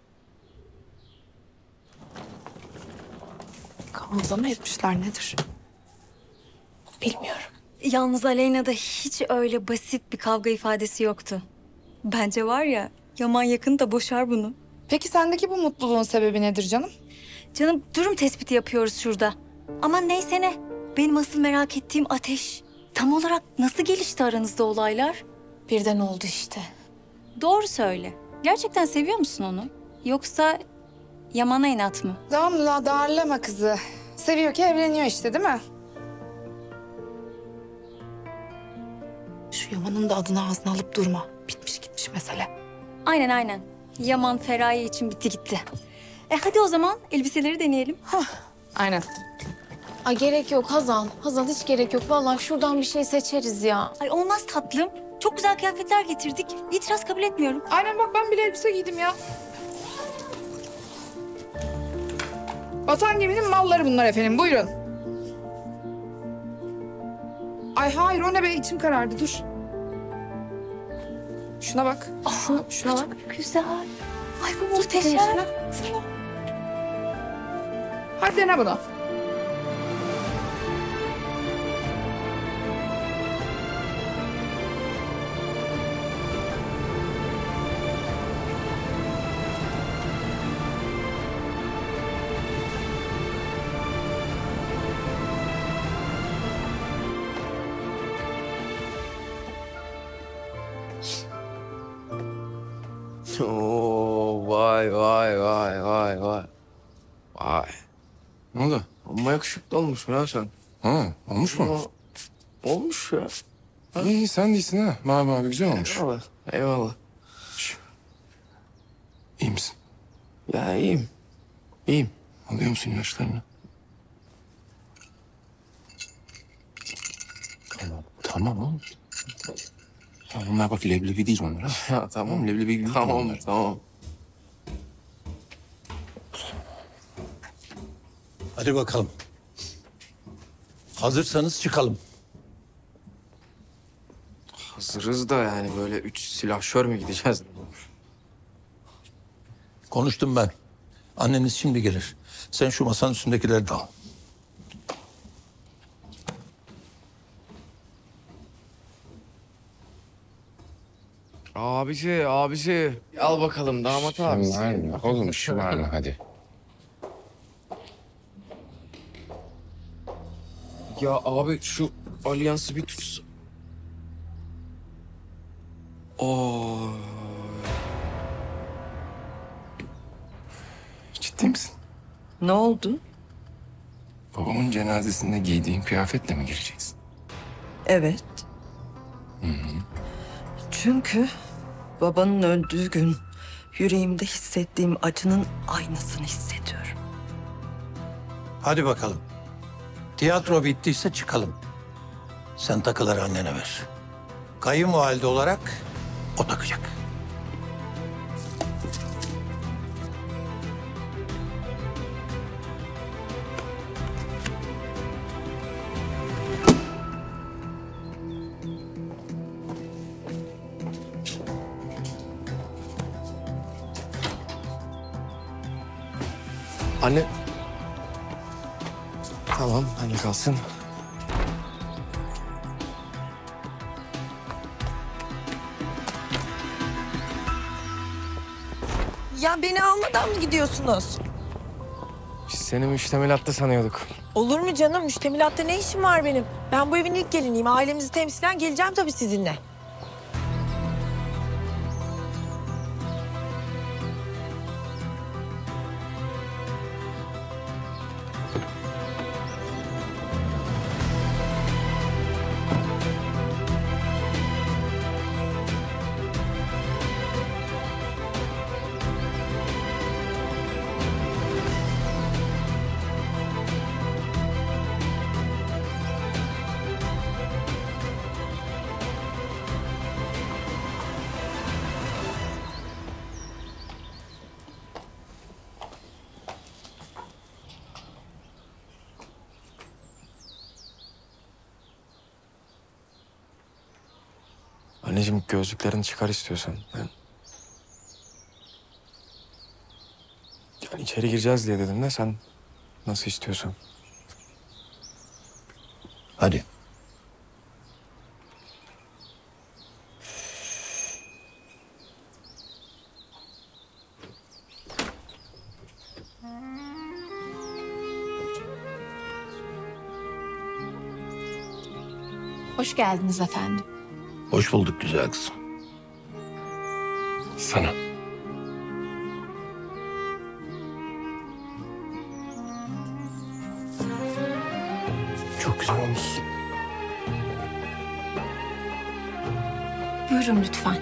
Kavga mı etmişler nedir? Bilmiyorum. Yalnız Aleyna'da hiç öyle basit bir kavga ifadesi yoktu. Bence var ya Yaman yakında boşar bunu. Peki sendeki bu mutluluğun sebebi nedir canım? Canım durum tespiti yapıyoruz şurada. Ama neyse ne. Benim asıl merak ettiğim Ateş. Tam olarak nasıl gelişti aranızda olaylar? Birden oldu işte. Doğru söyle. Gerçekten seviyor musun onu? Yoksa Yaman'a inat mı? Damla darlama kızı. Seviyor ki evleniyor işte değil mi? Şu Yaman'ın da adını ağzına alıp durma. Bitmiş gitmiş mesele. Aynen. Yaman Feraye için bitti gitti. Hadi o zaman elbiseleri deneyelim. Aynen. Ay gerek yok Hazal. Hazal hiç gerek yok. Vallahi şuradan bir şey seçeriz ya. Ay olmaz tatlım. Çok güzel kıyafetler getirdik. İtiraz kabul etmiyorum. Aynen bak ben bile elbise giydim ya. Vatan geminin malları bunlar efendim. Buyurun. Ay hayır o ne be içim karardı dur. Şuna bak. Şuna bak. Güzel. Ay bu muhteşem. Hadi dene bunu. Oo, vay. Vay. Ne oldu? Amma yakışıklı olmuş ya sen. Ha, olmuş mu? Olmuş ya. İyi, sen değilsin ha. Mavi güzel olmuş. Eyvallah. İyi misin? Ya iyiyim. Alıyor musun ilaçlarını? Tamam oğlum. Ya bunlar bak leblebi değil onlar ha. Ya tamam. Leblebi gibi Tamam. Hadi bakalım. Hazırsanız çıkalım. Hazırız da yani böyle 3 silahşör mü gideceğiz? Konuştum ben. Anneniz şimdi gelir. Sen şu masanın üstündekileri de al. Abisi. Al bakalım damat abisi. Şımarma oğlum, şımarma hadi. Ya abi şu alyansı bir tutsa. Oo. Ciddi misin? Ne oldu? Babamın cenazesinde giydiğin kıyafetle mi gireceksin? Evet. Çünkü babanın öldüğü gün yüreğimde hissettiğim acının aynısını hissediyorum. Hadi bakalım. Tiyatro bittiyse çıkalım. Sen takıları annene ver. Kayınvalide olarak o takacak. Anne. Tamam anne kalsın. Ya beni almadan mı gidiyorsunuz? Biz seni müştemilatta sanıyorduk. Olur mu canım? Müştemilatta ne işim var benim? Ben bu evin ilk geliniyim. Ailemizi temsilen geleceğim tabii sizinle. Anneciğim gözlüklerini çıkar istiyorsan. Yani içeri gireceğiz diye dedim de sen nasıl istiyorsan. Hadi. Hoş geldiniz efendim. Hoş bulduk güzel kızım. Sana. Çok güzel olmuş. Buyurun lütfen.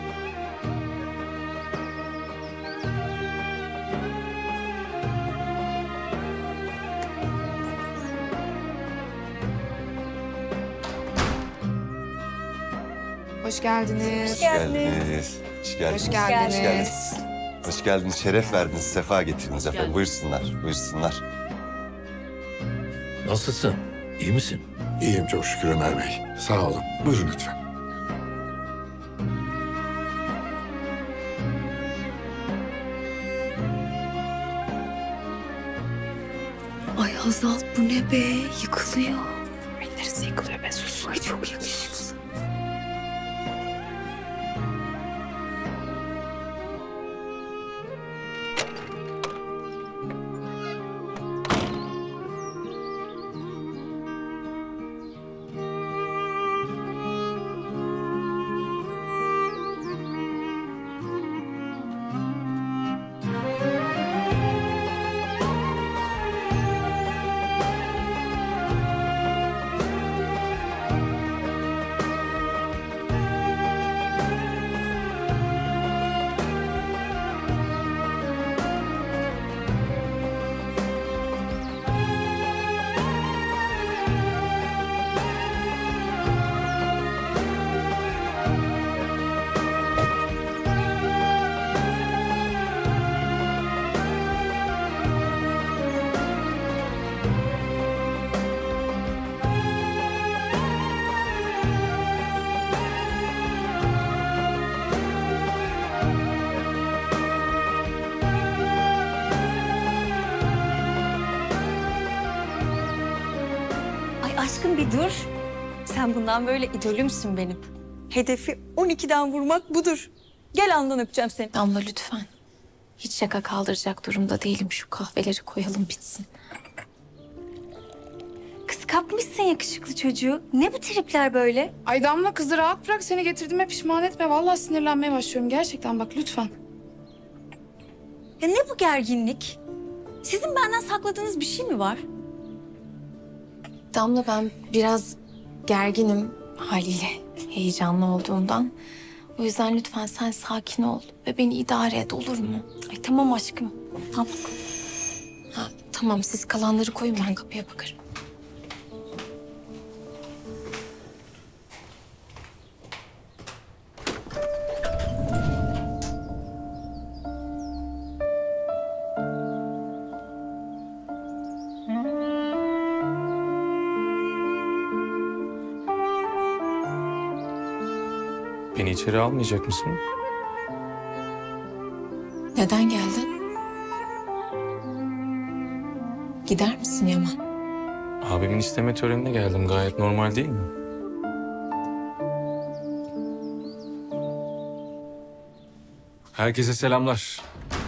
Hoş geldiniz. Hoş geldiniz. Hoş geldiniz. Hoş geldiniz. Hoş geldiniz. Şeref verdiniz. Sefa getirdiniz efendim. Buyursunlar. Buyursunlar. Nasılsın? İyi misin? İyiyim çok şükür Ömer Bey. Sağ olun. Buyurun lütfen. Ay Hazal bu ne be? Yıkılıyor. Neresi yıkılıyor be? Sus. Ay çok yakışıklı. Aşkım bir dur. Sen bundan böyle idolümsün benim. Hedefi 12'den vurmak budur. Gel alnından öpeceğim seni. Damla lütfen. Hiç şaka kaldıracak durumda değilim. Şu kahveleri koyalım bitsin. Kız kapmışsın yakışıklı çocuğu. Ne bu tripler böyle? Ay Damla kızı rahat bırak. Seni getirdiğime pişman etme. Vallahi sinirlenmeye başlıyorum. Gerçekten bak lütfen. Ya ne bu gerginlik? Sizin benden sakladığınız bir şey mi var? Damla ben biraz gerginim haliyle. Heyecanlı olduğumdan. O yüzden lütfen sen sakin ol ve beni idare et olur mu? Ay tamam aşkım. Tamam. Tamam siz kalanları koyun ben kapıya bakarım. Beni içeri almayacak mısın? Neden geldin? Gider misin Yaman? Abimin isteme törenine geldim. Gayet normal değil mi? Herkese selamlar.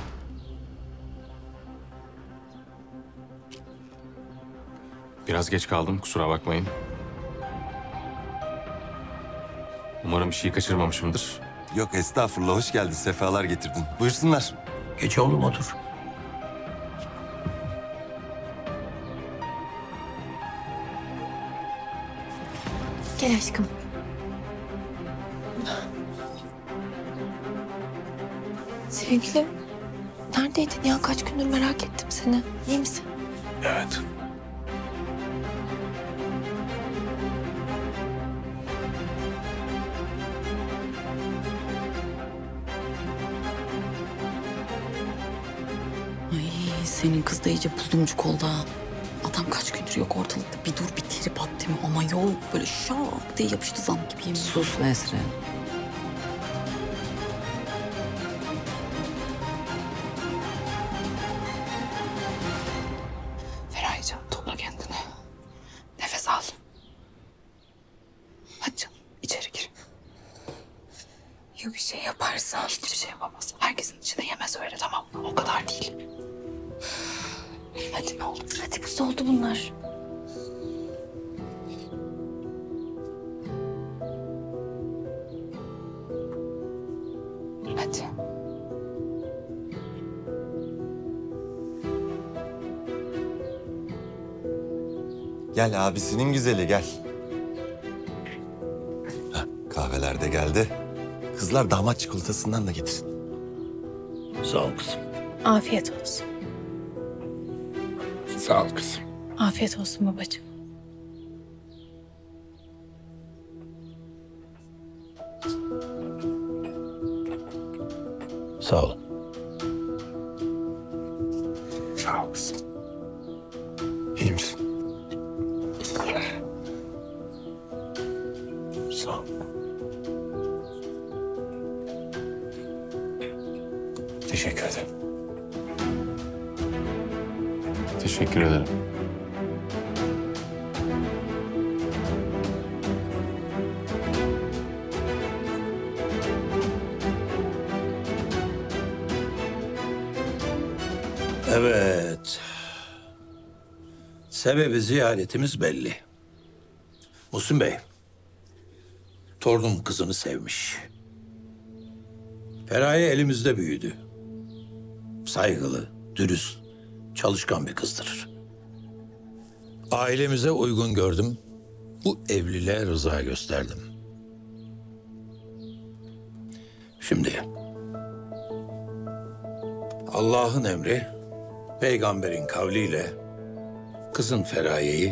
Biraz geç kaldım, kusura bakmayın. Umarım bir şey kaçırmamışımdır. Yok estağfurullah. Hoş geldin. Sefalar getirdin. Buyursunlar. Geç oğlum otur. Gel aşkım. Sevgilim, neredeydin ya? Kaç gündür merak ettim seni. İyi misin? Evet. Ay senin kız da iyice buldumcuk oldu ha. Adam kaç gündür yok ortalıkta. Bir dur bir trip at değil mi? Ama yok böyle şak diye yapıştı zam gibi yemin. Sus Nesrin. yaparsa? Hiçbir şey yapamaz. Herkesin içine yemez öyle, tamam mı? O kadar değil. Hadi ne olur. Hadi buz oldu bunlar. Hadi. Gel abisinin güzeli gel. Heh, kahveler de geldi. Kızlar damat çikolatasından da getirin. Sağ ol kızım. Afiyet olsun. Sağ ol kızım. Afiyet olsun babacığım. Sağ ol. Sağ ol kızım. İyi misin? Sağ ol. Teşekkür ederim. Teşekkür ederim. Evet. Sebebi ziyaretimiz belli. Muhsin Bey, torunum kızını sevmiş. Feraye elimizde büyüdü. Saygılı, dürüst, çalışkan bir kızdır. Ailemize uygun gördüm. Bu evliliğe rıza gösterdim. Şimdi Allah'ın emri, peygamberin kavliyle kızın Feraye'yi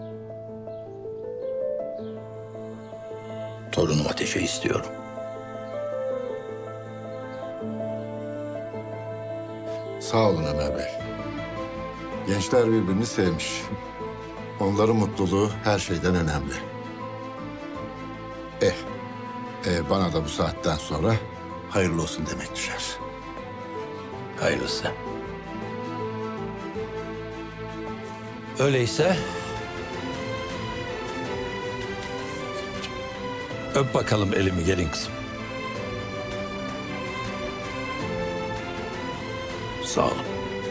torunum Ateş'e istiyorum. Sağ olun Ömer Bey. Gençler birbirini sevmiş. Onların mutluluğu her şeyden önemli. Bana da bu saatten sonra hayırlı olsun demek düşer. Hayırlısı. Öyleyse öp bakalım elimi gelin kızım. Sağ olun.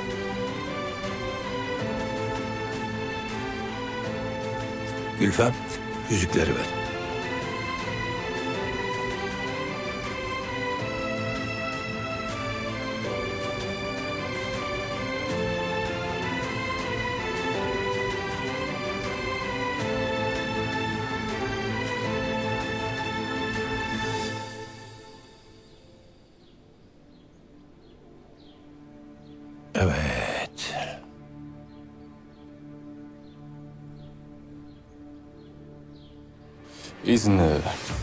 Gülfem, yüzükleri ver. Evet. İzinle.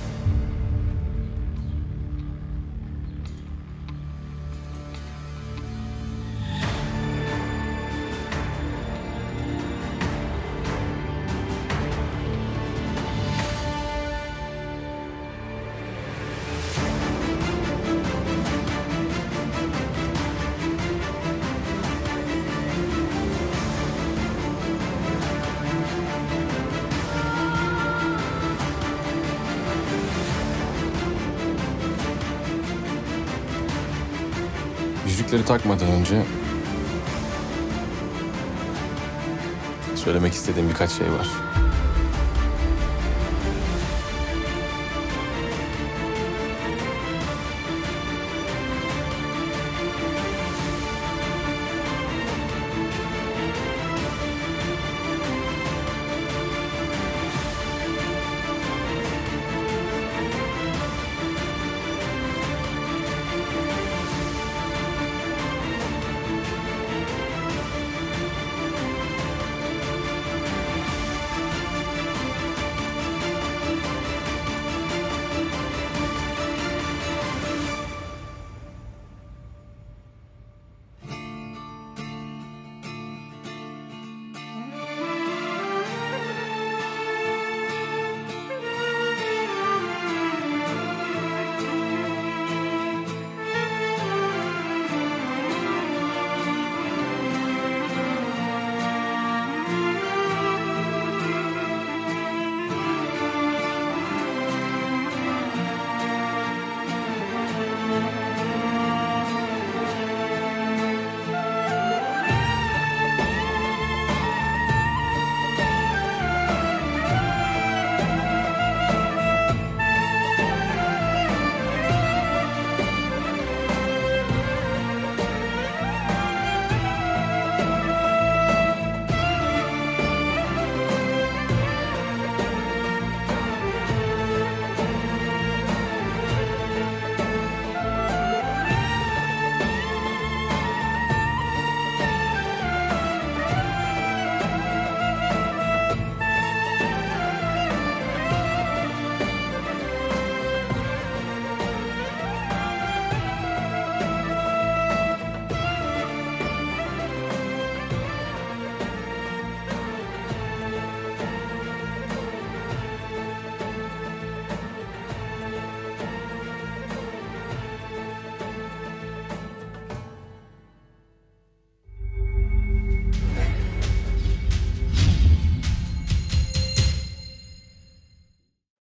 Yüzükleri takmadan önce söylemek istediğim birkaç şey var.